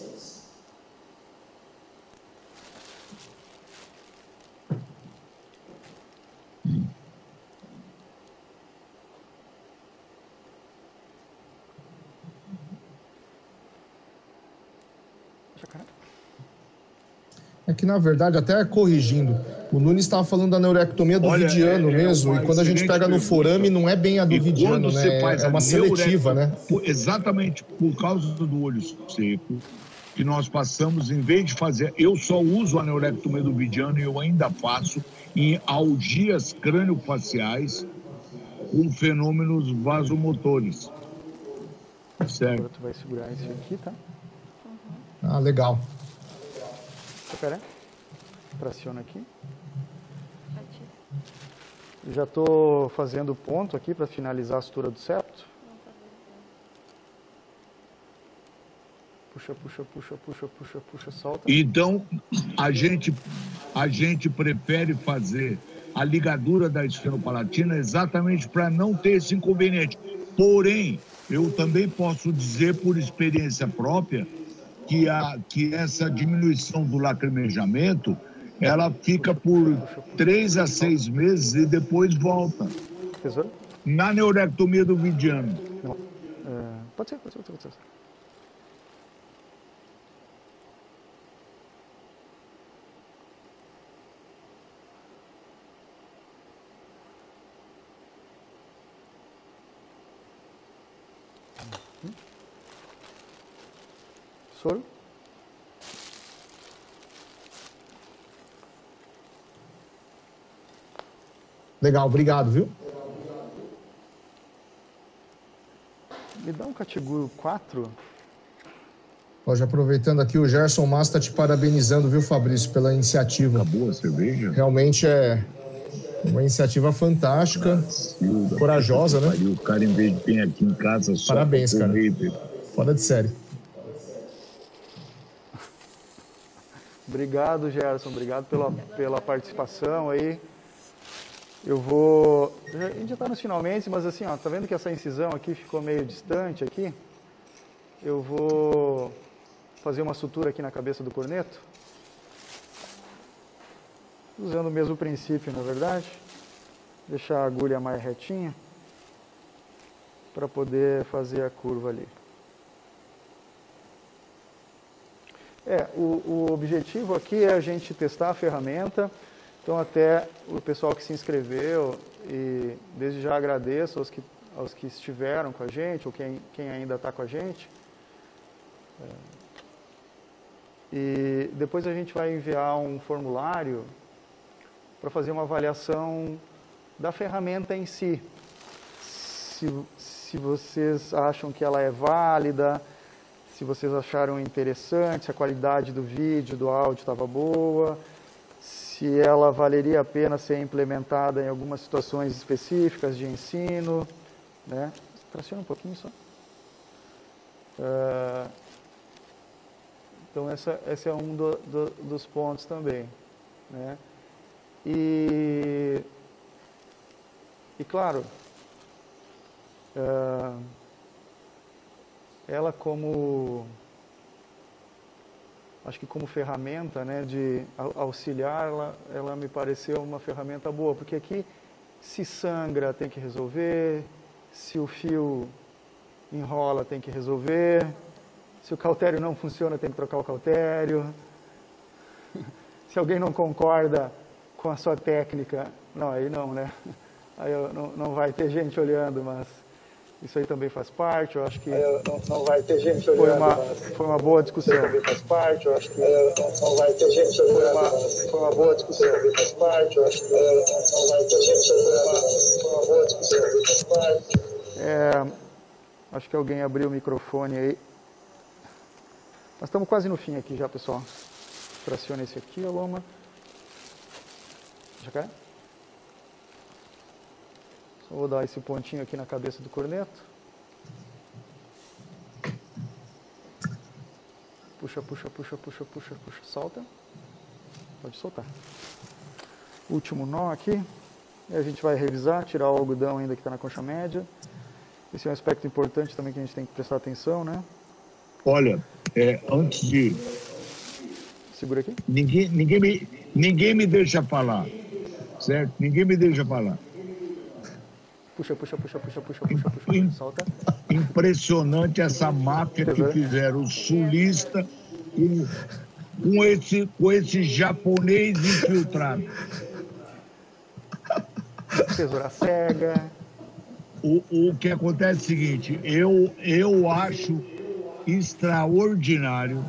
É que, na verdade, até corrigindo, o Nunes estava falando da neurectomia do Olha, vidiano é, é mesmo, e quando a gente pega no forame, não é bem a do e vidiano, né? É uma seletiva, né? Exatamente por causa do olho seco, que nós passamos, em vez de fazer... Eu só uso a neurectomia do vidiano e eu ainda faço em algias crâniofaciais com fenômenos vasomotores. Certo? Agora tu vai segurar esse aqui, tá? Ah, legal. Espera. Traciona aqui. Já estou fazendo ponto aqui para finalizar a sutura do septo. Puxa, puxa, puxa, puxa, puxa, puxa, solta. Então, a gente, a gente prefere fazer a ligadura da esfenopalatina exatamente para não ter esse inconveniente. Porém, eu também posso dizer por experiência própria que, a, que essa diminuição do lacrimejamento, ela fica por três a seis meses e depois volta. Tesouro? Na neurectomia do vidiano. Não. É, pode ser, pode ser, pode ser. Soro. Legal, obrigado, viu? Me dá um Catiguro quatro. Hoje, aproveitando aqui, o Gerson Massa está te parabenizando, viu, Fabrício, pela iniciativa. Acabou a cerveja? Realmente é uma iniciativa fantástica, Silva, corajosa, né? O cara, em vez de vir aqui em casa, só Parabéns, cara. comer. Fora de série. Obrigado, Gerson. Obrigado pela, pela participação aí. Eu vou... A gente já está nos finalmente, mas assim, ó, tá vendo que essa incisão aqui ficou meio distante aqui? eu vou fazer uma sutura aqui na cabeça do corneto, usando o mesmo princípio, na verdade, deixar a agulha mais retinha, para poder fazer a curva ali. É, o, o objetivo aqui é a gente testar a ferramenta, então até o pessoal que se inscreveu, e desde já agradeço aos que, aos que estiveram com a gente, ou quem, quem ainda está com a gente. É, e depois a gente vai enviar um formulário para fazer uma avaliação da ferramenta em si. Se, se vocês acham que ela é válida, se vocês acharam interessante, se a qualidade do vídeo, do áudio estava boa, se ela valeria a pena ser implementada em algumas situações específicas de ensino, né? Traciona um pouquinho só. Uh, então, essa, esse é um do, do, dos pontos também, né? E, e claro, uh, ela como, acho que como ferramenta, né, de auxiliar, ela, ela me pareceu uma ferramenta boa, porque aqui se sangra tem que resolver, se o fio enrola tem que resolver, se o cautério não funciona tem que trocar o cautério, se alguém não concorda com a sua técnica, não, aí não, né? Aí eu, não, não vai ter gente olhando, mas isso aí também faz parte, eu acho que Aí não, não vai ter gente foi olhando. uma, mas foi uma boa discussão. Isso aí também faz parte, eu acho que Aí não, não vai ter gente olhando. Foi uma, mas foi uma boa discussão. Isso aí também faz parte, eu acho que Aí não vai ter gente olhando. mas Foi uma boa discussão, também faz parte. É, acho que alguém abriu o microfone aí. Nós estamos quase no fim aqui já, pessoal. Traciona esse aqui, a loma. Já cai? Só vou dar esse pontinho aqui na cabeça do corneto. Puxa, puxa, puxa, puxa, puxa, puxa. Solta. Pode soltar. Último nó aqui. E a gente vai revisar, tirar o algodão ainda que está na concha média. Esse é um aspecto importante também que a gente tem que prestar atenção, né? Olha, é, antes de... Segura aqui. Ninguém, ninguém, me, ninguém me deixa falar, certo? Ninguém me deixa falar. Puxa, puxa, puxa, puxa, puxa, puxa, puxa. Im- Solta. Impressionante essa máfia que Tesoura. fizeram o sulista com, com, esse, com esse japonês infiltrado. Tesoura cega. O, o que acontece é o seguinte, eu, eu acho extraordinário,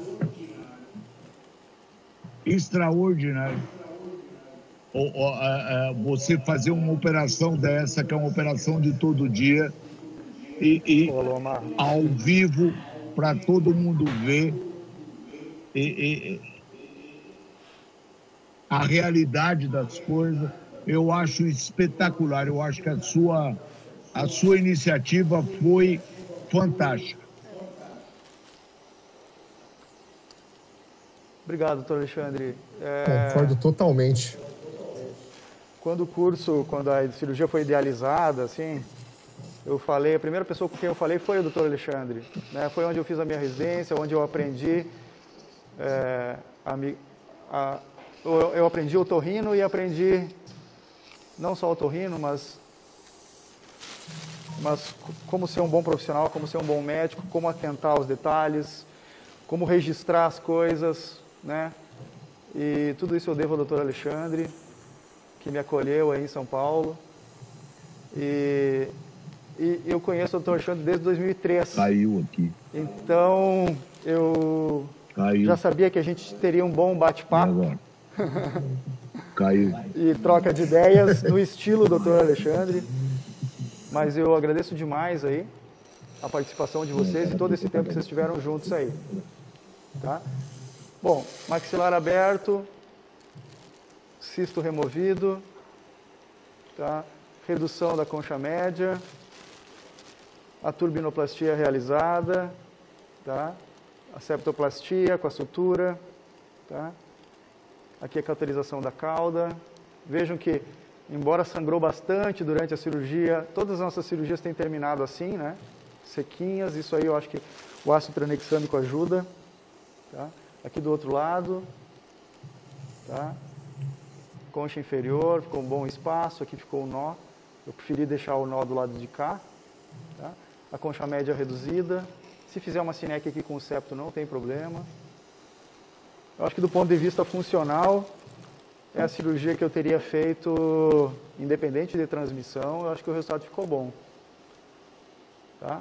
extraordinário, o, o, a, a, você fazer uma operação dessa, que é uma operação de todo dia, e, e Ô, Loma. ao vivo, para todo mundo ver e, e, a realidade das coisas. Eu acho espetacular, eu acho que a sua, a sua iniciativa foi fantástica. Obrigado, doutor Alexandre. É, Concordo totalmente. quando o curso, quando a cirurgia foi idealizada, assim, eu falei, a primeira pessoa com quem eu falei foi o doutor Alexandre, né? Foi onde eu fiz a minha residência, onde eu aprendi é, a, me- a, eu, eu aprendi otorrino e aprendi não só otorrino, mas mas como ser um bom profissional, como ser um bom médico, como atentar aos detalhes, como registrar as coisas, né? E tudo isso eu devo ao doutor Alexandre, que me acolheu aí em São Paulo. E, e eu conheço o doutor Alexandre desde dois mil e três. Caiu aqui, Então, eu caiu. já sabia que a gente teria um bom E bate-papo agora? Caiu. e troca de ideias no estilo doutor Alexandre. Mas eu agradeço demais aí a participação de vocês e todo esse tempo que vocês estiveram juntos aí. Tá? Bom, maxilar aberto, cisto removido, tá? Redução da concha média, a turbinoplastia realizada, tá? A septoplastia com a sutura, tá? Aqui a cauterização da cauda. Vejam que, embora sangrou bastante durante a cirurgia, todas as nossas cirurgias têm terminado assim, né? sequinhas, isso aí eu acho que o ácido tranexâmico ajuda. Tá? Aqui do outro lado, tá? Concha inferior, ficou um bom espaço, aqui ficou o nó. Eu preferi deixar o nó do lado de cá. Tá? A concha média reduzida. Se fizer uma sineque aqui com o septo, não tem problema. Eu acho que do ponto de vista funcional, é a cirurgia que eu teria feito independente de transmissão. Eu acho que o resultado ficou bom. Tá?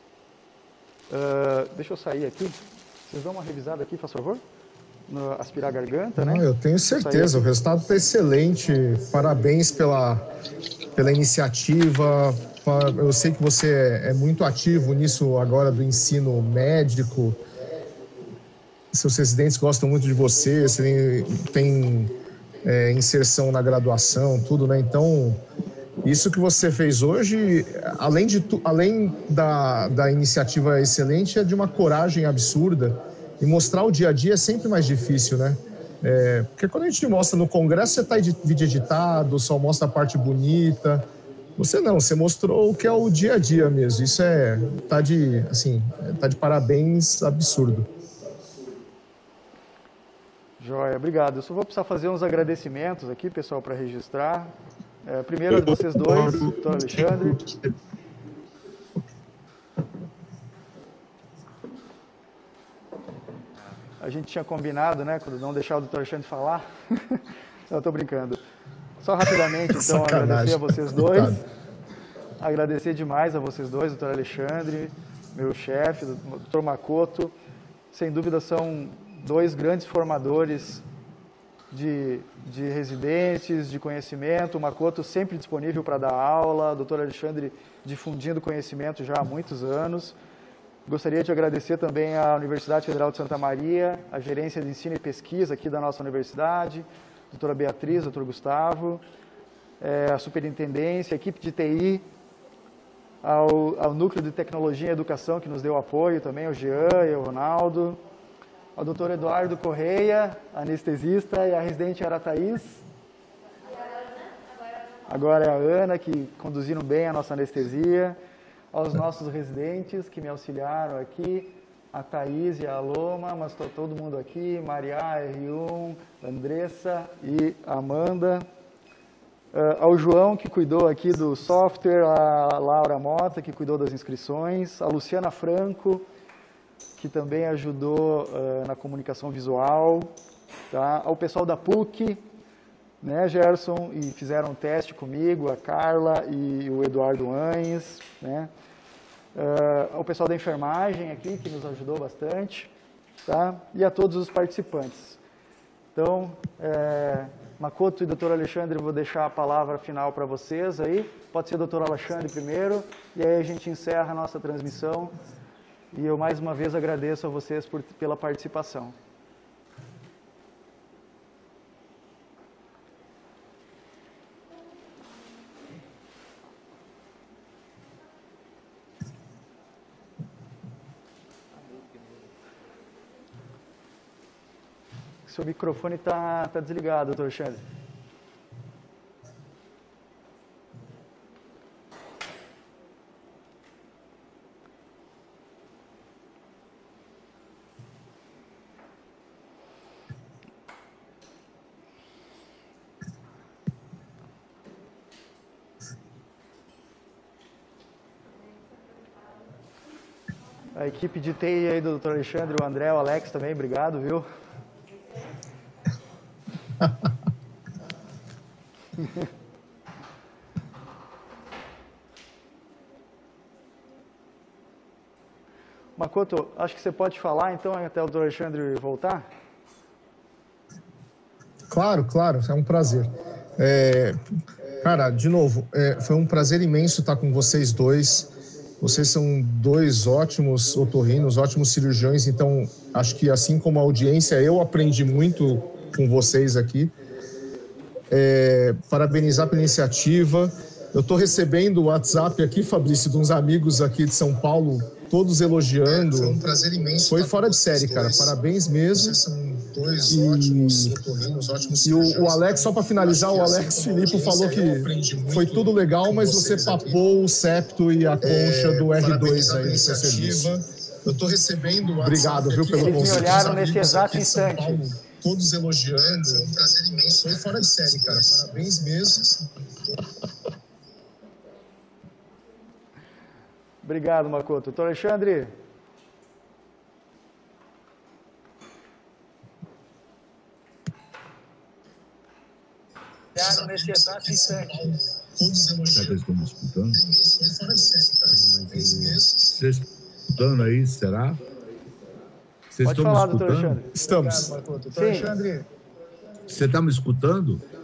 Uh, deixa eu sair aqui. Vocês dão uma revisada aqui, por favor? No aspirar a garganta, Não, né? eu tenho certeza, o resultado está excelente. Parabéns pela, pela iniciativa. Eu sei que você é muito ativo nisso agora do ensino médico. Seus residentes gostam muito de você, você tem, tem é, inserção na graduação, tudo, né? Então, isso que você fez hoje, além, de tu, além da, da iniciativa excelente, é de uma coragem absurda. E mostrar o dia a dia é sempre mais difícil, né? É, porque quando a gente mostra no congresso, você está vídeo editado, só mostra a parte bonita. Você não, você mostrou o que é o dia a dia mesmo. Isso é, tá de, assim, tá de parabéns absurdo. Joia, obrigado. Eu só vou precisar fazer uns agradecimentos aqui, pessoal, para registrar. É, primeiro a vocês dois, doutor Alexandre. A gente tinha combinado, né, quando não deixar o doutor Alexandre falar. Não, estou brincando. Só rapidamente, então, Sacanagem. agradecer a vocês dois. Agradecer demais a vocês dois, doutor Alexandre, meu chefe, doutor Makoto. Sem dúvida são dois grandes formadores de, de residentes, de conhecimento. O Makoto sempre disponível para dar aula, o doutor Alexandre difundindo conhecimento já há muitos anos. Gostaria de agradecer também à Universidade Federal de Santa Maria, a gerência de ensino e pesquisa aqui da nossa universidade, a doutora Beatriz, doutor Gustavo, é, a superintendência, a equipe de T I, ao, ao Núcleo de Tecnologia e Educação, que nos deu apoio também, ao Jean e ao Ronaldo, ao doutor Eduardo Correia, anestesista, e a residente era a Thaís. Agora é a Ana, que conduziram bem a nossa anestesia. Aos nossos residentes que me auxiliaram aqui, a Thaís e a Aloma, mas está todo mundo aqui, Maria, R um, Andressa e Amanda. Uh, ao João, que cuidou aqui do software, a Laura Mota, que cuidou das inscrições, a Luciana Franco, que também ajudou uh, na comunicação visual, tá? Ao pessoal da P U C, né, Gerson, e fizeram um teste comigo, a Carla e o Eduardo Anhes, né? Uh, ao pessoal da enfermagem aqui, que nos ajudou bastante, tá? E a todos os participantes. Então, é, Makoto e doutor Alexandre, eu vou deixar a palavra final para vocês aí. Pode ser doutor Alexandre primeiro, e aí a gente encerra a nossa transmissão. E eu mais uma vez agradeço a vocês por, pela participação. Seu microfone está tá desligado, doutor Alexandre. A equipe de T I aí do doutor Alexandre, o André, o Alex também, obrigado, viu? Makoto, acho que você pode falar então até o doutor Alexandre voltar? Claro, claro, é um prazer. É, cara, de novo, é, foi um prazer imenso estar com vocês dois. Vocês são dois ótimos otorrinos, ótimos cirurgiões, então acho que assim como a audiência, eu aprendi muito com vocês aqui. É, parabenizar pela iniciativa. Eu estou recebendo o WhatsApp aqui, Fabrício, de uns amigos aqui de São Paulo, todos elogiando. Foi um prazer imenso. Foi fora de série, cara. Parabéns mesmo. Vocês são dois e... ótimos otorrinos, ótimos E o, cirurgiões. o Alex, só para finalizar, o Alex Filipe falou que foi tudo legal, mas você papou o septo e a concha do R dois aí no seu serviço. Eu estou recebendo o Obrigado, viu, pelo Eles me convite. olharam nesse exato instante. Paulo, todos elogiando. Foi um prazer imenso. Foi fora de série, cara. Parabéns mesmo. Obrigado, Makoto. Doutor Alexandre. Nesse exato instante. Todos elogiando. Será que eles estão me escutando? Foi fora de série, cara. Parabéns mesmo. Vocês estão escutando aí, será? Vocês Pode estão falar, me doutor escutando? Alexandre. Estamos. Sim. Você está me escutando?